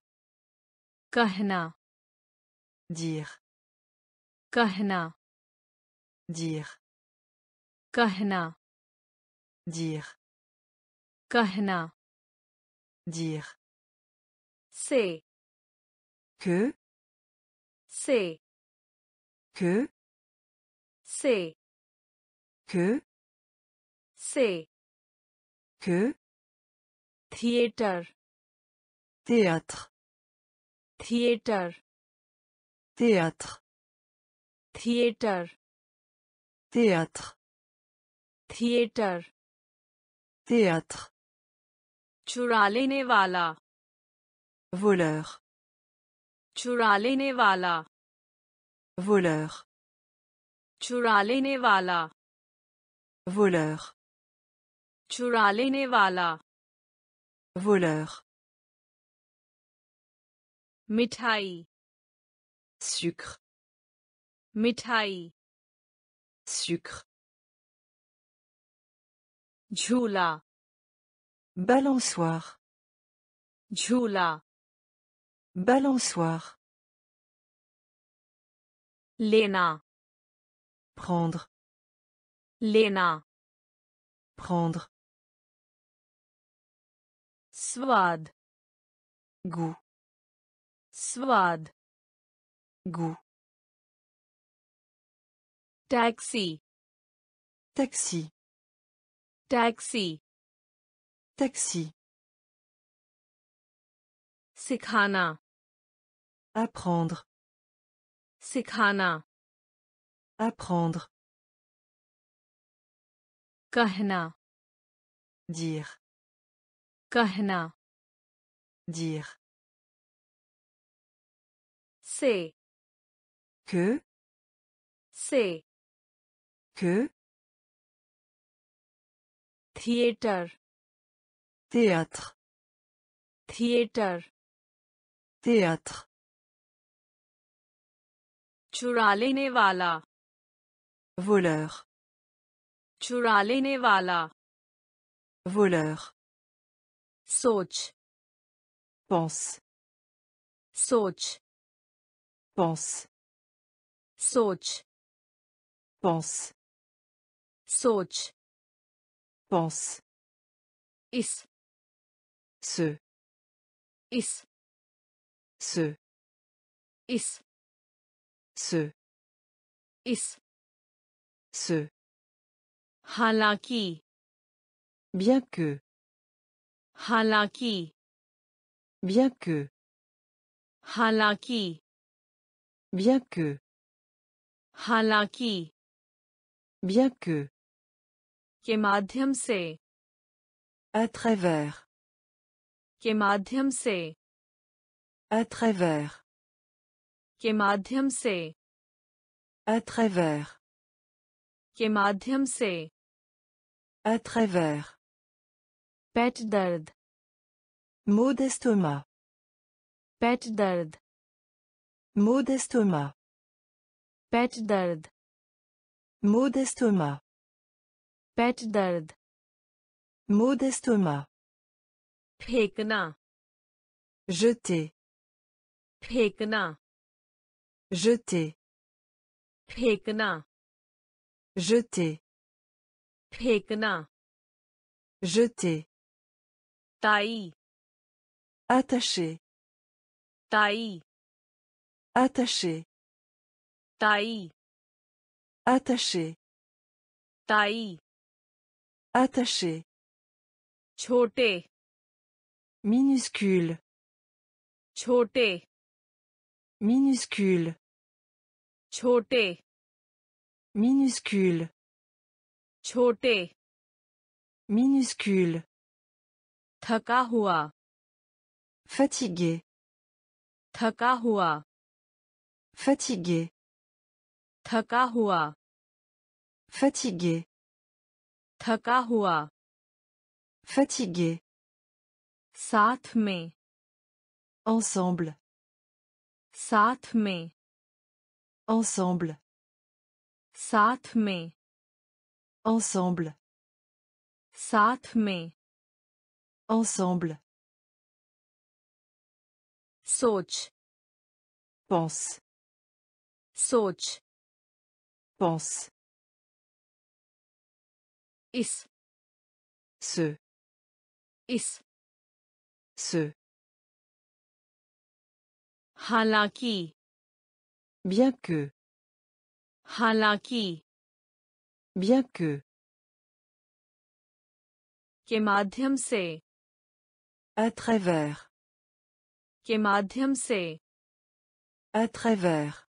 कहना Dire. कहना Dire. कहना Dire. कहना Dire. से Que. से Que. से Que. से Que. Theatre Théâtre. theater, théâtre, theater, théâtre, theater, théâtre, चुरा लेने वाला, voleur, चुरा लेने वाला, voleur, चुरा लेने वाला, voleur, चुरा लेने वाला, voleur, मिठाई, sucre, मिठाई, sucre, झूला, balançoire, झूला, balançoire, लेना, prendre, लेना, prendre, स्वाद, goût, स्वाद, goût, taxi, taxi, taxi, taxi, सिखाना, apprendre, सिखाना, apprendre, कहना, dire, कहना, dire, से, que, से, que, theatre, théâtre, theatre, théâtre, चुरा लेने वाला, voleur, चुरा लेने वाला, voleur, सोच, pense, सोच, pense, सोच, pense, सोच, pense, इस, ce, इस, ce, इस, ce, इस, ce, हालांकि, bien que, हालांकि, bien que, हालांकि, bien que, हालांकि, bien que, के माध्यम से, à travers, के माध्यम से, à travers, के माध्यम से, à travers, के माध्यम से, à travers, पेट दर्द, maux d'estomac, पेट दर्द, maux d'estomac, पेट दर्द, maux d'estomac, पेट दर्द, maux d'estomac, फेंकना, jeter, फेंकना, jeter, फेंकना, jeter, फेंकना, jeter, ताई, attacher, ताई, attacher, ताई, attacher, ताई, attacher, छोटे, minuscule, छोटे, minuscule, छोटे, minuscule, छोटे, minuscule, थका हुआ, fatigué, थका हुआ, fatigué, थका हुआ, fatigué, थका हुआ, fatigué, साथ में, ensemble, साथ में, ensemble, साथ में, ensemble, साथ में, ensemble, सोच, pense, सोच, pense, इस, ce, इस, ce, हालांकि, bien que, हालांकि, bien que, के माध्यम से, à travers, के माध्यम से, À travers.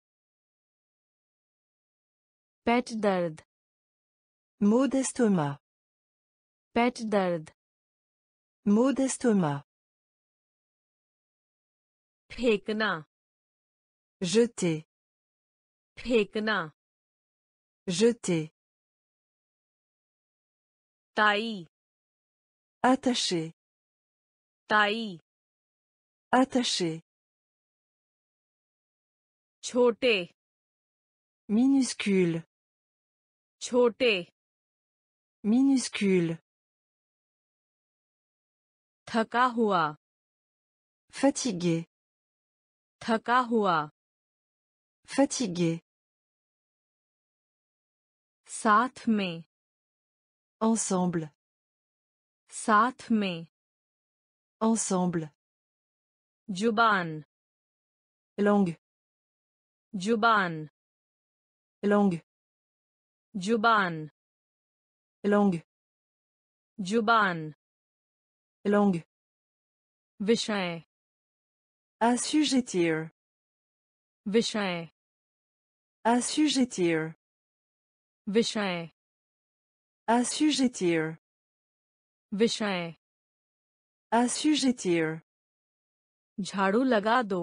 पेट दर्द Maux d'estomac. पेट दर्द Maux d'estomac. फेंकना Jeter. फेंकना Jeter. ताई Attacher. ताई Attacher. छोटे Minuscule. छोटे Minuscule. थका हुआ Fatigué. थका हुआ Fatigué. साथ में Ensemble. साथ में Ensemble. जुबान Langue. जुबान Langue. जुबान Langue. जुबान Langue. विषय Assujettir. विषय Assujettir. विषय Assujettir. विषय Assujettir. झाड़ू लगा दो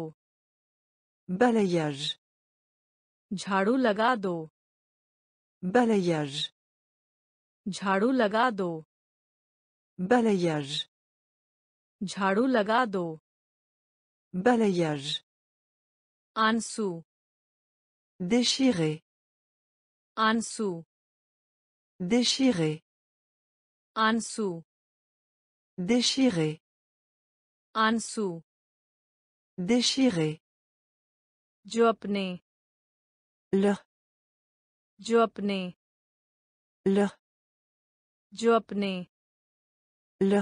Balayage. झाड़ू लगा दो Balayage. झाड़ू लगा दो Balayage. झाड़ू लगा दो Balayage. आंसू Déchirer. आंसू Déchirer. आंसू Déchirer. आंसू Déchirer. जो अपने Le. जो अपने Le. जो अपने Le.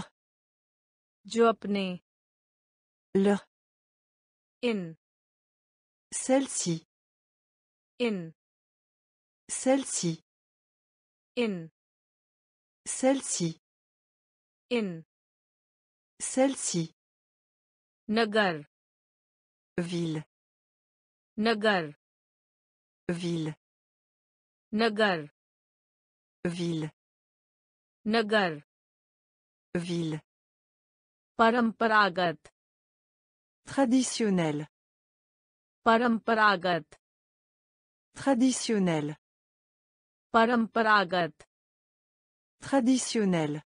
जो अपने Le. इन Celle-ci. इन Celle-ci. इन Celle-ci. इन Celle-ci. नगर Ville. नगर Ville. नगर Ville. नगर Ville. परंपरागत Traditionnel. परंपरागत Traditionnel. परंपरागत Traditionnel.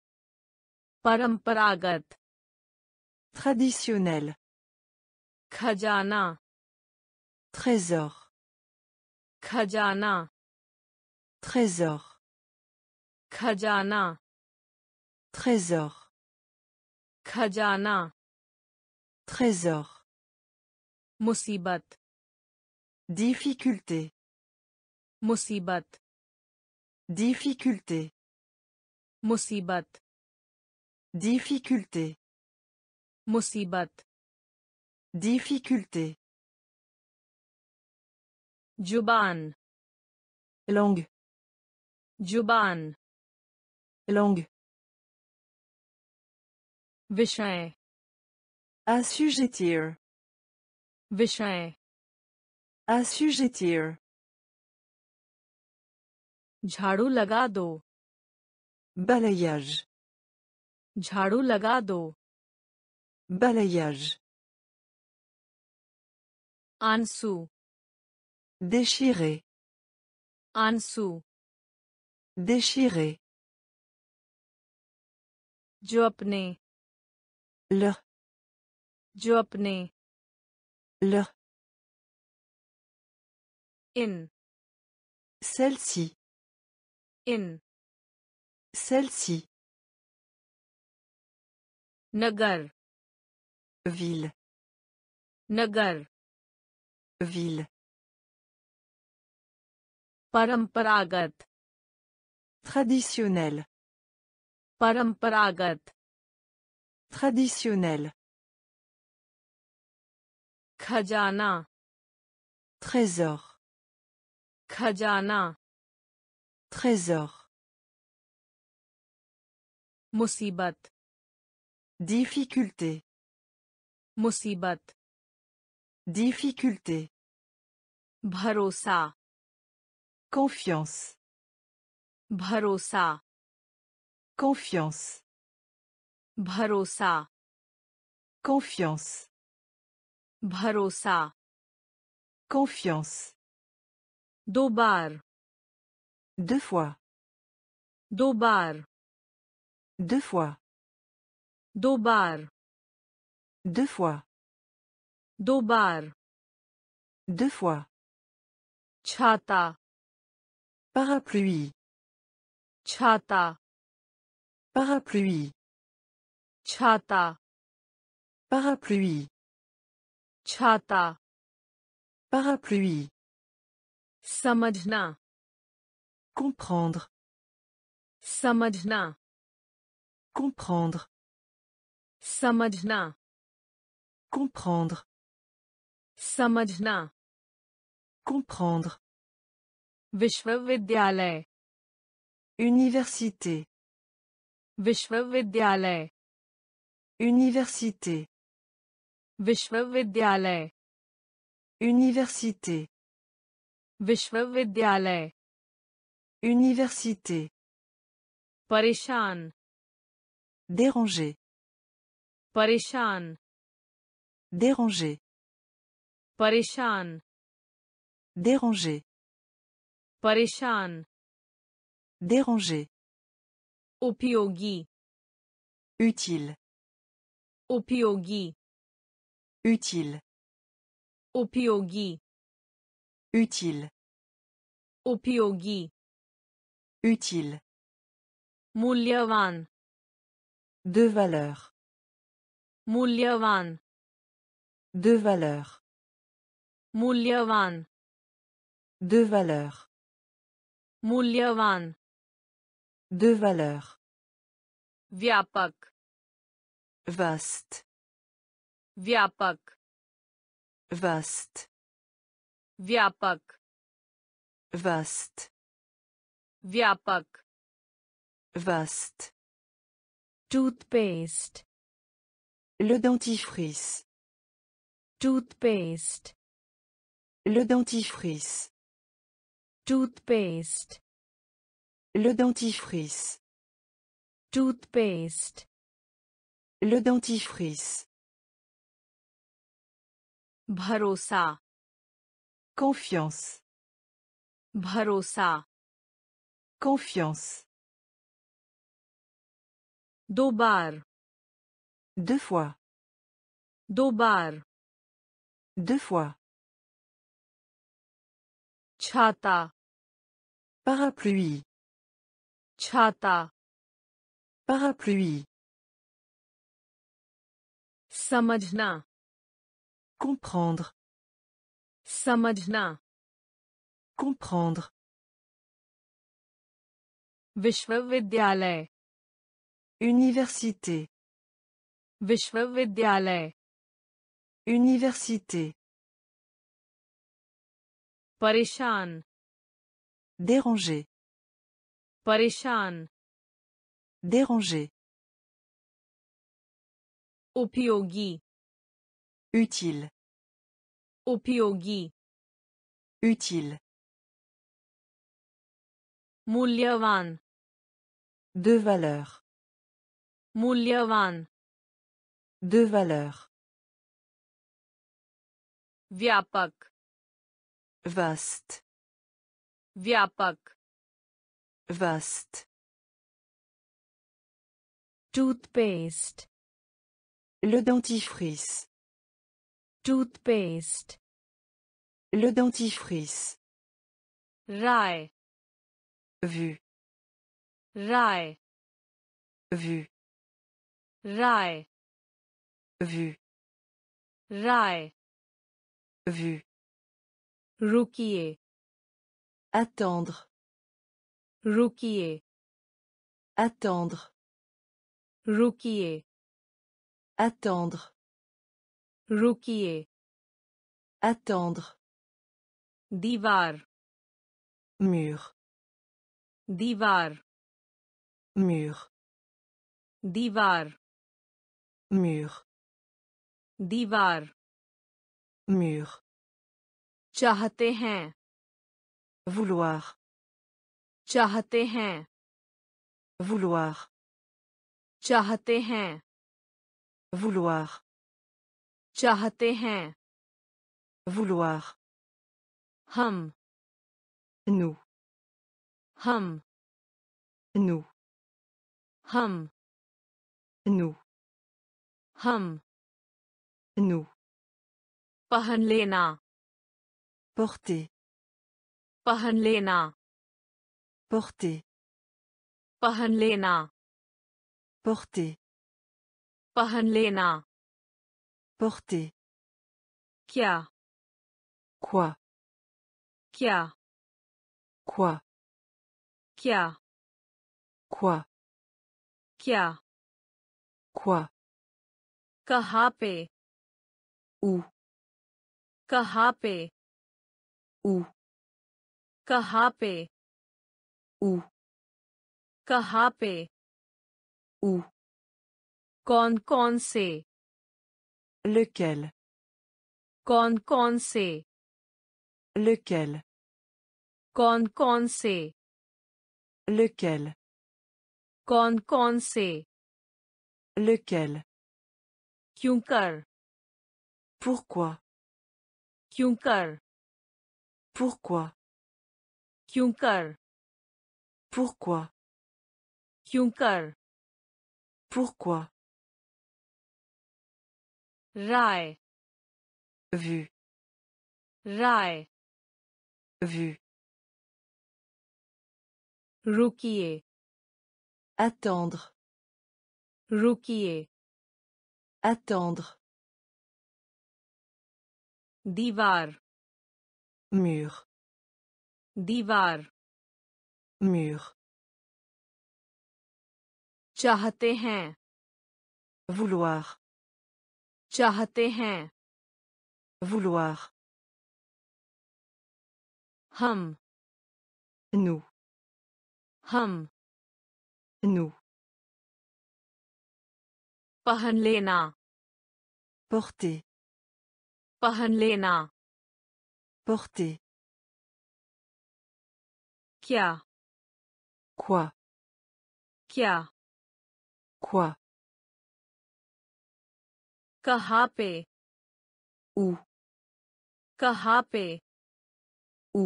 परंपरागत Traditionnel. खजाना Trésor. खजाना Trésor. खजाना Trésor. खजाना Trésor. मुसीबत Difficulté. मुसीबत Difficulté. मुसीबत Difficulté. मुसीबत Difficulté. जुबान Langue. जुबान Langue. विषय Assujettir. विषय Assujettir. झाड़ू लगा दो Balayage. झाड़ू लगा दो Balayage. आंसू Déchirer. आंसू Déchirer. जो अपने Le. जो अपने Le. इन Celle-ci. इन Celle-ci. नगर Ville. नगर Ville. परंपरागत Traditionnel. परंपरागत Traditionnel. खजाना Trésor. खजाना Trésor. मुसीबत Difficulté. मुसीबत Difficulté. भरोसा confiance, भरोसा confiance, भरोसा confiance, भरोसा confiance, दो बार deux fois, दो बार deux fois, दो बार deux fois, दो बार deux fois, छाता parapluie, छाता parapluie, छाता parapluie, छाता parapluie, समझना comprendre, समझना comprendre, समझना comprendre, समझना comprendre, विश्वविद्यालय université, विश्वविद्यालय université, विश्वविद्यालय université, विश्वविद्यालय université, परेशान déranger, परेशान déranger, परेशान déranger, परेशान déranger, उपयोगी utile, उपयोगी utile, उपयोगी utile, उपयोगी utile, मूल्यवान de valeur, मूल्यवान de valeur, मूल्यवान de valeur, मूल्यवान de valeur, व्यापक vaste, व्यापक vaste, व्यापक vaste, व्यापक vaste, toothpaste le dentifrice, toothpaste le dentifrice, toothpaste le dentifrice, toothpaste le dentifrice, भरोसा confiance, भरोसा confiance, दो बार deux fois, दो बार deux fois, छाता parapluie, छाता parapluie, समझना comprendre, समझना comprendre, विश्वविद्यालय université, विश्वविद्यालय université, परेशान déranger, परेशान déranger, उपयोगी utile, उपयोगी utile, मूल्यवान de valeur, मूल्यवान de valeur, व्यापक vaste, व्यापक vaste, toothpaste le dentifrice, toothpaste le dentifrice, राय vue, राय vue, राय vue, राय vue, रुकिए attendre, रुकिए attendre, रुकिए attendre, रुकिए attendre, दीवार mur, दीवार mur, दीवार mur, दीवार mur, चाहते हैं vouloir, चाहते हैं vouloir, चाहते हैं vouloir, चाहते हैं vouloir, हम nous, हम nous, हम nous, हम nous, पहन लेना porter, पहन लेना porter, पहन लेना porter, पहन लेना porter, क्या quoi, क्या quoi, क्या quoi, क्या quoi, कहाँ पे où, कहाँ पे où, कहाँ पे où, कहाँ पे où, कौन कौन से lequel, कौन कौन से lequel, कौन कौन से lequel, कौन कौन से lequel, क्यों कर pourquoi, क्यों कर pourquoi, क्यों कर pourquoi, क्यों कर pourquoi, राय vu, राय vu, रुकिए attendre, रुकिए attendre, दीवार mur, दीवार mur, चाहते हैं vouloir, चाहते हैं vouloir, हम nous, हम nous, पहन लेना porter, पहन लेना porter, क्या quoi, क्या quoi, कहाँ पे où, कहाँ पे où,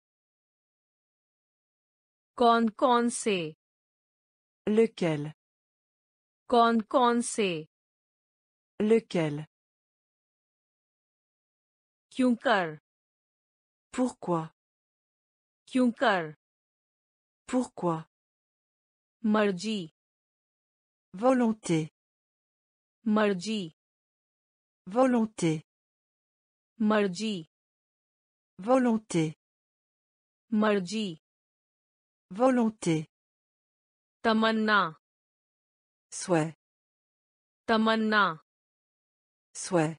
कौन कौन से lequel, कौन कौन से lequel, क्यों कर pourquoi, क्यों कर pourquoi, मर्जी volonté, मर्जी volonté, मर्जी volonté, मर्जी volonté, तमन्ना souhait, तमन्ना souhait,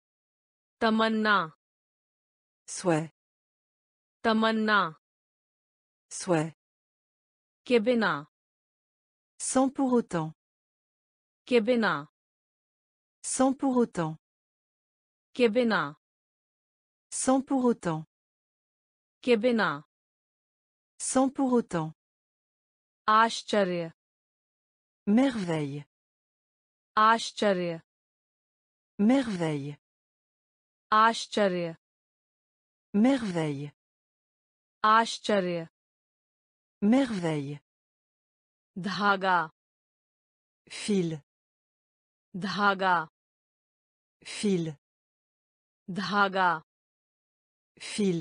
तमन्ना souhait, तमन्ना souhait, के बिना sans pour autant, के बिना sans pour autant, के बिना sans pour autant, के बिना sans pour autant, आश्चर्य merveille, आश्चर्य merveille, आश्चर्य merveille, आश्चर्य merveille, धागा fil, धागा fil, धागा fil,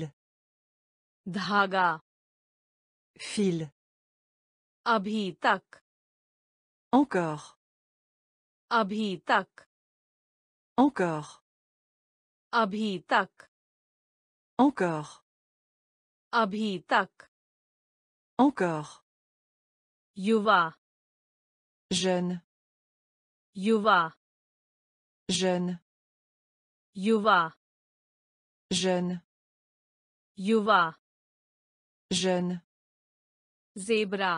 धागा fil, अभी तक encore, अभी तक encore, अभी तक encore, अभी तक encore, युवा jeune, युवा jeune, युवा jeune, युवा jeune, zebra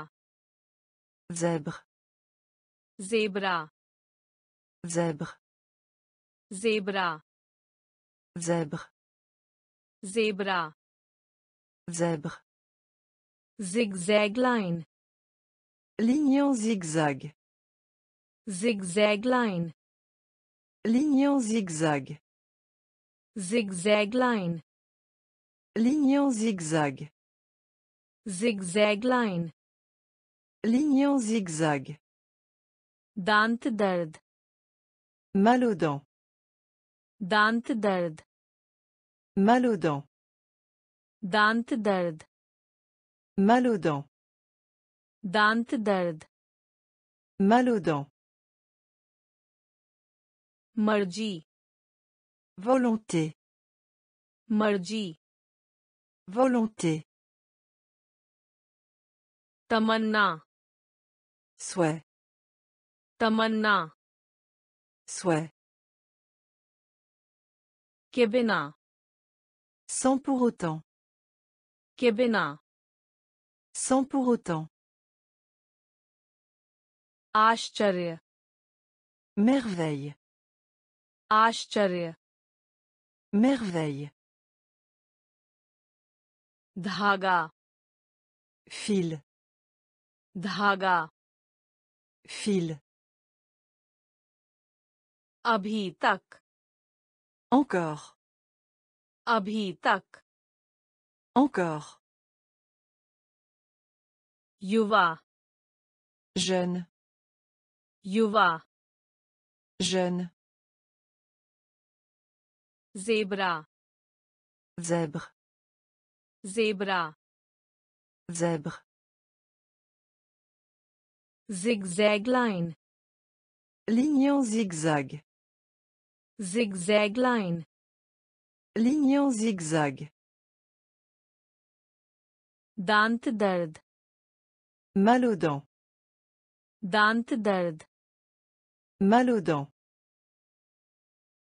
zèbre, zebra zèbre, zebra zèbre, zebra, Zèbre. zigzag line, Ligne en zigzag. zigzag line, Ligne en zigzag. zigzag line, Ligne en zigzag. zigzag line, Ligne en zigzag. दांत दर्द, Mal aux dents. दांत दर्द, Mal aux dents. दांत दर्द, Mal aux dents. दांत दर्द, Mal aux dents. मर्जी, Volonté. मर्जी, Volonté. तमन्ना, Souhait. तमन्ना, Souhait. के बिना, Sans pour autant. के बिना, Sans pour autant. आश्चर्य, Merveille. आश्चर्य, Merveille. धागा, Fil. धागा, Fil. अभी तक, Encore. अभी तक, Encore. युवा, Jeune. युवा, Jeune. zebra, Zèbre. zebra, Zèbre. zigzag line, Ligne en zigzag. zigzag line, Ligne en zigzag. दांत दर्द, Mal aux dents. दांत दर्द, Mal aux dents.